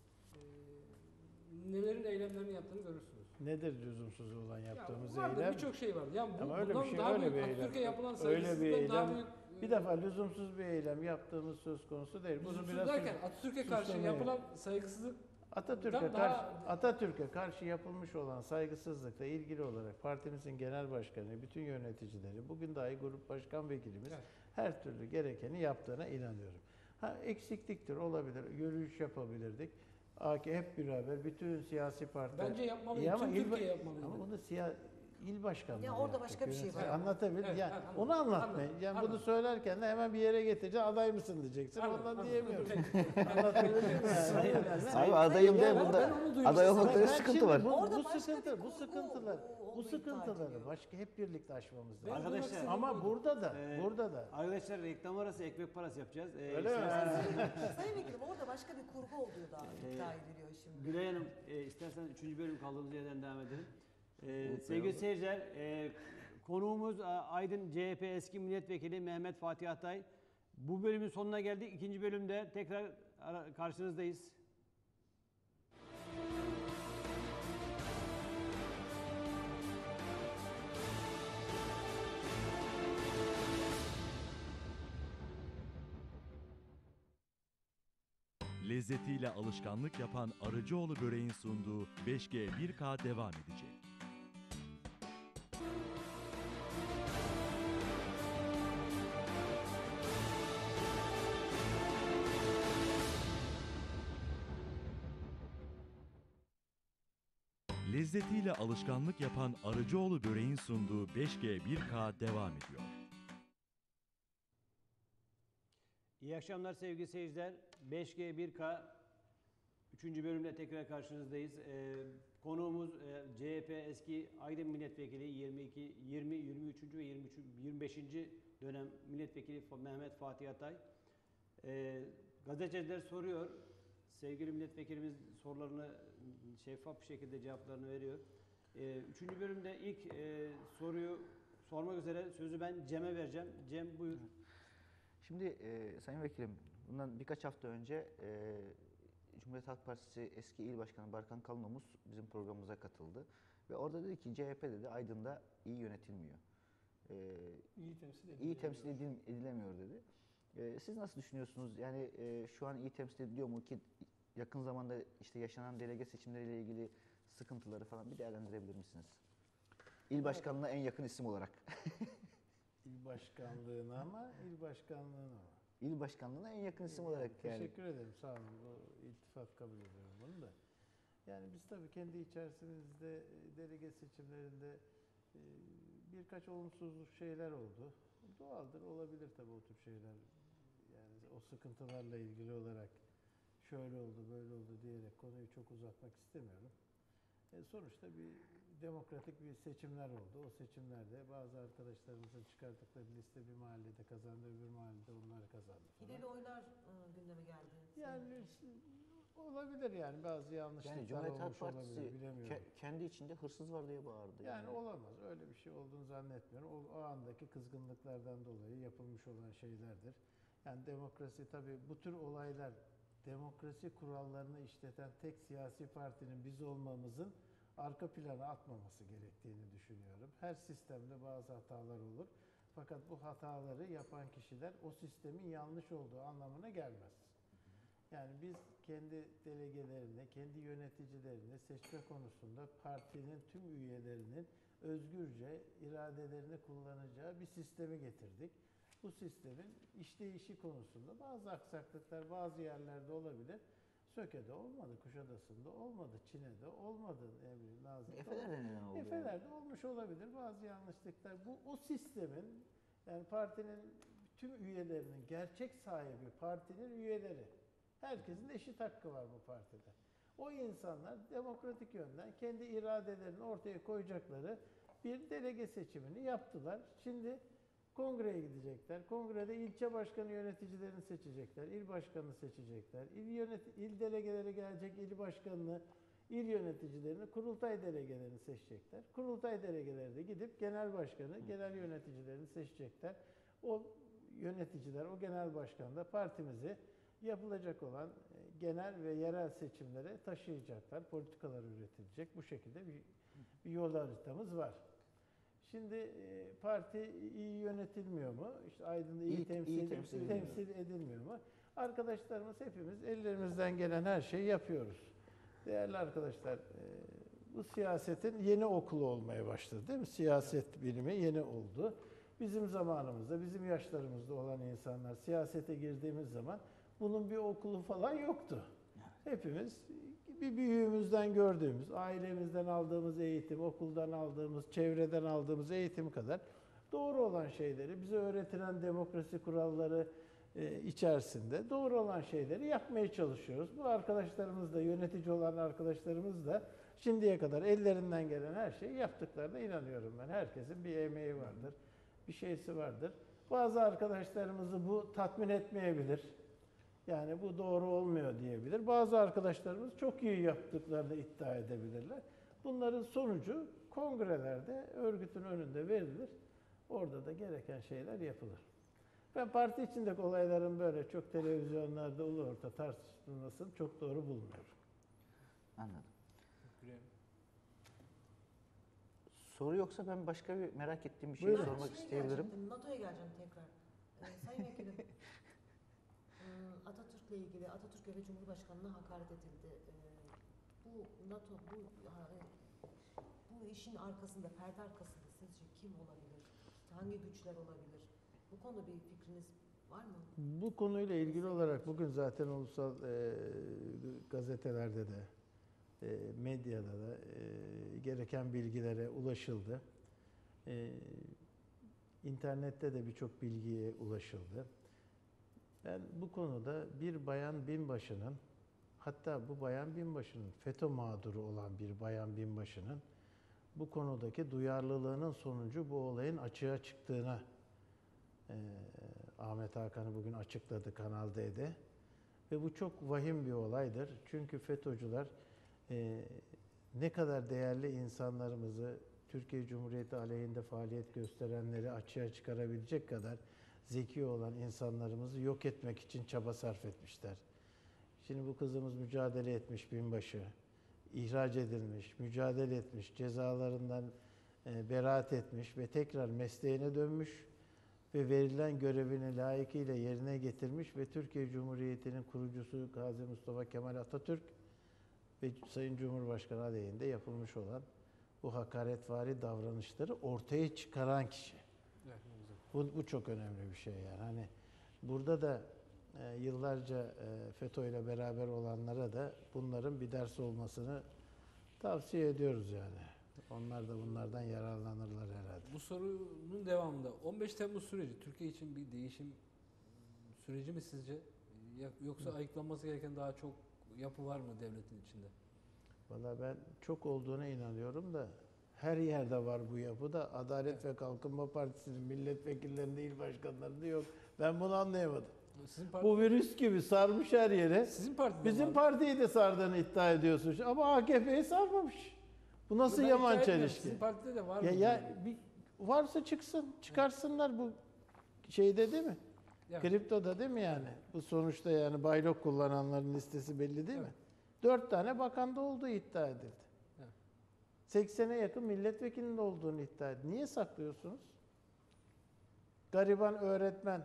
E: nelerin eylemlerini yaptığını görürsünüz.
C: Nedir lüzumsuz olan yaptığımız
E: ya vardır,
C: eylem?
E: birçok şey var. Yani
C: Ama öyle bir
E: bundan
C: şey,
E: daha
C: öyle
E: büyük
C: bir eylem.
E: Atatürk'e yapılan
C: Öyle bir
E: saygısızlıktan daha
C: eylem.
E: büyük
C: Bir defa lüzumsuz bir eylem yaptığımız söz konusu değil. Bunu
E: lüzumsuz
C: biraz
E: derken Atatürk'e karşı
C: suçlamayı-
E: yapılan saygısızlık daha-
C: Atatürk'e karşı yapılmış olan saygısızlıkla ilgili olarak partimizin genel başkanı, bütün yöneticileri, bugün dahi grup başkan vekilimiz
E: Evet.
C: her türlü gerekeni yaptığına inanıyorum. Ha, eksikliktir, olabilir, yürüyüş yapabilirdik. Hep beraber bütün siyasi partiler.
E: bence yapmalı.
C: İyi ama
E: Tüm
C: il-
E: Türkiye yapmalıydı.
C: Ama bunu il başkanlığı
F: Ya orada
C: yapacak,
F: başka bir şey
C: yönetici.
F: var.
C: Anlatabilir.
E: Evet,
C: Yani
E: anladım.
C: onu anlatmayın.
E: Anladım,
C: Yani
E: anladım.
C: bunu söylerken de hemen bir yere getireceksin, aday mısın diyeceksin.
E: Anladım,
C: Ondan
E: anladım.
C: diyemiyorum.
E: Peki.
C: Anlatabiliyor muyum?
D: Abi adayım
F: Ben-
D: de
F: ben
D: bunda
E: onu duydum.
D: aday
C: Ben
D: olmakta bir
C: şimdi
D: sıkıntı var.
F: Orada
C: Bu
F: başka
C: sıkıntı,
F: bir
C: bu
F: kurgu
C: sıkıntılar, bu
F: olmayı
C: sıkıntıları
F: tercih ediyor.
C: başka hep birlikte aşmamız
E: Ben
C: lazım.
B: Arkadaşlar,
E: duymak
C: Ama
E: istediğim
C: burada da,
B: Ee,
C: burada da.
B: Arkadaşlar reklam arası ekmek parası yapacağız.
C: Öyle mi?
B: isterseniz-
F: Sayın Vekilim orada başka bir kurgu olduğu da iddia ediliyor şimdi.
B: Gülay Hanım, istersen 3. bölüm kaldığımız yerden devam edelim. Sevgili seyirciler, konuğumuz Aydın CHP eski milletvekili Mehmet Fatih Atay. Bu bölümün sonuna geldik. 2. bölümde tekrar karşınızdayız.
A: Lezzetiyle alışkanlık yapan Arıcıoğlu böreğin sunduğu 5G 1K devam edecek. Lezzetiyle alışkanlık yapan Arıcıoğlu böreğin sunduğu 5G 1K devam ediyor.
B: İyi akşamlar sevgili seyirciler. 5G 1K 3. bölümde tekrar karşınızdayız. Konuğumuz CHP eski Aydın Milletvekili 20, 23. ve 25. dönem milletvekili Mehmet Fatih Atay. Gazeteciler soruyor. Sevgili milletvekilimiz sorularını şeffaf bir şekilde cevaplarını veriyor. 3. bölümde ilk soruyu sormak üzere sözü ben Cem'e vereceğim. Cem buyur.
D: Şimdi Sayın Vekilim, bundan birkaç hafta önce Cumhuriyet Halk Partisi eski il başkanı Barkan Kalınomuz bizim programımıza katıldı. Ve orada dedi ki CHP dedi Aydın'da iyi yönetilmiyor. İyi temsil edilemiyor dedi. Siz nasıl düşünüyorsunuz? Yani şu an iyi temsil ediliyor mu ki yakın zamanda işte yaşanan delege seçimleriyle ilgili sıkıntıları falan bir değerlendirebilir misiniz? İl başkanlığına en yakın isim olarak.
C: İl başkanlığına ama il başkanlığına mı?
D: İl başkanlığına en yakın isim olarak yani.
C: Teşekkür ederim, sağ olun. Bu iltifat kabul ediyorum bunu da. Yani biz tabii kendi içerisimizde delege seçimlerinde birkaç olumsuz şeyler oldu. Doğaldır, olabilir tabii o tür şeyler. Yani o sıkıntılarla ilgili olarak şöyle oldu, böyle oldu diyerek konuyu çok uzatmak istemiyorum. Sonuçta bir demokratik bir seçimler oldu. O seçimlerde bazı arkadaşlarımızın çıkarttıkları liste bir mahallede kazandı, öbür mahallede onlar kazandı falan.
F: Hileli oylar gündeme geldi.
C: Yani olabilir yani bazı yanlışlıklar
D: Yani Cumhuriyet Halk
C: olmuş
D: Partisi
C: olabilir, bilemiyorum.
D: kendi içinde hırsız var diye bağırdı.
C: Yani olamaz. Öyle bir şey olduğunu zannetmiyorum. O andaki kızgınlıklardan dolayı yapılmış olan şeylerdir. Yani demokrasi tabii bu tür olaylar demokrasi kurallarını işleten tek siyasi partinin biz olmamızın arka plana atmaması gerektiğini düşünüyorum. Her sistemde bazı hatalar olur. Fakat bu hataları yapan kişiler o sistemin yanlış olduğu anlamına gelmez. Yani biz kendi delegelerine, kendi yöneticilerine seçme konusunda partinin tüm üyelerinin özgürce iradelerini kullanacağı bir sistemi getirdik. Bu sistemin işleyişi konusunda bazı aksaklıklar bazı yerlerde olabilir. Söke'de olmadı, Kuşadası'nda olmadı, Çin'de olmadı, Nazilli'de.
D: Efeler'de neden oldu?
C: Efeler'de olmuş olabilir bazı yanlışlıklar. Bu o sistemin yani partinin tüm üyelerinin gerçek sahibi partinin üyeleri. Herkesin eşit hakkı var bu partide. O insanlar demokratik yönden kendi iradelerini ortaya koyacakları bir delege seçimini yaptılar. Şimdi kongreye gidecekler. Kongrede ilçe başkanı yöneticilerini seçecekler. İl başkanını seçecekler. İl delegeleri gelecek il başkanını İl yöneticilerini, kurultay delegelerini seçecekler. Kurultay delegeleri de gidip genel başkanı, genel yöneticilerini seçecekler. O yöneticiler, o genel başkan da partimizi yapılacak olan genel ve yerel seçimlere taşıyacaklar. Politikalar üretilecek. Bu şekilde bir yol haritamız var. Şimdi parti iyi yönetilmiyor mu? İşte Aydın'da iyi temsil edilmiyor mu? Arkadaşlarımız hepimiz ellerimizden gelen her şeyi yapıyoruz. Değerli arkadaşlar, bu siyasetin yeni okulu olmaya başladı değil mi? Siyaset bilimi yeni oldu. Bizim zamanımızda, bizim yaşlarımızda olan insanlar siyasete girdiğimiz zaman bunun bir okulu falan yoktu. Hepimiz bir büyüğümüzden gördüğümüz, ailemizden aldığımız eğitim, okuldan aldığımız, çevreden aldığımız eğitim kadar doğru olan şeyleri, bize öğretilen demokrasi kuralları içerisinde doğru olan şeyleri yapmaya çalışıyoruz. Bu arkadaşlarımız da, yönetici olan arkadaşlarımız da şimdiye kadar ellerinden gelen her şeyi yaptıklarına inanıyorum ben. Herkesin bir emeği vardır, bir şeysi vardır. Bazı arkadaşlarımızı bu tatmin etmeyebilir. Yani bu doğru olmuyor diyebilir. Bazı arkadaşlarımız çok iyi yaptıklarını iddia edebilirler. Bunların sonucu kongrelerde örgütün önünde verilir. Orada da gereken şeyler yapılır. Ben parti içindeki olayların böyle çok televizyonlarda ulu orta tartışılmasını çok doğru bulmuyorum.
D: Anladım. Soru yoksa ben başka bir merak ettiğim bir şey
C: Buyurun.
D: sormak isteyebilirim.
F: NATO'ya geleceğim tekrar. Sayın Vekilim, Atatürk'le ilgili Atatürk'e ve Cumhurbaşkanı'na hakaret edildi. Bu NATO, bu işin arkasında, perde arkasında sizce kim olabilir? Hangi güçler olabilir? Bu konuda bir fikriniz var mı?
C: Bu konuyla ilgili olarak bugün zaten ulusal gazetelerde de, medyada da gereken bilgilere ulaşıldı. İnternette de birçok bilgiye ulaşıldı. Ben bu konuda bir bayan binbaşının, hatta bu bayan binbaşının, FETÖ mağduru olan bir bayan binbaşının bu konudaki duyarlılığının sonucu bu olayın açığa çıktığına Ahmet Hakan'ı bugün açıkladı Kanal D'de. Ve bu çok vahim bir olaydır. Çünkü FETÖ'cüler ne kadar değerli insanlarımızı, Türkiye Cumhuriyeti aleyhinde faaliyet gösterenleri açığa çıkarabilecek kadar zeki olan insanlarımızı yok etmek için çaba sarf etmişler. Şimdi bu kızımız mücadele etmiş binbaşı, ihraç edilmiş, mücadele etmiş, cezalarından beraat etmiş ve tekrar mesleğine dönmüş ve verilen görevini layıkıyla yerine getirmiş ve Türkiye Cumhuriyeti'nin kurucusu Gazi Mustafa Kemal Atatürk ve Sayın Cumhurbaşkanı aleyhinde yapılmış olan bu hakaretvari davranışları ortaya çıkaran kişi. Bu çok önemli bir şey yani. Hani burada da yıllarca FETÖ ile beraber olanlara da bunların bir ders olmasını tavsiye ediyoruz yani. Onlar da bunlardan yararlanırlar herhalde.
E: Bu sorunun devamında 15 Temmuz süreci Türkiye için bir değişim süreci mi sizce? Yoksa ayıklanması gereken daha çok yapı var mı devletin içinde?
C: Valla ben çok olduğuna inanıyorum da her yerde var bu yapı da Adalet ve Kalkınma Partisi'nin milletvekillerinde, il başkanlarında yok. Ben bunu anlayamadım. Bu virüs gibi sarmış her yere.
E: Sizin partide
C: Bizim partiyi de sardığını iddia ediyorsun ama AKP'yi sarmamış. Bu nasıl
E: Ben
C: yaman
E: iddia etmiyorum.
C: çelişki?
E: Sizin partide de var mı?
C: Varsa çıksın, çıkarsınlar bu şeyde değil mi?
E: Evet.
C: Kriptoda değil mi yani? Bu sonuçta yani baylok kullananların listesi belli değil
E: Evet.
C: mi? 4 tane bakanda olduğu iddia edildi.
E: Evet.
C: 80'e yakın milletvekilinin olduğunu iddia edildi. Niye saklıyorsunuz? Gariban öğretmen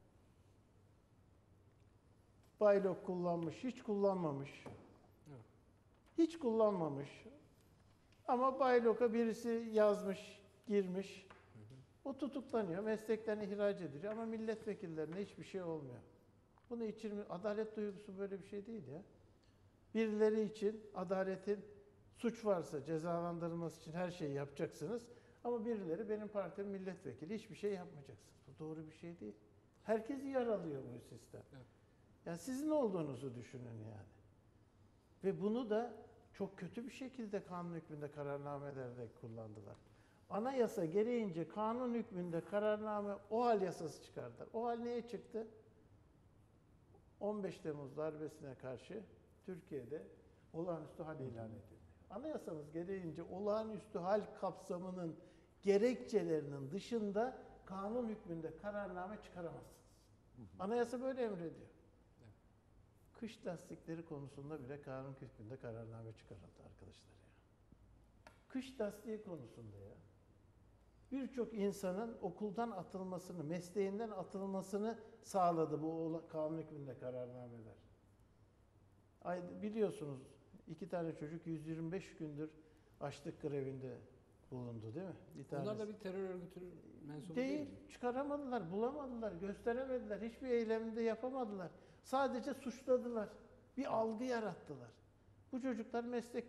C: baylok kullanmış, hiç kullanmamış.
E: Evet.
C: Hiç kullanmamış. Ama bayloka birisi yazmış, girmiş. O tutuklanıyor, meslekten ihraç ediliyor ama milletvekillerine hiçbir şey olmuyor. Bunu adalet duygusu böyle bir şey değil ya. Birileri için adaletin suç varsa cezalandırılması için her şeyi yapacaksınız. Ama birileri benim partim milletvekili hiçbir şey yapmayacaksınız. Bu doğru bir şey değil. Herkesi yaralıyor bu sistem.
E: Evet.
C: Yani sizin olduğunuzu düşünün yani. Ve bunu da çok kötü bir şekilde kanun hükmünde kararnamelerde kullandılar. Anayasa gereğince kanun hükmünde kararname OHAL yasası çıkardılar. OHAL neye çıktı? 15 Temmuz darbesine karşı Türkiye'de olağanüstü hal ilan edildi. Anayasamız gereğince olağanüstü hal kapsamının gerekçelerinin dışında kanun hükmünde kararname çıkaramazsınız. Anayasa böyle emrediyor. Kış lastikleri konusunda bile kanun hükmünde kararname çıkarıldı arkadaşlar ya. Kış lastiği konusunda ya. Birçok insanın okuldan atılmasını, mesleğinden atılmasını sağladı bu kanun hükmünde kararnameler. Biliyorsunuz 2 tane çocuk 125 gündür açlık grevinde bulundu değil mi?
E: Onlar da bir terör örgütünün mensubu
C: Değil,
E: değil mi?
C: çıkaramadılar, bulamadılar, gösteremediler, hiçbir eylemde yapamadılar. Sadece suçladılar, bir algı yarattılar. Bu çocuklar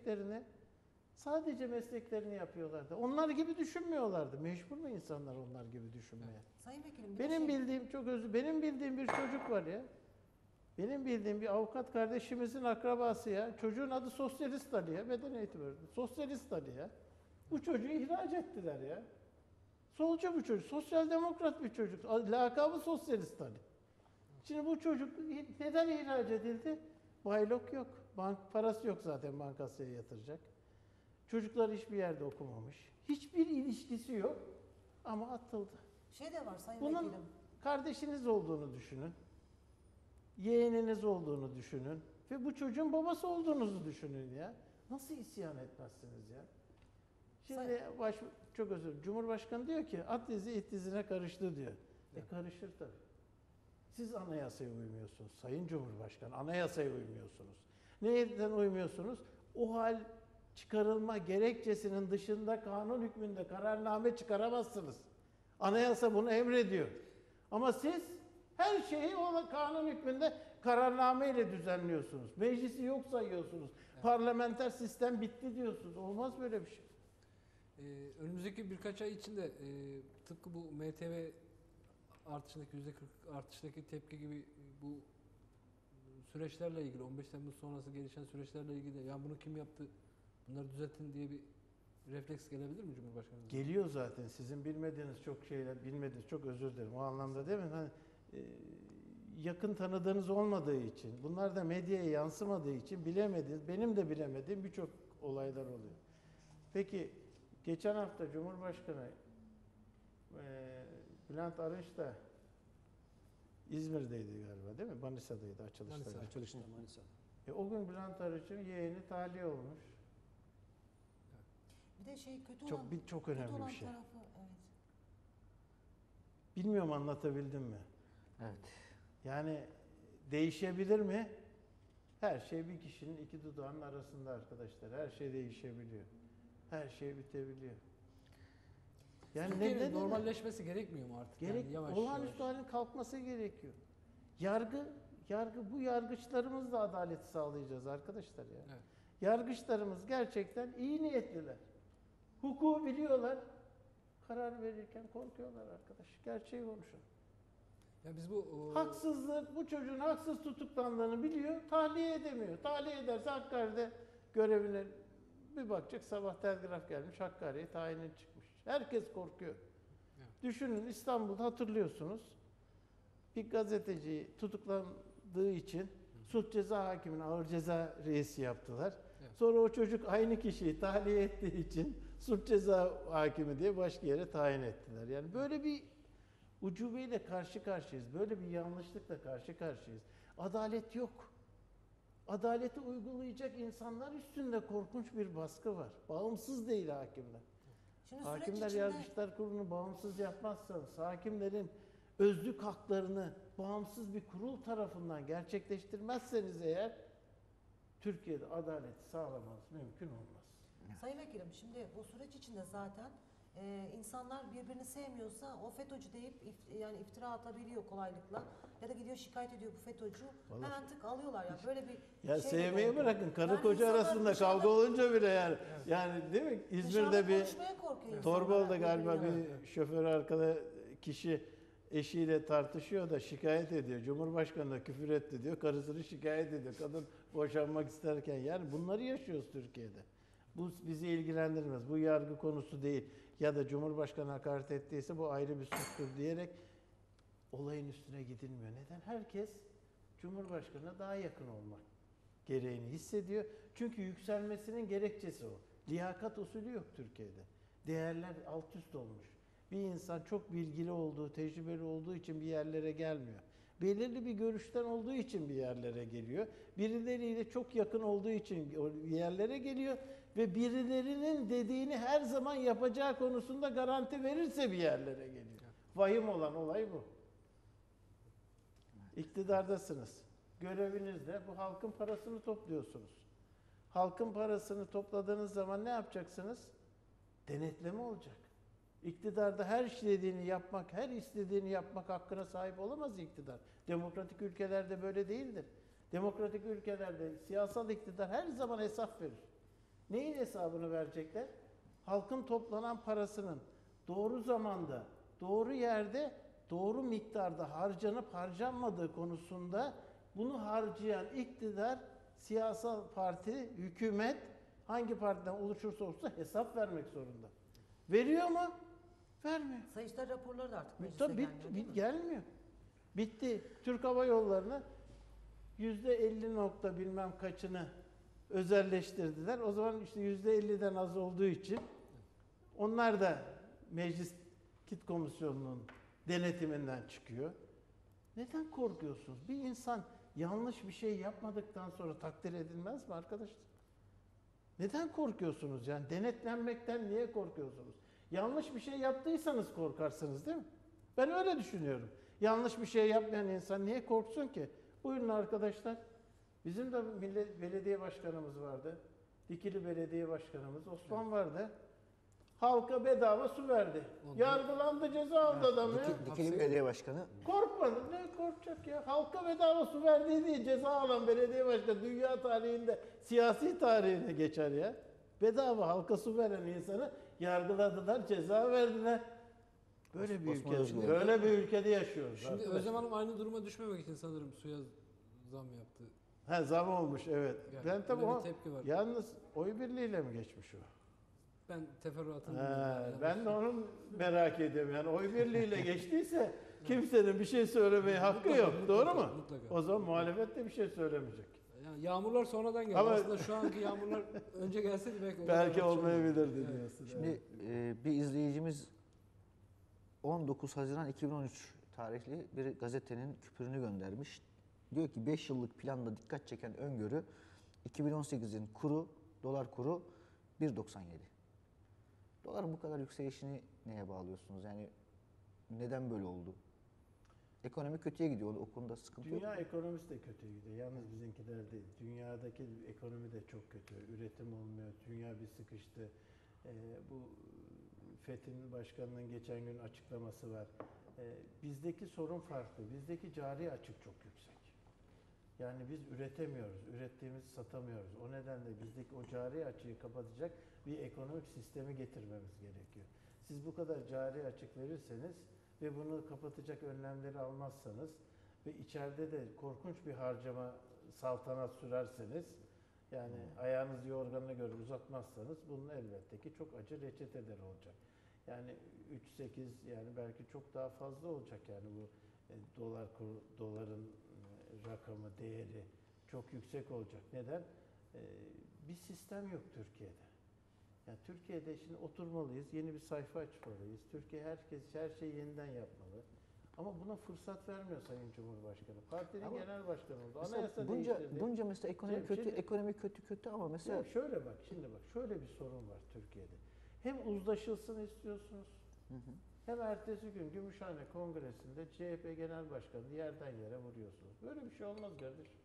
C: sadece mesleklerini yapıyorlardı. Onlar gibi düşünmüyorlardı. Mecbur mu insanlar onlar gibi düşünmeye?
F: Sayın Vekilim,
C: Benim bildiğim bir çocuk var ya. Benim bildiğim bir avukat kardeşimizin akrabası ya. Çocuğun adı Sosyalist Ali ya. Beden eğitimi öğretmeni. Sosyalist Ali ya. Bu çocuğu ihraç ettiler ya. Solcu bu çocuk. Sosyal demokrat bir çocuk. Lakabı Sosyalist Ali. Şimdi bu çocuk neden ihraç edildi? Baylok yok. Parası yok zaten bankasya yatıracak. Çocuklar hiçbir yerde okumamış. Hiçbir ilişkisi yok. Ama atıldı.
F: Şey de var Sayın
C: Bunun
F: Vekilim.
C: kardeşiniz olduğunu düşünün. Yeğeniniz olduğunu düşünün. Ve bu çocuğun babası olduğunuzu düşünün ya. Nasıl isyan etmezsiniz ya? Şimdi çok özür dilerim. Cumhurbaşkanı diyor ki at dizi it dizine karıştı diyor. Karışır tabii. Siz anayasaya uymuyorsunuz. Sayın Cumhurbaşkanı anayasaya uymuyorsunuz. Neden uymuyorsunuz? O hal çıkarılma gerekçesinin dışında kanun hükmünde kararname çıkaramazsınız. Anayasa bunu emrediyor. Ama siz her şeyi o kanun hükmünde kararname ile düzenliyorsunuz. Meclisi yok sayıyorsunuz. Evet. Parlamenter sistem bitti diyorsunuz. Olmaz böyle bir şey.
E: Önümüzdeki birkaç ay içinde tıpkı bu MTV artışındaki %40 artıştaki tepki gibi bu süreçlerle ilgili 15 Temmuz sonrası gelişen süreçlerle ilgili ya bunu kim yaptı bunları düzeltin diye bir refleks gelebilir mi Cumhurbaşkanımız?
C: Geliyor zaten. Sizin bilmediğiniz çok özür dilerim. O anlamda değil mi? Hani, yakın tanıdığınız olmadığı için, bunlar da medyaya yansımadığı için bilemediğiniz, benim de bilemediğim birçok olaylar oluyor. Peki, geçen hafta Cumhurbaşkanı Bülent Arınç da İzmir'deydi galiba değil mi? Manisa'daydı açılışta.
B: Açılışta Manisa'da.
C: O gün Bülent Arınç'ın yeğeni tahliye olmuş.
F: Bir de
C: Çok önemli
F: olan
C: bir şey.
F: tarafı, evet.
C: Bilmiyorum anlatabildim mi?
D: Evet.
C: Yani değişebilir mi? Her şey bir kişinin iki dudağının arasında arkadaşlar. Her şey değişebiliyor. Her şey bitebiliyor. Yani
E: Türkiye'nin normalleşmesi gerekmiyor mu artık?
C: Olağanüstü halin kalkması gerekiyor. Bu yargıçlarımız da adaleti sağlayacağız arkadaşlar ya.
E: Evet.
C: Yargıçlarımız gerçekten iyi niyetliler. Hukuku biliyorlar. Karar verirken korkuyorlar arkadaş. Gerçeği konuşun.
E: Ya biz bu
C: Bu çocuğun haksız tutuklandığını biliyor, tahliye edemiyor. Tahliye ederse Hakkari'de görevine bir bakacak, sabah telgraf gelmiş, Hakkari'ye tayinin çıkmış. Herkes korkuyor.
E: Evet.
C: Düşünün İstanbul'da hatırlıyorsunuz, bir gazeteci tutuklandığı için suç ceza hakimini ağır ceza reisi yaptılar.
E: Evet.
C: Sonra o çocuk aynı kişiyi tahliye ettiği için suç ceza hakimi diye başka yere tayin ettiler. Yani böyle bir ucubeyle karşı karşıyayız. Böyle bir yanlışlıkla karşı karşıyayız. Adalet yok. Adaleti uygulayacak insanlar üstünde korkunç bir baskı var. Bağımsız değil hakimler.
F: Şimdi
C: Hakimler Yargıçlar Kurulu'nu bağımsız yapmazsanız, hakimlerin özlük haklarını bağımsız bir kurul tarafından gerçekleştirmezseniz eğer, Türkiye'de adaleti sağlamanız mümkün olmaz.
F: Sayın Vekilim, şimdi bu süreç içinde zaten insanlar birbirini sevmiyorsa o FETÖ'cü deyip iftira atabiliyor kolaylıkla ya da gidiyor şikayet ediyor bu FETÖ'cü. Hemen tık alıyorlar ya. Böyle bir
C: Ya
F: şey
C: sevmeyi bırakın. Karı koca
F: insanlar
C: arasında
F: dışarıda-
C: kavga olunca bile yani. Yani değil mi? İzmir'de
F: dışarıda
C: bir
F: konuşmaya korkuyor insanlar
C: Torbalı'da galiba
F: birbirine.
C: bir şoför arkada kişi eşiyle tartışıyor da şikayet ediyor. Cumhurbaşkanı'na küfür etti diyor. Karısını şikayet ediyor. Kadın boşanmak isterken. Yani bunları yaşıyoruz Türkiye'de. Bu bizi ilgilendirmez. Bu yargı konusu değil. Ya da Cumhurbaşkanı hakaret ettiyse bu ayrı bir suçtur diyerek olayın üstüne gidilmiyor. Neden? Herkes Cumhurbaşkanı'na daha yakın olmak gereğini hissediyor. Çünkü yükselmesinin gerekçesi o. Liyakat usulü yok Türkiye'de. Değerler alt üst olmuş. Bir insan çok bilgili olduğu, tecrübeli olduğu için bir yerlere gelmiyor. Belirli bir görüşten olduğu için bir yerlere geliyor. Birileriyle çok yakın olduğu için bir yerlere geliyor. Ve birilerinin dediğini her zaman yapacağı konusunda garanti verirse bir yerlere geliyor. Vahim olan olay bu. İktidardasınız. Göreviniz de bu halkın parasını topluyorsunuz. Halkın parasını topladığınız zaman ne yapacaksınız? Denetleme olacak. İktidarda her istediğini yapmak, her istediğini yapmak hakkına sahip olamaz iktidar. Demokratik ülkelerde böyle değildir. Demokratik ülkelerde siyasal iktidar her zaman hesap verir. Neyin hesabını verecekler? Halkın toplanan parasının doğru zamanda, doğru yerde, doğru miktarda harcanıp harcanmadığı konusunda bunu harcayan iktidar, siyasal parti, hükümet hangi partiden oluşursa olsun hesap vermek zorunda. Veriyor mu? Vermiyor.
F: Sayıştay raporları da artık meclise
C: Tabii
F: gelmiyor, değil mi?
C: gelmiyor. Bitti. Türk Hava Yolları'nı %50 nokta bilmem kaçını özelleştirdiler. O zaman işte %50'den az olduğu için onlar da Meclis Kit Komisyonu'nun denetiminden çıkıyor. Neden korkuyorsunuz? Bir insan yanlış bir şey yapmadıktan sonra takdir edilmez mi arkadaşlar? Neden korkuyorsunuz yani? Denetlenmekten niye korkuyorsunuz? Yanlış bir şey yaptıysanız korkarsınız değil mi? Ben öyle düşünüyorum. Yanlış bir şey yapmayan insan niye korksun ki? Buyurun arkadaşlar. Bizim de belediye başkanımız vardı. Dikili belediye başkanımız Osman vardı. Halka bedava su verdi. Yargılandı, ceza aldı adamı ya.
D: Dikili Belediye Başkanı.
C: Korkmadı. Ne korkacak ya? Halka bedava su verdiği diye ceza alan belediye başkanı dünya tarihinde, siyasi tarihine geçer ya. Bedava halka su veren insanı yargıladılar, ceza verdiler. Böyle bir
D: Osman
C: ülkede,
D: Özgür.
C: böyle bir ülkede yaşıyoruz.
E: Şimdi
C: arkadaşlar.
E: Özlem Hanım aynı duruma düşmemek için sanırım suya zam yaptı.
C: Ha, zam olmuş evet.
E: Yani
C: Ben tabii
E: öyle bir
C: o
E: tepki var.
C: yalnız oy birliğiyle mi geçmiş o?
E: Ben teferruatını
C: Ha,
E: bilmiyorum.
C: ben de onu merak ediyorum. Yani oy birliğiyle geçtiyse kimsenin bir şey söylemeye hakkı yok. Doğru mu?
E: Mutlaka.
C: O zaman muhalefet de bir şey söylemeyecek.
E: Yani yağmurlar sonradan geldi.
C: Ama-
E: Aslında şu anki yağmurlar önce gelseydi belki
C: Belki
E: daha çok
C: olmayabilirdi
E: Evet.
C: diyorsun.
D: Şimdi bir izleyicimiz 19 Haziran 2013 tarihli bir gazetenin küpürünü göndermiş. Diyor ki 5 yıllık planda dikkat çeken öngörü 2018'in kuru, dolar kuru 1.97. Doların bu kadar yükselişini neye bağlıyorsunuz? Yani neden böyle oldu? Ekonomi kötüye gidiyor. O konuda sıkıntı yok.
C: Dünya ekonomisi de kötü gidiyor. Yalnız bizimkiler değil. Dünyadaki ekonomi de çok kötü. Üretim olmuyor. Dünya bir sıkıştı. Bu FETÖ'nün başkanının geçen gün açıklaması var. Bizdeki sorun farklı. Bizdeki cari açık çok yüksek. Yani biz üretemiyoruz. Ürettiğimizi satamıyoruz. O nedenle bizdeki o cari açığı kapatacak bir ekonomik sistemi getirmemiz gerekiyor. Siz bu kadar cari açık verirseniz ve bunu kapatacak önlemleri almazsanız ve içeride de korkunç bir harcama saltanat sürerseniz, yani ayağınızı yorganına göre uzatmazsanız bunun elbette ki çok acı reçeteleri olacak. Yani 3-8 yani belki çok daha fazla olacak yani bu doların rakamı, değeri çok yüksek olacak. Neden? Bir sistem yok Türkiye'de. Yani Türkiye'de şimdi oturmalıyız, yeni bir sayfa açmalıyız. Türkiye her şeyi yeniden yapmalı. Ama buna fırsat vermiyor Sayın Cumhurbaşkanı. Partinin
D: Ama
C: genel başkanı oldu.
D: Mesela
C: Anayasa değiştirdi.
D: bunca mesela ekonomi kötü ama mesela
C: Ya şöyle bak, şimdi bak şöyle bir sorun var Türkiye'de. Hem uzlaşılsın istiyorsunuz, hem ertesi gün Gümüşhane Kongresi'nde CHP Genel Başkanı yerden yere vuruyorsunuz. Böyle bir şey olmaz kardeşim.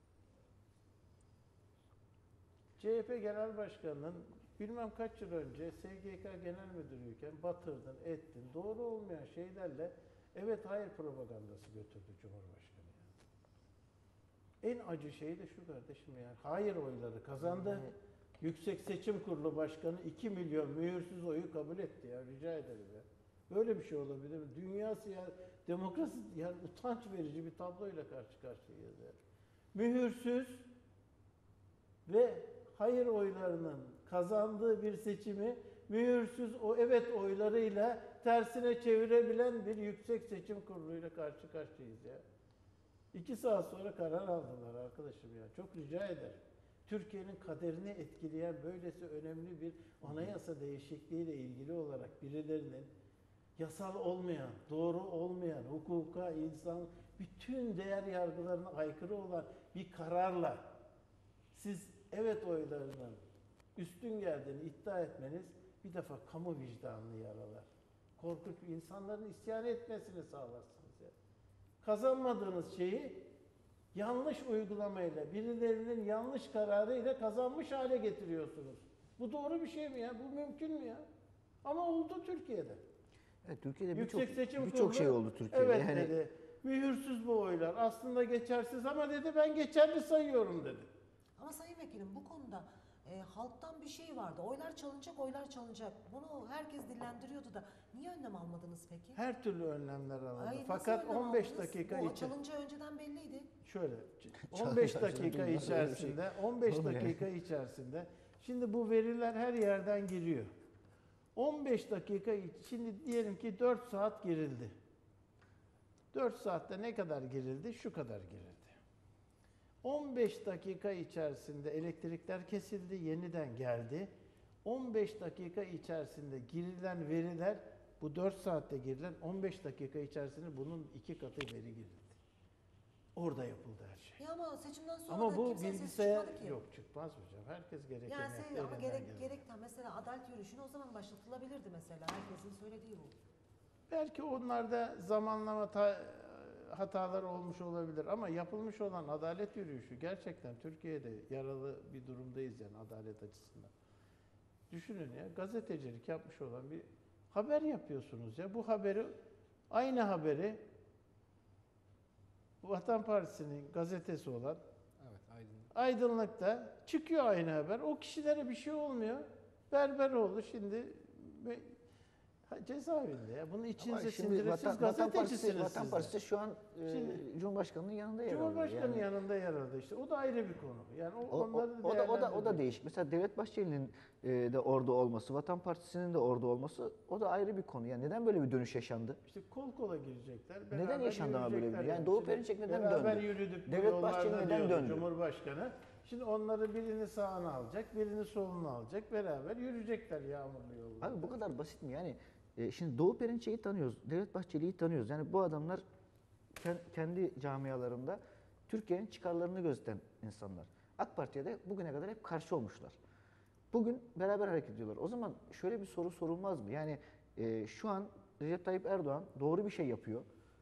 C: CHP Genel Başkanı'nın bilmem kaç yıl önce SGK Genel Müdürüyken batırdın, ettin, doğru olmayan şeylerle evet hayır propagandası götürdü Cumhurbaşkanı. En acı şey de şu kardeşim yani hayır oyları kazandı. Yüksek Seçim Kurulu Başkanı 2 milyon mühürsüz oyu kabul etti ya, rica ederim ya. Böyle bir şey olabilir mi? Dünyası ya demokrasi yani utanç verici bir tabloyla karşı karşıyayız yani. Mühürsüz ve hayır oylarının kazandığı bir seçimi mühürsüz o evet oylarıyla tersine çevirebilen bir Yüksek Seçim Kurulu'yla karşı karşıyayız ya. 2 saat sonra karar aldılar arkadaşım ya. Çok rica ederim. Türkiye'nin kaderini etkileyen böylesi önemli bir anayasa değişikliğiyle ilgili olarak birilerinin yasal olmayan, doğru olmayan, hukuka, insan, bütün değer yargılarına aykırı olan bir kararla siz evet oylarının üstün geldiğini iddia etmeniz bir defa kamu vicdanını yaralar. Korkunç, insanların isyan etmesini sağlarsınız. Yani. Kazanmadığınız şeyi yanlış uygulamayla, birilerinin yanlış kararıyla kazanmış hale getiriyorsunuz. Bu doğru bir şey mi ya? Bu mümkün mü ya? Ama oldu Türkiye'de.
D: Evet, Türkiye'de
C: Yüksek Seçim
D: birçok
C: Kurulu,
D: şey oldu Türkiye'de.
C: evet
D: Yani
C: dedi, mühürsüz bu oylar. Aslında geçersiz ama dedi ben geçerli sayıyorum dedi.
F: Ama Sayın Vekilim bu konuda halktan bir şey vardı. Oylar çalınacak, oylar çalınacak. Bunu herkes dillendiriyordu da. Niye önlem almadınız peki?
C: Her türlü önlemler alındı.
F: Ay, nasıl
C: Fakat
F: önlem
C: 15
F: aldınız?
C: dakika
F: Bu
C: içinde
F: çalınacağı önceden belliydi.
C: şöyle 15 dakika
D: Nasıl öyle bir şey?
C: içerisinde 15
D: Olur yani.
C: dakika içerisinde şimdi bu veriler her yerden giriyor. 15 dakika şimdi diyelim ki 4 saat girildi. 4 saatte ne kadar girildi? Şu kadar girildi. 15 dakika içerisinde elektrikler kesildi, yeniden geldi. 15 dakika içerisinde girilen veriler, bu 4 saatte girilen 15 dakika içerisinde bunun 2 katı veri girildi. Orada yapıldı her şey.
F: Ya ama seçimden sonra
C: Ama
F: da
C: bu
F: kimsenin sesi
C: bilgisayar
F: çıkmadı ki.
C: yok çıkmaz hocam. Herkes gereken
F: Yani
C: yaptı,
F: ama
C: elinden
F: gerek,
C: geleni.
F: gerekten mesela adalet yürüyüşüne o zaman başlatılabilirdi mesela. Herkesin söylediği bu.
C: Belki onlarda zamanlama hataları olmuş olabilir ama yapılmış olan adalet yürüyüşü gerçekten Türkiye'de yaralı bir durumdayız yani adalet açısından. Düşünün ya gazetecilik yapmış olan bir haber yapıyorsunuz ya bu haberi aynı haberi Vatan Partisi'nin gazetesi olan
E: Evet, Aydın.
C: Aydınlık'ta çıkıyor aynı haber. O kişilere bir şey olmuyor. Berberoğlu şimdi cezaevinde ya. Bunu içinize sindirin. Siz gazetecisiniz
D: Vatan
C: siz de.
D: Partisi şu an
C: Şimdi-
D: Cumhurbaşkanı'nın yanında yer alıyor.
C: Cumhurbaşkanı
D: Yani.
C: yanında yer aldı işte. O da ayrı bir konu. Yani
D: O
C: onları
D: da
C: değerlendirmek.
D: değişik. Mesela Devlet Bahçeli'nin de orada olması, Vatan Partisi'nin de orada olması o da ayrı bir konu. Yani neden böyle bir dönüş yaşandı?
C: İşte kol kola girecekler.
D: Neden
C: beraber
D: yaşandı ama böyle bir
C: yürüyecekler
D: şey? Yani
C: yani.
D: Doğu
C: Şimdi
D: Perinçek neden
C: beraber
D: döndü?
C: yürüdük bu
D: Devlet
C: yollarda
D: Bahçeli neden
C: diyordu
D: döndü?
C: Cumhurbaşkanı. Şimdi onları birini sağına alacak, birini soluna alacak. Beraber yürüyecekler yağmurlu yollarda.
D: Abi bu kadar basit mi? Yani şimdi Doğu Perinçek'i tanıyoruz, Devlet Bahçeli'yi tanıyoruz. Yani bu adamlar kendi camialarında Türkiye'nin çıkarlarını gözeten insanlar. AK Parti'ye de bugüne kadar hep karşı olmuşlar. Bugün beraber hareket ediyorlar. O zaman şöyle bir soru sorulmaz mı? Yani şu an Recep Tayyip Erdoğan doğru bir şey yapıyor.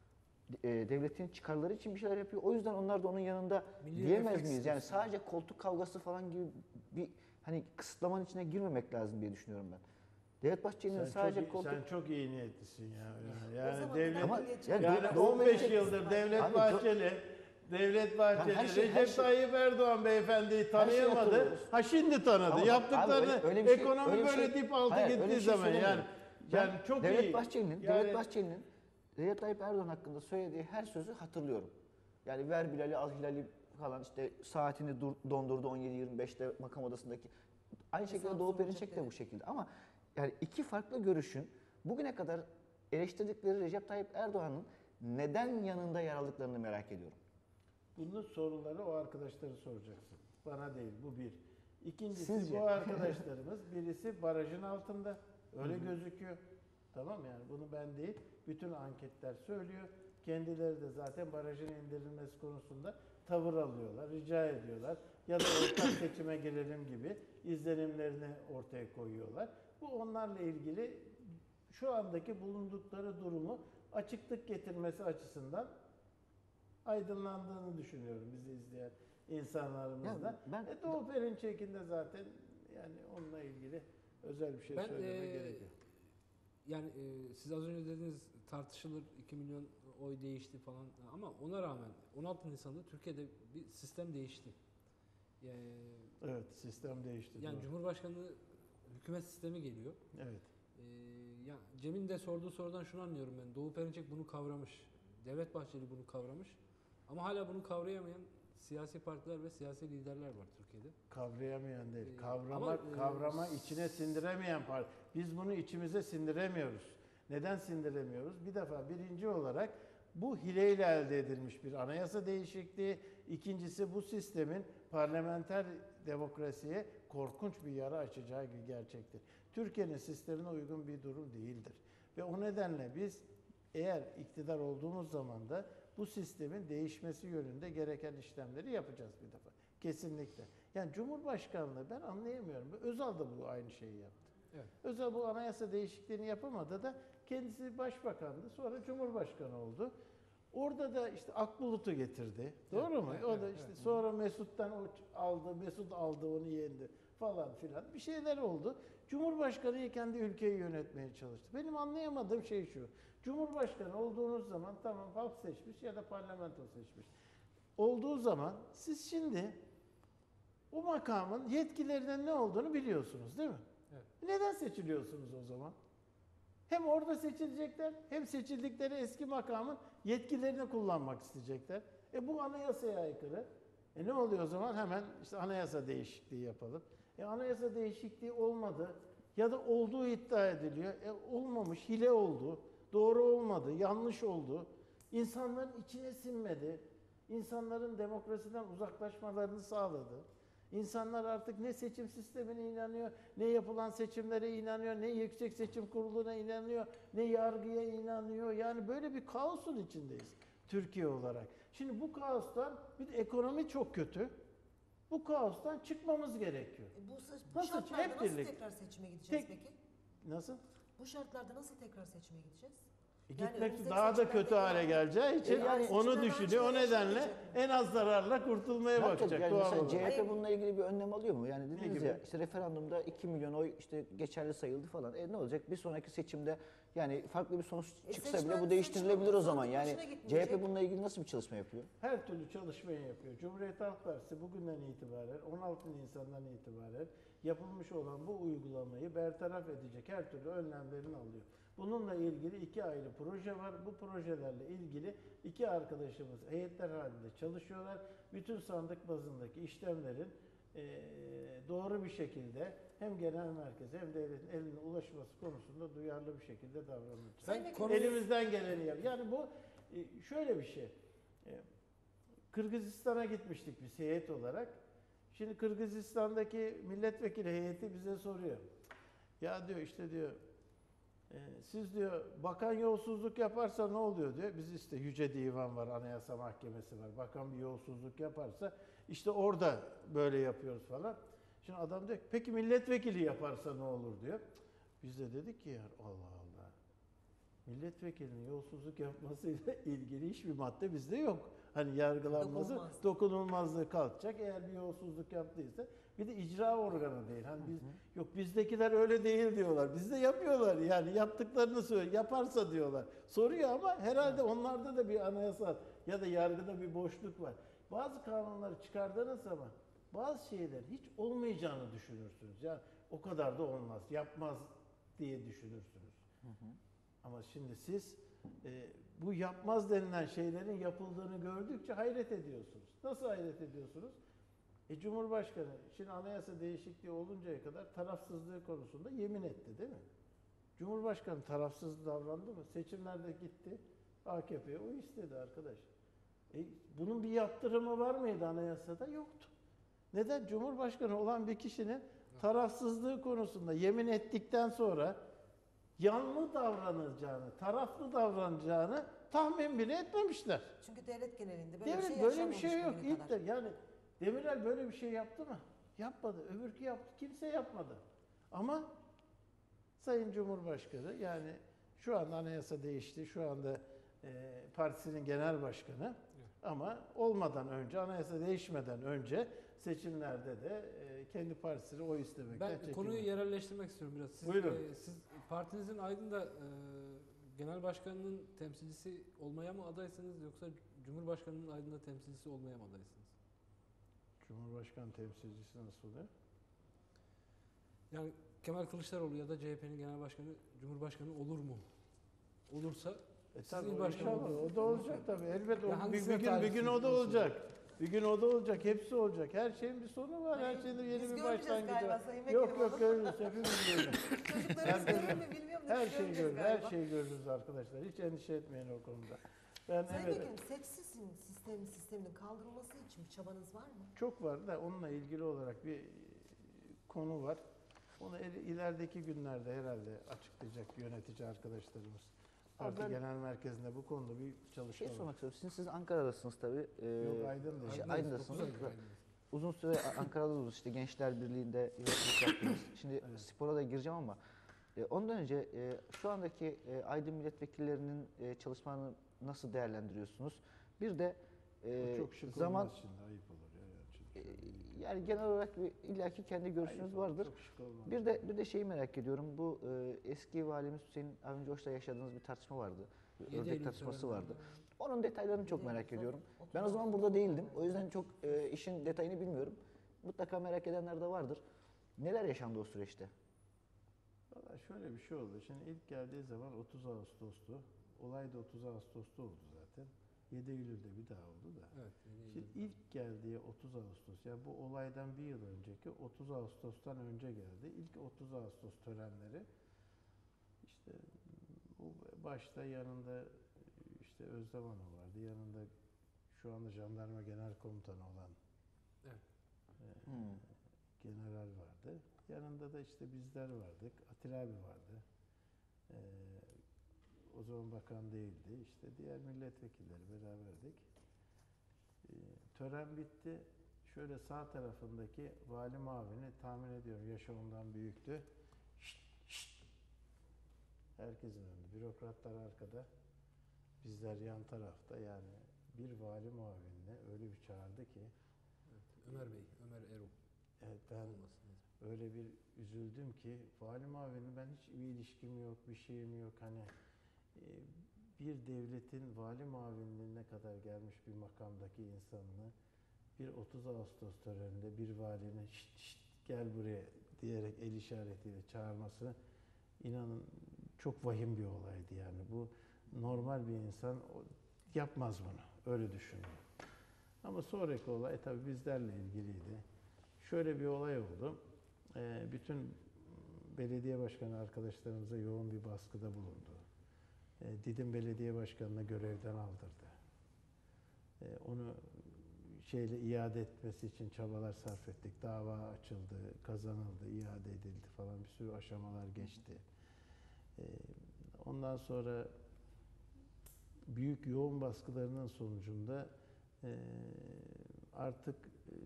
D: Devletin çıkarları için bir şeyler yapıyor. O yüzden onlar da onun yanında
E: Milli
D: diyemez
E: refleks
D: miyiz? Yani
E: diyorsun.
D: sadece koltuk kavgası falan gibi bir hani kısıtlamanın içine girmemek lazım diye düşünüyorum ben. Devlet Bahçeli'nin sadece koltuk...
C: Sen çok iyi niyetlisin ya.
F: O
C: Yani
F: zaman
C: devlet
F: neden
D: Ama
F: milliyetçi
D: yani
C: yani
D: Doğu
C: 15
D: Perinçek-
C: yıldır Devlet
D: Abi
C: Bahçeli,
D: her şey-
C: Recep Tayyip Erdoğan beyefendiyi tanıyamadı.
D: hatırlıyoruz.
C: Ha şimdi tanıdı.
D: Ama bak,
C: Yaptıklarını
D: abi öyle bir şey-
C: ekonomi
D: öyle bir
C: böyle
D: şey-
C: dip altı
D: Hayır, öyle
C: gittiği
D: bir şey
C: zaman yani
D: söylemiyorum.
C: yani çok
D: Devlet
C: iyi.
D: Bahçeli'nin,
C: Yani-
D: Devlet Bahçeli'nin Recep Tayyip Erdoğan hakkında söylediği her sözü hatırlıyorum. Yani ver Bilal'i al Hilal'i falan işte saatini dondurdu 17.25'te makam odasındaki. Aynı şekilde
F: Hesap
D: Doğu Perinçek de
F: soracak
D: bu şekilde. Ama yani iki farklı görüşün bugüne kadar eleştirdikleri Recep Tayyip Erdoğan'ın neden yanında yer aldıklarını merak ediyorum.
C: Bunun soruları o arkadaşlara soracaksın. Bana değil bu bir. İkincisi
D: Sizce?
C: bu arkadaşlarımız birisi barajın altında. Öyle gözüküyor. Tamam yani bunu ben değil. Bütün anketler söylüyor. Kendileri de zaten barajın indirilmesi konusunda tavır alıyorlar, rica ediyorlar. Ya da ortak seçime girelim gibi izlenimlerini ortaya koyuyorlar. Bu onlarla ilgili şu andaki bulundukları durumu açıklık getirmesi açısından aydınlandığını düşünüyorum bizi izleyen insanlarımızda.
D: Ya ben-
C: Doğu Perinçek'in de zaten yani onunla ilgili özel bir şey
E: Ben
C: söylemeye gerek yok.
E: yani siz az önce dediğiniz tartışılır 2 milyon oy değişti falan ama ona rağmen 16 Nisan'da Türkiye'de bir sistem değişti.
C: Evet, sistem değişti.
E: Yani
C: doğru.
E: Cumhurbaşkanlığı hükümet sistemi geliyor.
C: Evet.
E: Ya Cem'in de sorduğu sorudan şunu anlıyorum ben. Doğu Perinçek bunu kavramış. Devlet Bahçeli bunu kavramış. Ama hala bunu kavrayamayan siyasi partiler ve siyasi liderler var Türkiye'de.
C: Kavrayamayan değil.
E: ama,
C: Kavrama içine sindiremeyen parti. Biz bunu içimize sindiremiyoruz. Neden sindiremiyoruz? Bir defa birinci olarak bu hileyle elde edilmiş bir anayasa değişikliği. İkincisi bu sistemin parlamenter demokrasiye korkunç bir yara açacağı bir gerçektir. Türkiye'nin sistemine uygun bir durum değildir. Ve o nedenle biz eğer iktidar olduğumuz zaman da bu sistemin değişmesi yönünde gereken işlemleri yapacağız bir defa. Kesinlikle. Yani Cumhurbaşkanlığı ben anlayamıyorum. Özal da bu aynı şeyi yaptı.
E: Evet.
C: Özal bu anayasa değişikliğini yapamadı da kendisi başbakandı. Sonra Cumhurbaşkanı oldu. Orada da işte Akbulut'u getirdi. Doğru mu?
E: Evet,
C: O da
E: evet,
C: işte
E: evet.
C: sonra Mesut'tan aldı, Mesut aldı onu yendi falan filan. Bir şeyler oldu. Cumhurbaşkanı iken de ülkeyi yönetmeye çalıştı. Benim anlayamadığım şey şu. Cumhurbaşkanı olduğunuz zaman tamam halk seçmiş ya da parlamento seçmiş. Olduğu zaman siz şimdi o makamın yetkilerinin ne olduğunu biliyorsunuz değil mi?
E: Evet.
C: Neden seçiliyorsunuz o zaman? Hem orada seçilecekler hem seçildikleri eski makamın yetkilerini kullanmak isteyecekler. Bu anayasaya aykırı. Ne oluyor o zaman? Hemen işte anayasa değişikliği yapalım. Anayasa değişikliği olmadı ya da olduğu iddia ediliyor. Olmamış, hile oldu, doğru olmadı, yanlış oldu. İnsanların içine sinmedi. İnsanların demokrasiden uzaklaşmalarını sağladı. İnsanlar artık ne seçim sistemine inanıyor, ne yapılan seçimlere inanıyor, ne Yüksek Seçim Kurulu'na inanıyor, ne yargıya inanıyor. Yani böyle bir kaosun içindeyiz Türkiye olarak. Şimdi bu kaostan bir de ekonomi çok kötü. Bu kaostan çıkmamız gerekiyor.
F: Bu
C: Nasıl?
F: şartlarda
C: Hep
F: nasıl
C: birlikte.
F: tekrar seçime gideceğiz
C: Tek-
F: peki?
C: Nasıl?
F: Bu şartlarda nasıl tekrar seçime gideceğiz?
C: Gitmek
F: önümüzdeki
C: daha da kötü
F: seçimlerde-
C: hale geleceği için
F: Yani
C: onu
F: seçimlerden
C: düşünüyor. O
F: sonra
C: nedenle
F: yaşanmayacak mı?
C: en az zararla kurtulmaya
D: Ne yapacak?
C: bakacak.
D: Yani
C: doğal
D: mesela
C: olarak.
D: CHP
F: Hayır.
D: bununla ilgili bir önlem alıyor mu? Yani dediniz
C: gibi?
D: ya işte referandumda 2 milyon oy işte geçerli sayıldı falan. Ne olacak? Bir sonraki seçimde yani farklı bir sonuç çıksa bile bu değiştirilebilir o zaman. Yani
F: başına gitmeyecek.
D: CHP bununla ilgili nasıl bir çalışma yapıyor?
C: Her türlü çalışmayı yapıyor. Cumhuriyet Halk Partisi bugünden itibaren, 16 Nisan'dan itibaren yapılmış olan bu uygulamayı bertaraf edecek her türlü önlemlerini alıyor. Bununla ilgili 2 ayrı proje var. Bu projelerle ilgili 2 arkadaşımız heyetler halinde çalışıyorlar. Bütün sandık bazındaki işlemlerin doğru bir şekilde hem genel merkeze hem devletin eline ulaşması konusunda duyarlı bir şekilde davranacağız.
F: Sayın Vekilim,
C: Elimizden geleni yap. Yani bu şöyle bir şey. Kırgızistan'a gitmiştik biz heyet olarak. Şimdi Kırgızistan'daki milletvekili heyeti bize soruyor. Ya diyor işte diyor siz diyor bakan yolsuzluk yaparsa ne oluyor diyor. Biz işte Yüce Divan var, Anayasa Mahkemesi var. Bakan bir yolsuzluk yaparsa işte orada böyle yapıyoruz falan. Şimdi adam diyor peki milletvekili yaparsa ne olur diyor. Biz de dedik ki ya Allah Allah. Milletvekilinin yolsuzluk yapmasıyla ilgili hiçbir madde bizde yok. Hani yargılanması, dokunulmazlığı kalkacak. Eğer bir yolsuzluk yaptıysa bir de icra organı değil. Hani biz yok bizdekiler öyle değil diyorlar. Bizde yapıyorlar yani yaptıklarını söylüyor. Yaparsa diyorlar. Soruyor ama herhalde onlarda da bir anayasal ya da yargıda bir boşluk var. Bazı kanunları çıkardığınız zaman bazı şeyler hiç olmayacağını düşünürsünüz. Yani o kadar da olmaz. Yapmaz diye düşünürsünüz. Ama şimdi siz bu yapmaz denilen şeylerin yapıldığını gördükçe hayret ediyorsunuz. Nasıl hayret ediyorsunuz? Cumhurbaşkanı şimdi anayasa değişikliği oluncaya kadar tarafsızlığı konusunda yemin etti değil mi? Cumhurbaşkanı tarafsız davrandı mı? Seçimlerde gitti. AKP'ye o istedi arkadaş. Bunun bir yaptırımı var mıydı anayasada? Yoktu. Neden? Cumhurbaşkanı olan bir kişinin tarafsızlığı konusunda yemin ettikten sonra yanlı davranacağını, taraflı davranacağını tahmin bile etmemişler.
F: Çünkü devlet genelinde böyle
C: Devlet
F: bir şey
C: böyle bir
F: yaşanmamış
C: şey yok.
F: bugüne kadar.
C: Yani Demirel böyle bir şey yaptı mı? Yapmadı. Öbürkü yaptı. Kimse yapmadı. Ama Sayın Cumhurbaşkanı yani şu anda anayasa değişti. Şu anda partisinin genel başkanı. Ama olmadan önce, anayasa değişmeden önce seçimlerde de kendi partisine oy istemekten
E: Ben
C: çekinmedi.
E: konuyu yerelleştirmek istiyorum biraz. Siz,
C: Buyurun.
E: siz partinizin Aydın'da genel başkanının temsilcisi olmaya mı adaysınız yoksa Cumhurbaşkanının Aydın'da temsilcisi olmaya mı adaysınız?
C: Cumhurbaşkanı temsilcisi nasıl oluyor?
E: Yani Kemal Kılıçdaroğlu ya da CHP'nin genel başkanı Cumhurbaşkanı olur mu? Olursa siz
C: Tabii
E: il başkanı
C: inşallah
E: olursunuz.
C: o da olacak tabii. Elbet
E: Ya
C: o, bir
E: hangisine
C: gün o da
E: talipsiniz
C: olacak. Bir gün o da olacak. Hepsi olacak. Her şeyin bir sonu var. Her şeyin de yeni
F: Biz
C: bir
F: görmeyeceğiz
C: başlangıcı
F: galiba
C: var.
F: Sayın
C: Yok
F: Vekilim
C: yok
F: onu.
C: görürüz. Hepimiz görürüz.
F: Çocuklarımız görür mü bilmiyorum da
C: Her
F: biz
C: şeyi
F: görmeyeceğiz
C: görürüz. Her
F: galiba.
C: şeyi görürüz arkadaşlar. Hiç endişe etmeyin o konuda. Ben
F: Sayın
C: evet,
F: Vekilim, seçsiz sisteminin kaldırılması için bir çabanız var mı?
C: çok var da onunla ilgili olarak bir konu var. Onu ilerideki günlerde herhalde açıklayacak yönetici arkadaşlarımız. Parti
D: ben-
C: Genel Merkezi'nde bu konuda bir
D: Bir
C: çalışma
D: şey
C: var.
D: sormak istiyorum. Siz Ankara'dasınız tabii.
C: Yok, Aydın'da.
D: Aydın'dasınız.
E: Aydın'dasınız.
D: Uzun süre Ankara'da işte Gençler Birliği'nde yöneticilik yaptınız. Şimdi
C: Evet.
D: spora da gireceğim ama ondan önce şu andaki Aydın milletvekillerinin çalışmalarını nasıl değerlendiriyorsunuz? Bir de
C: O çok şık
D: zaman
C: olmaz şimdi, ayıp olur.
D: yani genel olarak illaki kendi görüşünüz vardır.
C: Çok şık olmaz.
D: Bir de şeyi merak ediyorum. Bu eski valimiz Hüseyin Avni Coş'la yaşadığınız bir tartışma vardı. Bir
E: 7
D: ördek
E: Eylül
D: tartışması
E: töreninde.
D: vardı. Onun detaylarını çok merak
F: Eylül
D: ediyorum.
F: son-
D: Ben o zaman burada değildim. O yüzden çok işin detayını bilmiyorum. Mutlaka merak edenler de vardır. Neler yaşandı o süreçte?
C: Valla şöyle bir şey oldu. Şimdi ilk geldiği zaman 30 Ağustos'tu. Olay da 30 Ağustos'ta oldu zaten. 7 Eylül'de bir daha oldu da.
E: Evet.
C: Şimdi ilk geldiği 30 Ağustos, yani bu olaydan bir yıl önceki 30 Ağustos'tan önce geldi. İlk 30 Ağustos törenleri işte bu başta yanında işte Özlem Hanım vardı. Yanında şu anda Jandarma Genel Komutanı olan
E: Evet.
D: Hmm.
C: general vardı. Yanında da işte bizler vardık. Atilla abi vardı. O zaman bakan değildi. İşte diğer milletvekilleri beraberdik. Tören bitti. Şöyle sağ tarafındaki vali mavini, tahmin ediyorum yaşı ondan büyüktü. Şşt, şşt. Herkesin önünde. Bürokratlar arkada. Bizler yan tarafta, yani bir vali muavinine öyle bir çağırdı ki
E: Ömer Bey, Ömer Erol.
C: evet, ben
E: Olması lazım.
C: öyle bir üzüldüm ki vali muavini, ben hiç bir ilişkim yok, bir şeyim yok. Hani bir devletin vali muavinliğine kadar gelmiş bir makamdaki insanını bir 30 Ağustos töreninde bir valinin şşt, şşt, gel buraya diyerek el işaretiyle çağırması, inanın çok vahim bir olaydı yani. Bu normal bir insan yapmaz bunu. Öyle düşünüyorum. Ama sonraki olay tabii bizlerle ilgiliydi. Şöyle bir olay oldu. Bütün belediye başkanı arkadaşlarımıza yoğun bir baskıda bulundu. Didim Belediye Başkanı'na görevden aldırdı. Onu iade etmesi için çabalar sarf ettik. Dava açıldı, kazanıldı, iade edildi falan, bir sürü aşamalar geçti. Ondan sonra büyük yoğun baskılarının sonucunda artık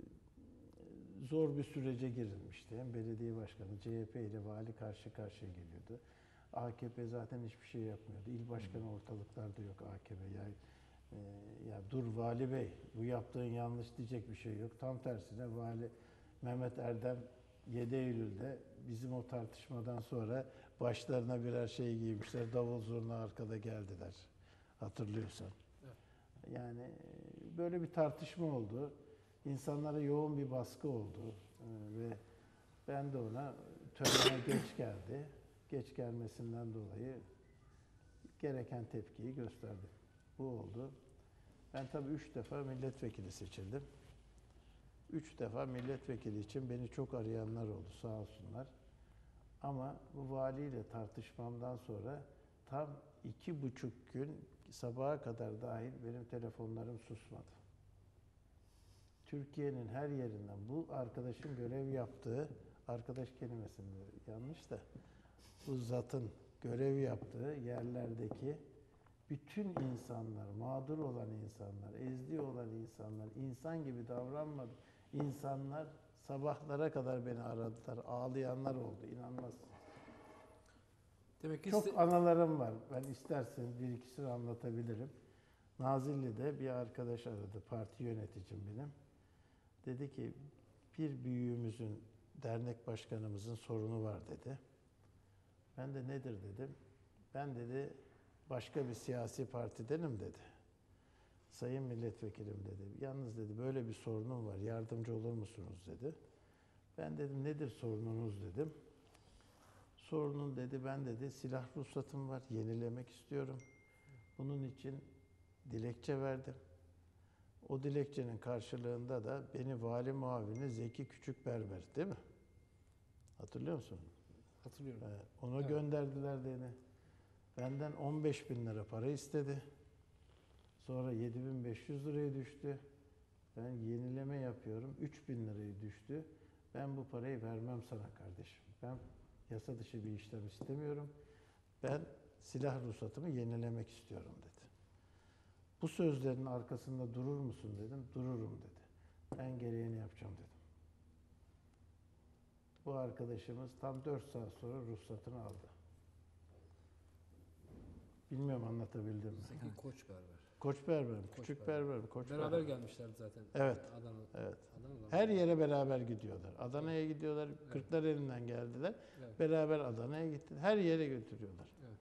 C: zor bir sürece girilmişti. Hem belediye başkanı, CHP ile vali karşı karşıya geliyordu. AKP zaten hiçbir şey yapmıyordu. İl başkanı ortalıklarda yok AKP. Yani, ya dur vali bey, bu yaptığın yanlış diyecek bir şey yok. Tam tersine vali Mehmet Erdem 7 Eylül'de bizim o tartışmadan sonra başlarına birer şey giymişler. Davul zurna arkada geldiler. Hatırlıyorsan.
E: Evet.
C: Yani böyle bir tartışma oldu. İnsanlara yoğun bir baskı oldu. Ve ben de ona törene geç geldi. Geç gelmesinden dolayı gereken tepkiyi gösterdim. Bu oldu. Ben tabii 3 defa milletvekili seçildim. 3 defa milletvekili için beni çok arayanlar oldu, sağ olsunlar. Ama bu valiyle tartışmamdan sonra tam 2,5 gün sabaha kadar dahil benim telefonlarım susmadı. Türkiye'nin her yerinden bu arkadaşın görev yaptığı, arkadaş kelimesinde yanlış da, bu zatın görev yaptığı yerlerdeki bütün insanlar, mağdur olan insanlar, ezdi olan insanlar, insan gibi davranmadı insanlar sabahlara kadar beni aradılar. Ağlayanlar oldu, inanmazsın.
E: Demek ki
C: Çok anılarım var. Ben isterseniz bir ikisini anlatabilirim. Nazilli'de bir arkadaş aradı, parti yöneticim benim. Dedi ki bir büyüğümüzün, dernek başkanımızın sorunu var dedi. Ben de nedir dedim. Ben dedi başka bir siyasi partidenim dedi. Sayın milletvekilim dedi. Yalnız dedi böyle bir sorunum var. Yardımcı olur musunuz dedi. Ben dedim nedir sorununuz dedim. Sorunun dedi ben dedi silah ruhsatım var. Yenilemek istiyorum. Bunun için dilekçe verdim. O dilekçenin karşılığında da beni vali muavini Zeki Küçükberber, değil mi? Hatırlıyor musun?
E: hatırlıyorum.
C: Onu gönderdiler dedi. Benden 15.000 lira para istedi. Sonra 7.500 liraya düştü. Ben yenileme yapıyorum. 3.000 liraya düştü. Ben bu parayı vermem sana kardeşim. Ben yasa dışı bir işlem istemiyorum. Ben silah ruhsatımı yenilemek istiyorum dedi. Bu sözlerin arkasında durur musun dedim. Dururum dedi. Ben gereğini yapacağım dedim. Bu arkadaşımız tam 4 saat sonra ruhsatını aldı. Bilmiyorum anlatabildim mi?
E: Zeki Koç berber.
C: Koç berber, küçük berber, koç
E: Beraber
C: berber.
E: gelmişlerdi zaten.
C: Evet.
E: Adana.
C: Evet.
E: Adana'dan.
C: Her yere beraber gidiyorlar. Adana'ya gidiyorlar, Kırklareli'nden geldiler.
E: Evet.
C: Beraber Adana'ya gittiler. Her yere götürüyorlar.
E: Evet.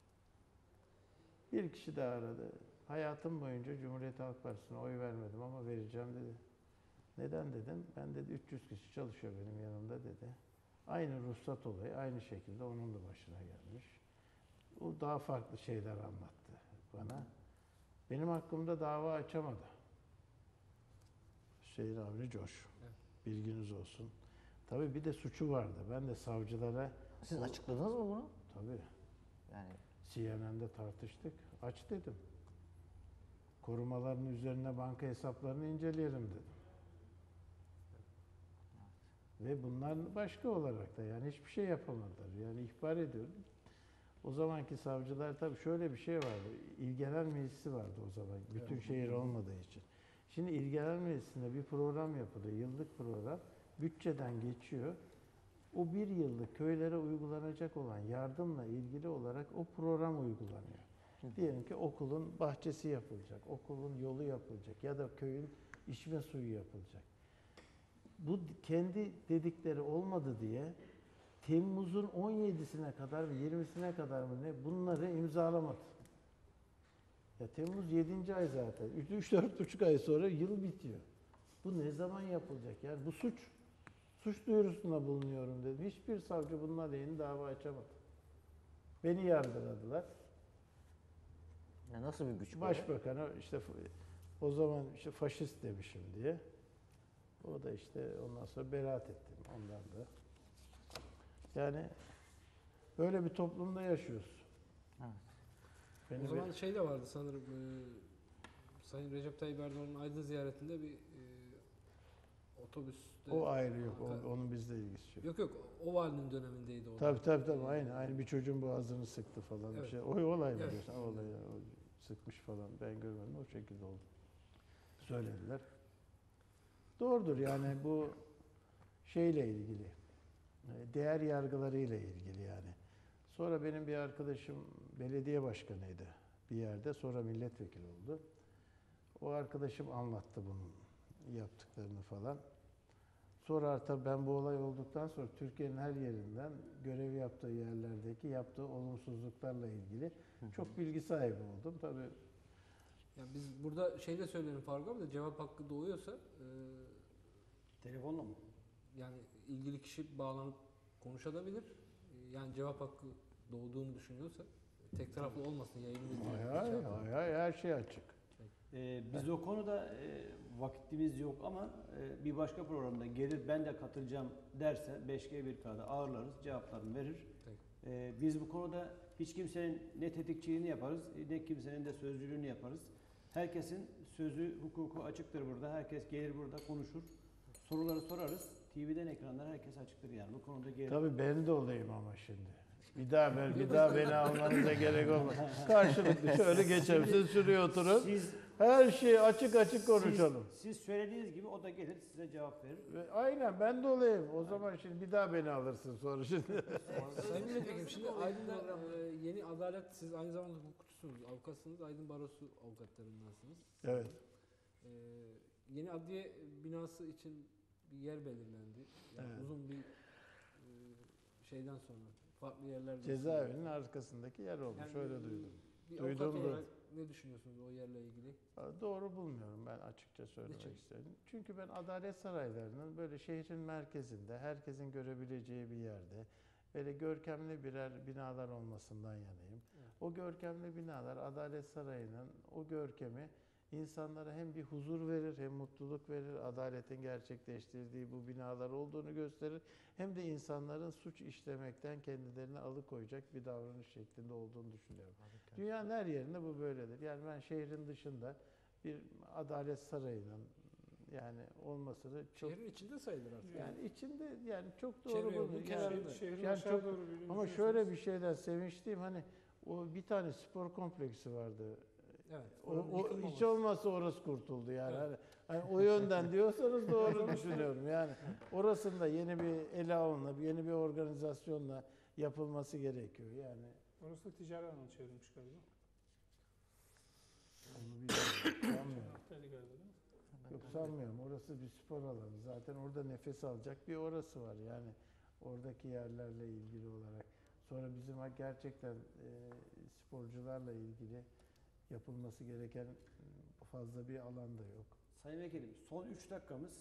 C: Bir kişi daha aradı. Hayatım boyunca Cumhuriyet Halk Partisi'ne oy vermedim ama vereceğim dedi. Neden dedim? Ben dedi 300 kişi çalışıyor benim yanımda dedi. Aynı ruhsat olayı aynı şekilde onun da başına gelmiş. O daha farklı şeyler anlattı bana. Benim hakkımda dava açamadı. Hüseyin Avni Coş.
E: Evet.
C: Bilginiz olsun. Tabii bir de suçu vardı. Ben de savcılara...
D: Siz açıkladınız mı bunu?
C: Tabii.
D: Yani
C: CNN'de tartıştık. Aç dedim. Korumaların üzerine banka hesaplarını inceleyelim dedim. Ve bunlar başka olarak da yani hiçbir şey yapamadılar. Yani ihbar ediyorum. O zamanki savcılar tabii şöyle bir şey vardı. İl Genel Meclisi vardı o zaman. Bütün şehir olmadığı için. Şimdi İl Genel Meclisi'nde bir program yapılıyor. Yıllık program. Bütçeden geçiyor. O bir yıllık köylere uygulanacak olan yardımla ilgili olarak o program uygulanıyor. Diyelim ki okulun bahçesi yapılacak, okulun yolu yapılacak ya da köyün içme suyu yapılacak. Bu kendi dedikleri olmadı diye Temmuz'un 17'sine kadar ve 20'sine kadar mı ne bunları imzalamadı. Ya Temmuz 7. ay zaten. 3-4,5 ay sonra yıl bitiyor. Bu ne zaman yapılacak? Yani bu suç. Suç duyurusunda bulunuyorum dedim. Hiçbir savcı bunun aleyhine dava açamadı. Beni yargıladılar.
D: ya nasıl bir güç bu?
C: Başbakan'a işte o zaman işte faşist demişim diye. O da işte ondan sonra beraat ettim ondan da. Yani böyle bir toplumda yaşıyoruz.
D: Evet.
C: Beni
E: O zaman şey de vardı sanırım. Sayın Recep Tayyip Erdoğan'ın Aydın ziyaretinde bir otobüste...
C: o ayrı yok. Onun bizle ilgisi yok.
E: Yok o valinin dönemindeydi o.
C: Tabii aynı bir çocuğun boğazını sıktı falan bir
E: Evet.
C: şey. O olay mı
E: Evet.
C: diyorsun? O olay o sıkmış falan. Ben görmedim. O şekilde oldu. Söylediler. Doğrudur yani bu şeyle ilgili. Değer yargılarıyla ilgili yani. Sonra benim bir arkadaşım belediye başkanıydı bir yerde. Sonra milletvekili oldu. O arkadaşım anlattı bunun yaptıklarını falan. Sonra tabii ben bu olay olduktan sonra Türkiye'nin her yerinden görev yaptığı yerlerdeki yaptığı olumsuzluklarla ilgili çok bilgi sahibi oldum. Tabii
E: Yani biz burada şey de söyleyelim Faruk abi de cevap hakkı doğuyorsa
B: Telefonla mı?
E: yani ilgili kişi bağlanıp konuşabilir. Yani cevap hakkı doğduğunu düşünüyorsa tek taraflı olmasın yayını.
C: her şey açık.
B: Biz o konuda vakitimiz yok ama bir başka programda gelir ben de katılacağım derse 5G1K'da ağırlarız, cevaplarını verir. Biz bu konuda hiç kimsenin ne tetikçiliğini yaparız ne kimsenin de sözcülüğünü yaparız. Herkesin sözü, hukuku açıktır burada. Herkes gelir burada konuşur. Soruları sorarız. TV'den ekranlar herkes açıktır yani. Bu konuda gelir.
C: Tabii ben de olayım ama şimdi. Bir daha beni almanıza gerek olmaz. Karşılıklı şöyle geçelim. Siz şuraya oturun. Her şeyi açık konuşalım.
B: Siz söylediğiniz gibi o da gelir size cevap verir.
C: Aynen ben de olayım. O zaman şimdi bir daha beni alırsın sonra şimdi.
E: Sayın Milletvekili şimdi Aydın'da yeni adalet siz aynı zamanda hukukçusunuz, avukatsınız. Aydın Barosu avukatlarındansınız.
C: Evet.
E: Yeni adliye binası için bir yer belirlendi. Yani
C: Evet.
E: uzun bir şeyden sonra farklı yerlerde.
C: Cezaevinin arkasındaki yer olmuş.
E: Yani
C: Öyle duydum.
E: Bir
C: Duydum
E: avukat
C: da.
E: olarak ne düşünüyorsunuz o yerle ilgili?
C: Doğru bulmuyorum ben açıkça söylemek
E: Niçin?
C: istedim. Çünkü ben adalet saraylarının böyle şehrin merkezinde, herkesin görebileceği bir yerde böyle görkemli birer binalar olmasından yanayım.
E: Evet.
C: O görkemli binalar Adalet Sarayı'nın o görkemi insanlara hem bir huzur verir, hem mutluluk verir, adaletin gerçekleştirdiği bu binalar olduğunu gösterir. Hem de insanların suç işlemekten kendilerini alıkoyacak bir davranış şeklinde olduğunu düşünüyorum. Dünyanın her yerinde bu böyledir. Yani ben şehrin dışında bir adalet sarayının yani olmasını çok
E: Şehrin içinde sayılır artık.
C: yani içinde yani çok doğru
E: Çevre yolunun
C: bunu.
E: kenarında.
G: Şehrin
C: Yani
G: aşağı
C: çok,
G: doğru büyüdüğünü
C: ama
G: düşünüyorsanız-
C: şöyle bir şeyden sevinçliyim. Hani o bir tane spor kompleksi vardı.
E: Evet.
C: O
E: Yıkılmaması.
C: hiç olmazsa orası kurtuldu yani.
E: Evet.
C: Hani o yönden diyorsanız doğru düşünüyorum. Yani orasında yeni bir ele alınıp yeni bir organizasyonla yapılması gerekiyor. Yani
G: Orası da ticari alana çevrilmiş galiba.
C: onu bilmiyorum. Sanmıyorum.
G: Anahtarlı galiba değil mi?
C: Yok sanmıyorum. Orası bir spor alanı. Zaten orada nefes alacak bir orası var. Yani oradaki yerlerle ilgili olarak. Sonra bizim gerçekten sporcularla ilgili yapılması gereken fazla bir alan da yok.
B: Sayın Vekilim, son 3 dakikamız.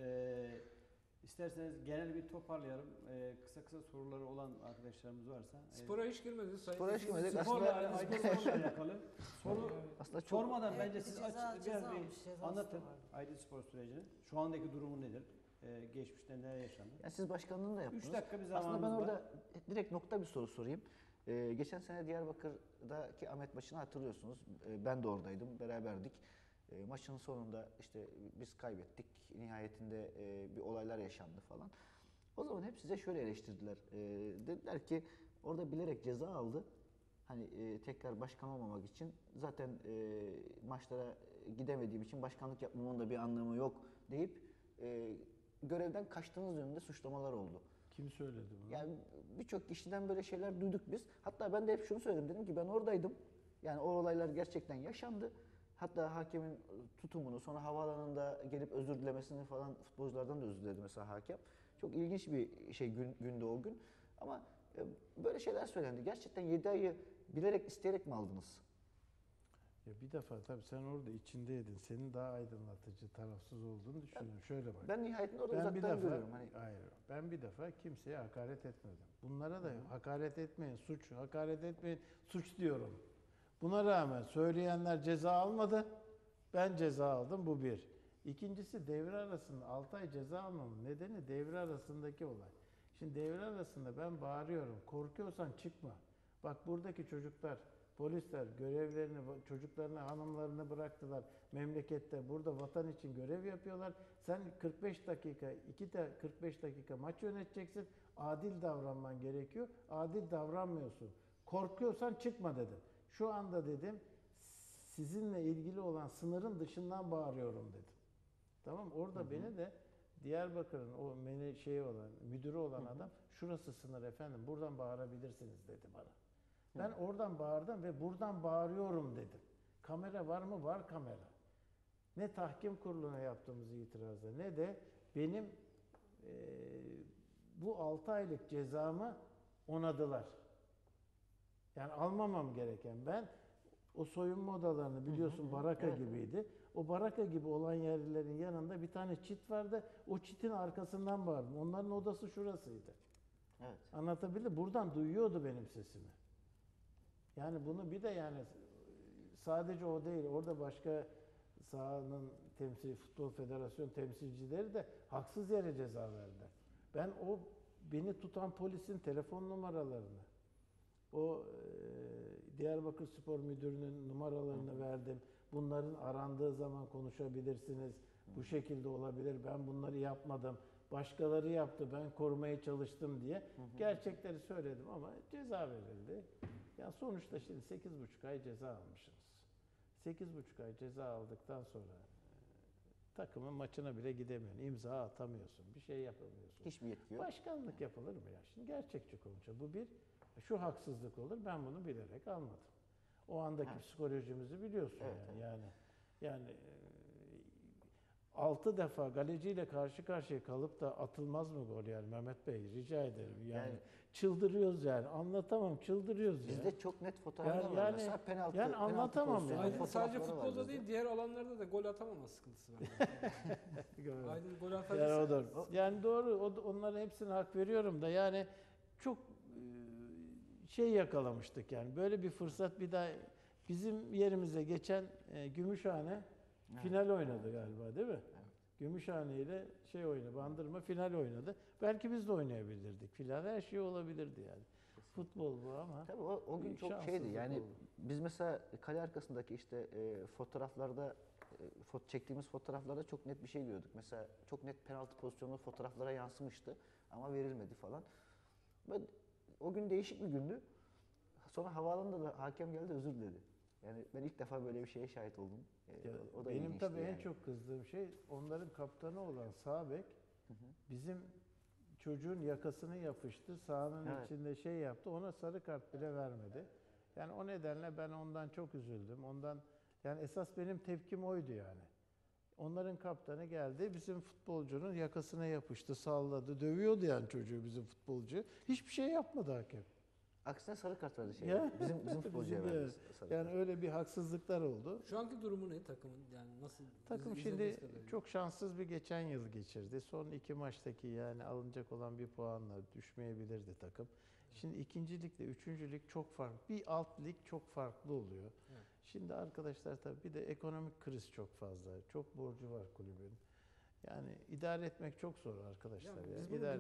B: İsterseniz genel bir toparlayalım. Kısa kısa soruları olan arkadaşlarımız varsa.
E: Spora hiç girmediniz. Sayın
D: Spora hiç
E: Vekilim.
D: girmedik.
B: Sporla,
D: Aslında-
B: Aydın Spor'la alakalı. Soru
D: Aslında çok
B: sormadan
F: Evet,
B: bence
F: bir
B: siz
F: ceza
B: biraz bir
F: almış, cezası da
B: anlatın
F: vardı.
B: Aydın Spor sürecini. Şu andaki durumu nedir? Geçmişte neler yaşandı?
D: yani siz başkanlığını da yaptınız.
B: 3 dakika bir
D: Aslında
B: zamanımız
D: ben
B: var.
D: orada direkt nokta bir soru sorayım. Geçen sene Diyarbakır'daki Ahmet maçını hatırlıyorsunuz. Ben de oradaydım, beraberdik. Maçın sonunda işte biz kaybettik. Nihayetinde bir olaylar yaşandı falan. O zaman hep size şöyle eleştirdiler. Dediler ki orada bilerek ceza aldı. Hani tekrar başkan olmamak için. Zaten maçlara gidemediğim için başkanlık yapmamın da bir anlamı yok deyip görevden kaçtığınız yönünde suçlamalar oldu.
C: Kim söyledi bunu?
D: Yani birçok kişiden böyle şeyler duyduk biz. Hatta ben de hep şunu söyledim. Dedim ki ben oradaydım. Yani o olaylar gerçekten yaşandı. Hatta hakemin tutumunu, sonra havaalanında gelip özür dilemesini falan futbolculardan da özür diledi mesela hakem. Çok ilginç bir şey günde o gün. Ama böyle şeyler söylendi. Gerçekten 7 ayı bilerek, isteyerek mi aldınız?
C: Ya bir defa tabii sen orada içindeydin. Senin daha aydınlatıcı, tarafsız olduğunu düşünüyorum. Şöyle bak.
D: Ben nihayetinde orada
C: Ben bir
D: uzaktan
C: defa,
D: görüyorum. Hani
C: hayır, ben bir defa kimseye hakaret etmedim. Bunlara da hakaret etmeyin, suç, hakaret etmeyin, suç diyorum. Buna rağmen söyleyenler ceza almadı, ben ceza aldım, bu bir. İkincisi devre arasında 6 ay ceza almamın nedeni devre arasındaki olay. Şimdi devre arasında ben bağırıyorum, korkuyorsan çıkma. Bak buradaki çocuklar, polisler görevlerini, çocuklarını, hanımlarını bıraktılar memlekette. Burada vatan için görev yapıyorlar. Sen 45 dakika, 45 dakika maç yöneteceksin. Adil davranman gerekiyor. Adil davranmıyorsun. Korkuyorsan çıkma dedim. Şu anda dedim sizinle ilgili olan sınırın dışından bağırıyorum dedim. Tamam, orada beni de Diyarbakır'ın o müdürü olan adam şurası sınır efendim, buradan bağırabilirsiniz dedi bana. Ben oradan bağırdım ve buradan bağırıyorum dedim. Kamera var mı? Var kamera. Ne tahkim kuruluna yaptığımız itirazda ne de benim bu 6 aylık cezamı onadılar. Yani almamam gereken, ben o soyunma odalarını biliyorsun baraka gibiydi. O baraka gibi olan yerlerin yanında bir tane çit vardı. O çitin arkasından bağırdım. Onların odası şurasıydı.
D: evet.
C: Anlatabildim. Buradan duyuyordu benim sesimi. Yani bunu bir de yani sadece o değil. Orada başka sahanın Futbol Federasyon temsilcileri de haksız yere ceza verdiler. Ben o beni tutan polisin telefon numaralarını, o Diyarbakır Spor Müdürü'nün numaralarını verdim. Bunların arandığı zaman konuşabilirsiniz. Bu şekilde olabilir. Ben bunları yapmadım. Başkaları yaptı. Ben korumaya çalıştım diye. Gerçekleri söyledim ama ceza verildi. Ya sonuçta şimdi 8,5 ay ceza almışsınız. 8,5 ay ceza aldıktan sonra takımın maçına bile gidemiyorsun. İmza atamıyorsun. Bir şey yapamıyorsun.
D: Hiçbir yetki yok.
C: Başkanlık yapılır mı ya? Şimdi gerçekçi konuşalım. Bu bir, şu haksızlık olur. Ben bunu bilerek almadım. O andaki psikolojimizi biliyorsun yani. Yani 6 defa galeciyle karşı karşıya kalıp da atılmaz mı gol yani Mehmet Bey? Rica ederim. Yani çıldırıyoruz yani. Anlatamam, çıldırıyoruz ya.
D: Bizde çok net fotoğraflar
C: Yani-
D: var. Mesela penaltı,
C: yani
D: penaltı
C: anlatamam
D: pozisyonu
C: yani.
E: Aydın sadece
D: fotoğrafları var
E: futbolda
D: bizde.
E: değil, diğer alanlarda da gol atamama sıkıntısı var. Aydın gol
C: Yani
E: atabilirse
C: odur. Yani doğru, onların hepsine hak veriyorum da yani çok yakalamıştık yani. Böyle bir fırsat bir daha bizim yerimize geçen Gümüşhane
D: Evet.
C: Final oynadı galiba değil mi?
D: Evet.
C: Gümüşhane ile şey oynadı, Bandırma final oynadı. Belki biz de oynayabilirdik. Final her şey olabilirdi yani. Futbol bu ama.
D: Tabii o gün çok
C: şanssızlık
D: şeydi yani
C: oldu.
D: biz mesela kale arkasındaki işte fotoğraflarda çektiğimiz fotoğraflarda çok net bir şey görüyorduk. Mesela çok net penaltı pozisyonu fotoğraflara yansımıştı ama verilmedi falan. Ve o gün değişik bir gündü. Sonra havaalanında da hakem geldi özür diledi. Yani ben ilk defa böyle bir şeye şahit oldum.
C: Ya,
D: O da
C: benim
D: ilginçti
C: tabii en
D: yani.
C: çok kızdığım şey onların kaptanı olan sağ bek bizim çocuğun yakasını yapıştı. Sahanın
D: Evet.
C: içinde şey yaptı. Ona sarı kart bile vermedi. Yani o nedenle ben ondan çok üzüldüm. Ondan yani esas benim tepkim oydu yani. Onların kaptanı geldi, bizim futbolcunun yakasına yapıştı, salladı, dövüyordu yani çocuğu bizim futbolcu. Hiçbir şey yapmadı hakem.
D: Aksine sarı kart verdi şey.
C: Ya.
D: Bizim futbolcuya
C: Bizim de
D: verdi
C: evet.
D: sarı
C: Yani
D: kart.
C: öyle bir haksızlıklar oldu.
E: Şu anki durumu ne takımın? Yani nasıl?
C: Takım
E: izlediğiniz
C: şimdi
E: kadarıyla?
C: çok şanssız bir geçen yıl geçirdi. Son 2 maçtaki yani alınacak olan bir puanla düşmeyebilirdi takım. Şimdi ikincilikle üçüncülük çok farklı. Bir alt lig çok farklı oluyor.
E: Evet.
C: Şimdi arkadaşlar tabii bir de ekonomik kriz çok fazla. Çok borcu var kulübün. Yani idare etmek çok zor arkadaşlar.
E: Yani
C: ya.
E: biz bunu
C: İdare-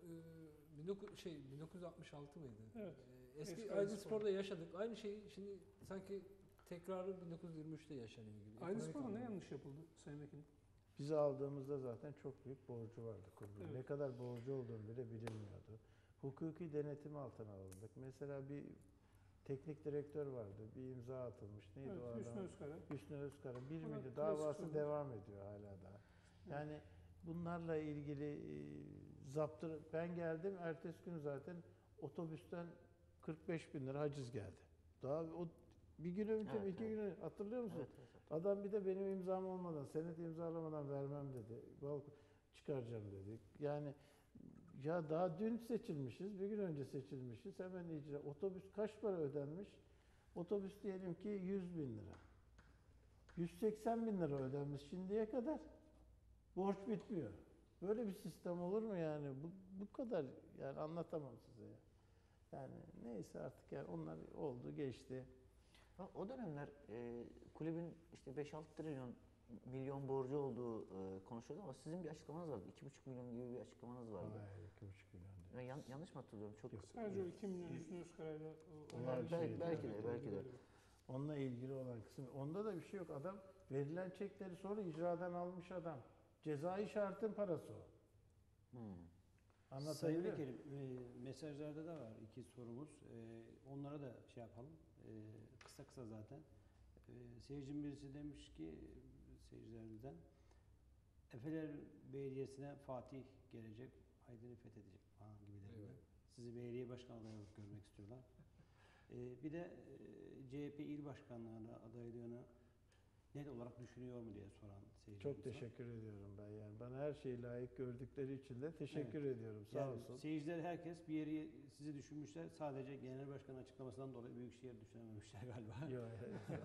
E: 1966 mıydı?
G: Evet.
E: Eski
G: Eski
E: Aydın
G: Aydınspor'da.
E: Spor'da yaşadık. Aynı şey şimdi sanki tekrarı 1923'te yaşanıyor gibi.
G: Aynı
E: Ekonomik
G: sporda ne
E: anlamda.
G: yanlış yapıldı Sayın Vekilim?
C: Bizi aldığımızda zaten çok büyük borcu vardı kulübün.
G: Evet.
C: Ne kadar borcu olduğunu bile bilinmiyordu. Hukuki denetim altına alındık. Mesela bir teknik direktör vardı. Bir imza atılmış. Neydi
G: Evet,
C: o adam?
G: Hüsnü Özkara.
C: Hüsnü Özkara. Bir
G: Ona
C: miydi?
G: klasik
C: Davası
G: sorun.
C: devam ediyor hala daha. Yani bunlarla ilgili zaptı ben geldim. Ertesi gün zaten otobüsten 45 bin lira haciz geldi. Daha o bir gün önce,
D: Evet,
C: 2 gün önce hatırlıyor musun?
D: Evet, evet.
C: Adam bir de benim imzam olmadan, senet imzalamadan vermem dedi. Çıkaracağım dedi. Yani ya daha dün seçilmişiz, bir gün önce seçilmişiz. Hemen icra. Otobüs kaç para ödenmiş? Otobüs diyelim ki 100 bin lira. 180 bin lira ödenmiş şimdiye kadar. Borç bitmiyor. Böyle bir sistem olur mu yani? Bu kadar yani anlatamam size ya. Yani neyse artık yani onlar oldu geçti.
D: O dönemler kulübün işte 5-6 milyon borcu olduğu konuşuldu ama sizin bir açıklamanız vardı. 2,5 milyon gibi bir açıklamanız vardı.
C: Hayır, 2,5 milyon değil.
D: Ben yanlış mı hatırlıyorum? Çok
C: Yok.
G: Sadece o 2 milyon Hüsnü Özkara'yla
C: Onlar
D: belki de.
C: Onunla ilgili olan kısım. Onda da bir şey yok. Adam verilen çekleri sonra icradan almış adam. Cezai şartın parası o.
D: Hmm.
B: Sayın
C: Anlatabiliyor muyum?
B: Vekilim, mesajlarda da var iki sorumuz. Onlara da şey yapalım. Kısa kısa zaten. Seyircim birisi demiş ki, seyircilerimizden, Efeler Belediyesi'ne Fatih gelecek, Aydın'ı fethedecek falan gibilerinden.
E: Evet.
B: Sizi belediye başkanı adayı olarak görmek istiyorlar. Bir de CHP il başkanlığına adaylığını net olarak düşünüyor mu diye soran seyircimiz
C: Çok
B: var.
C: teşekkür ediyorum ben yani. Bana her şeyi layık gördükleri için de teşekkür ediyorum. Sağ
B: Yani
C: olsun.
B: seyirciler herkes bir yeri sizi düşünmüşler. Sadece genel başkanın açıklamasından dolayı Büyükşehir düşünememişler galiba.
C: Yok,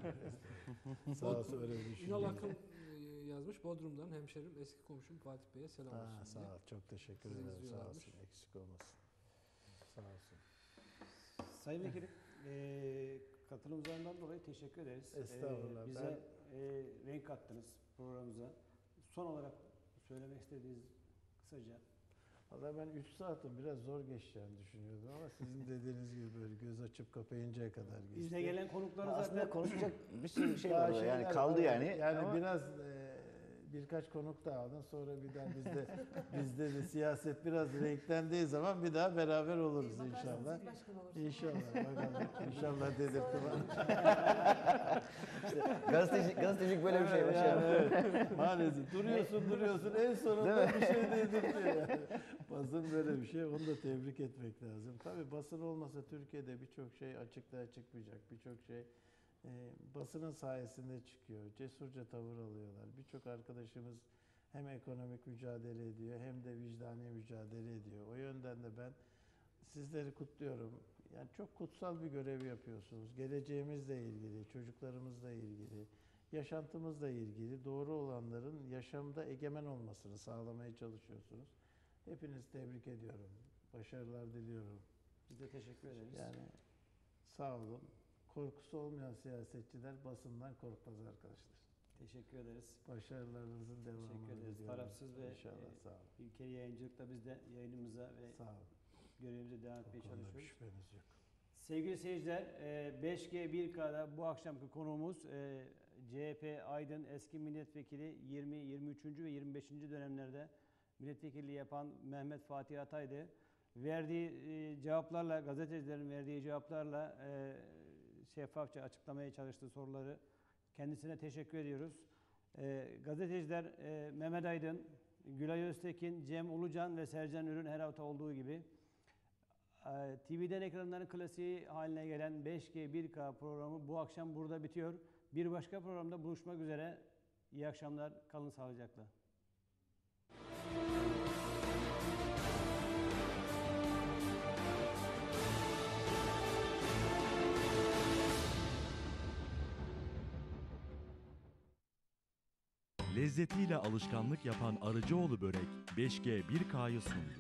C: sağ olsun öyle bir
E: Ünal
C: düşünce.
E: Akın yazmış. Bodrum'dan hemşerim, eski komşum Fatih Bey'e selam olsun diye.
C: Sağ ol. Çok teşekkür
E: Sizi
C: ederim. Sağ
E: izliyorlarmış.
C: olsun. Eksik olmasın. Sağ olsun.
B: Sayın Vekilim, katılımlarından dolayı teşekkür ederiz.
C: Estağfurullah.
B: Bize renk kattınız programımıza. Son olarak söylemek istediğiniz kısaca.
C: Valla ben 3 saatin biraz zor geçeceğini düşünüyordum ama sizin dediğiniz gibi böyle göz açıp kapayıncaya kadar geçti.
B: Bizde gelen konukları
D: Aslında
B: zaten
D: konuşacak bir sürü şey
C: Daha
D: var orada. Yani
C: şeyler
D: kaldı
C: var.
D: yani.
C: Yani
D: Ama
C: biraz birkaç konuk daha alın. Sonra bir daha bizde de siyaset biraz renklendiği zaman bir daha beraber oluruz
F: Bakarsınız
C: inşallah.
F: il başkanı olursunuz.
C: İnşallah bakalım. İnşallah dedirttim.
D: gazetecilik böyle bir şey.
C: Yani evet. Maalesef duruyorsun en sonunda bir şey dedirtiyor yani. Basın böyle bir şey. Onu da tebrik etmek lazım. Tabii basın olmasa Türkiye'de birçok şey açıklığa çıkmayacak. Birçok şey basının sayesinde çıkıyor. Cesurca tavır alıyorlar. Birçok arkadaşımız hem ekonomik mücadele ediyor hem de vicdani mücadele ediyor. O yönden de ben sizleri kutluyorum. Yani çok kutsal bir görev yapıyorsunuz. Geleceğimizle ilgili, çocuklarımızla ilgili, yaşantımızla ilgili doğru olanların yaşamda egemen olmasını sağlamaya çalışıyorsunuz. Hepinizi tebrik ediyorum. Başarılar diliyorum.
B: biz de teşekkür ederiz.
C: Yani sağ olun. Korkusu olmayan siyasetçiler basından korkmaz arkadaşlar.
B: Teşekkür ederiz.
C: Başarılarınızın devamını
B: Teşekkür ederiz.
C: diliyorum.
B: Tarafsız ve
C: İnşallah sağ olun.
B: ilkeli yayıncılıkla biz de yayınımıza ve
C: Sağ olun.
B: görevimize devam
C: O
B: etmeye
C: konuda bir
B: çalışıyoruz.
C: şüpheniz yok.
B: Sevgili seyirciler, 5G 1K'da bu akşamki konuğumuz CHP Aydın eski milletvekili 20, 23. ve 25. dönemlerde milletvekilliği yapan Mehmet Fatih Atay'dı. Verdiği cevaplarla, gazetecilerin verdiği cevaplarla şeffafça açıklamaya çalıştığı soruları kendisine teşekkür ediyoruz. Gazeteciler Mehmet Aydın, Gülay Öztekin, Cem Ulucan ve Sercan Ürün her hafta olduğu gibi TV'den ekranların klasiği haline gelen 5G 1K programı bu akşam burada bitiyor. Bir başka programda buluşmak üzere. İyi akşamlar, kalın sağlıcakla.
A: Lezzetiyle alışkanlık yapan Arıcıoğlu Börek 5G 1K'yı sundu.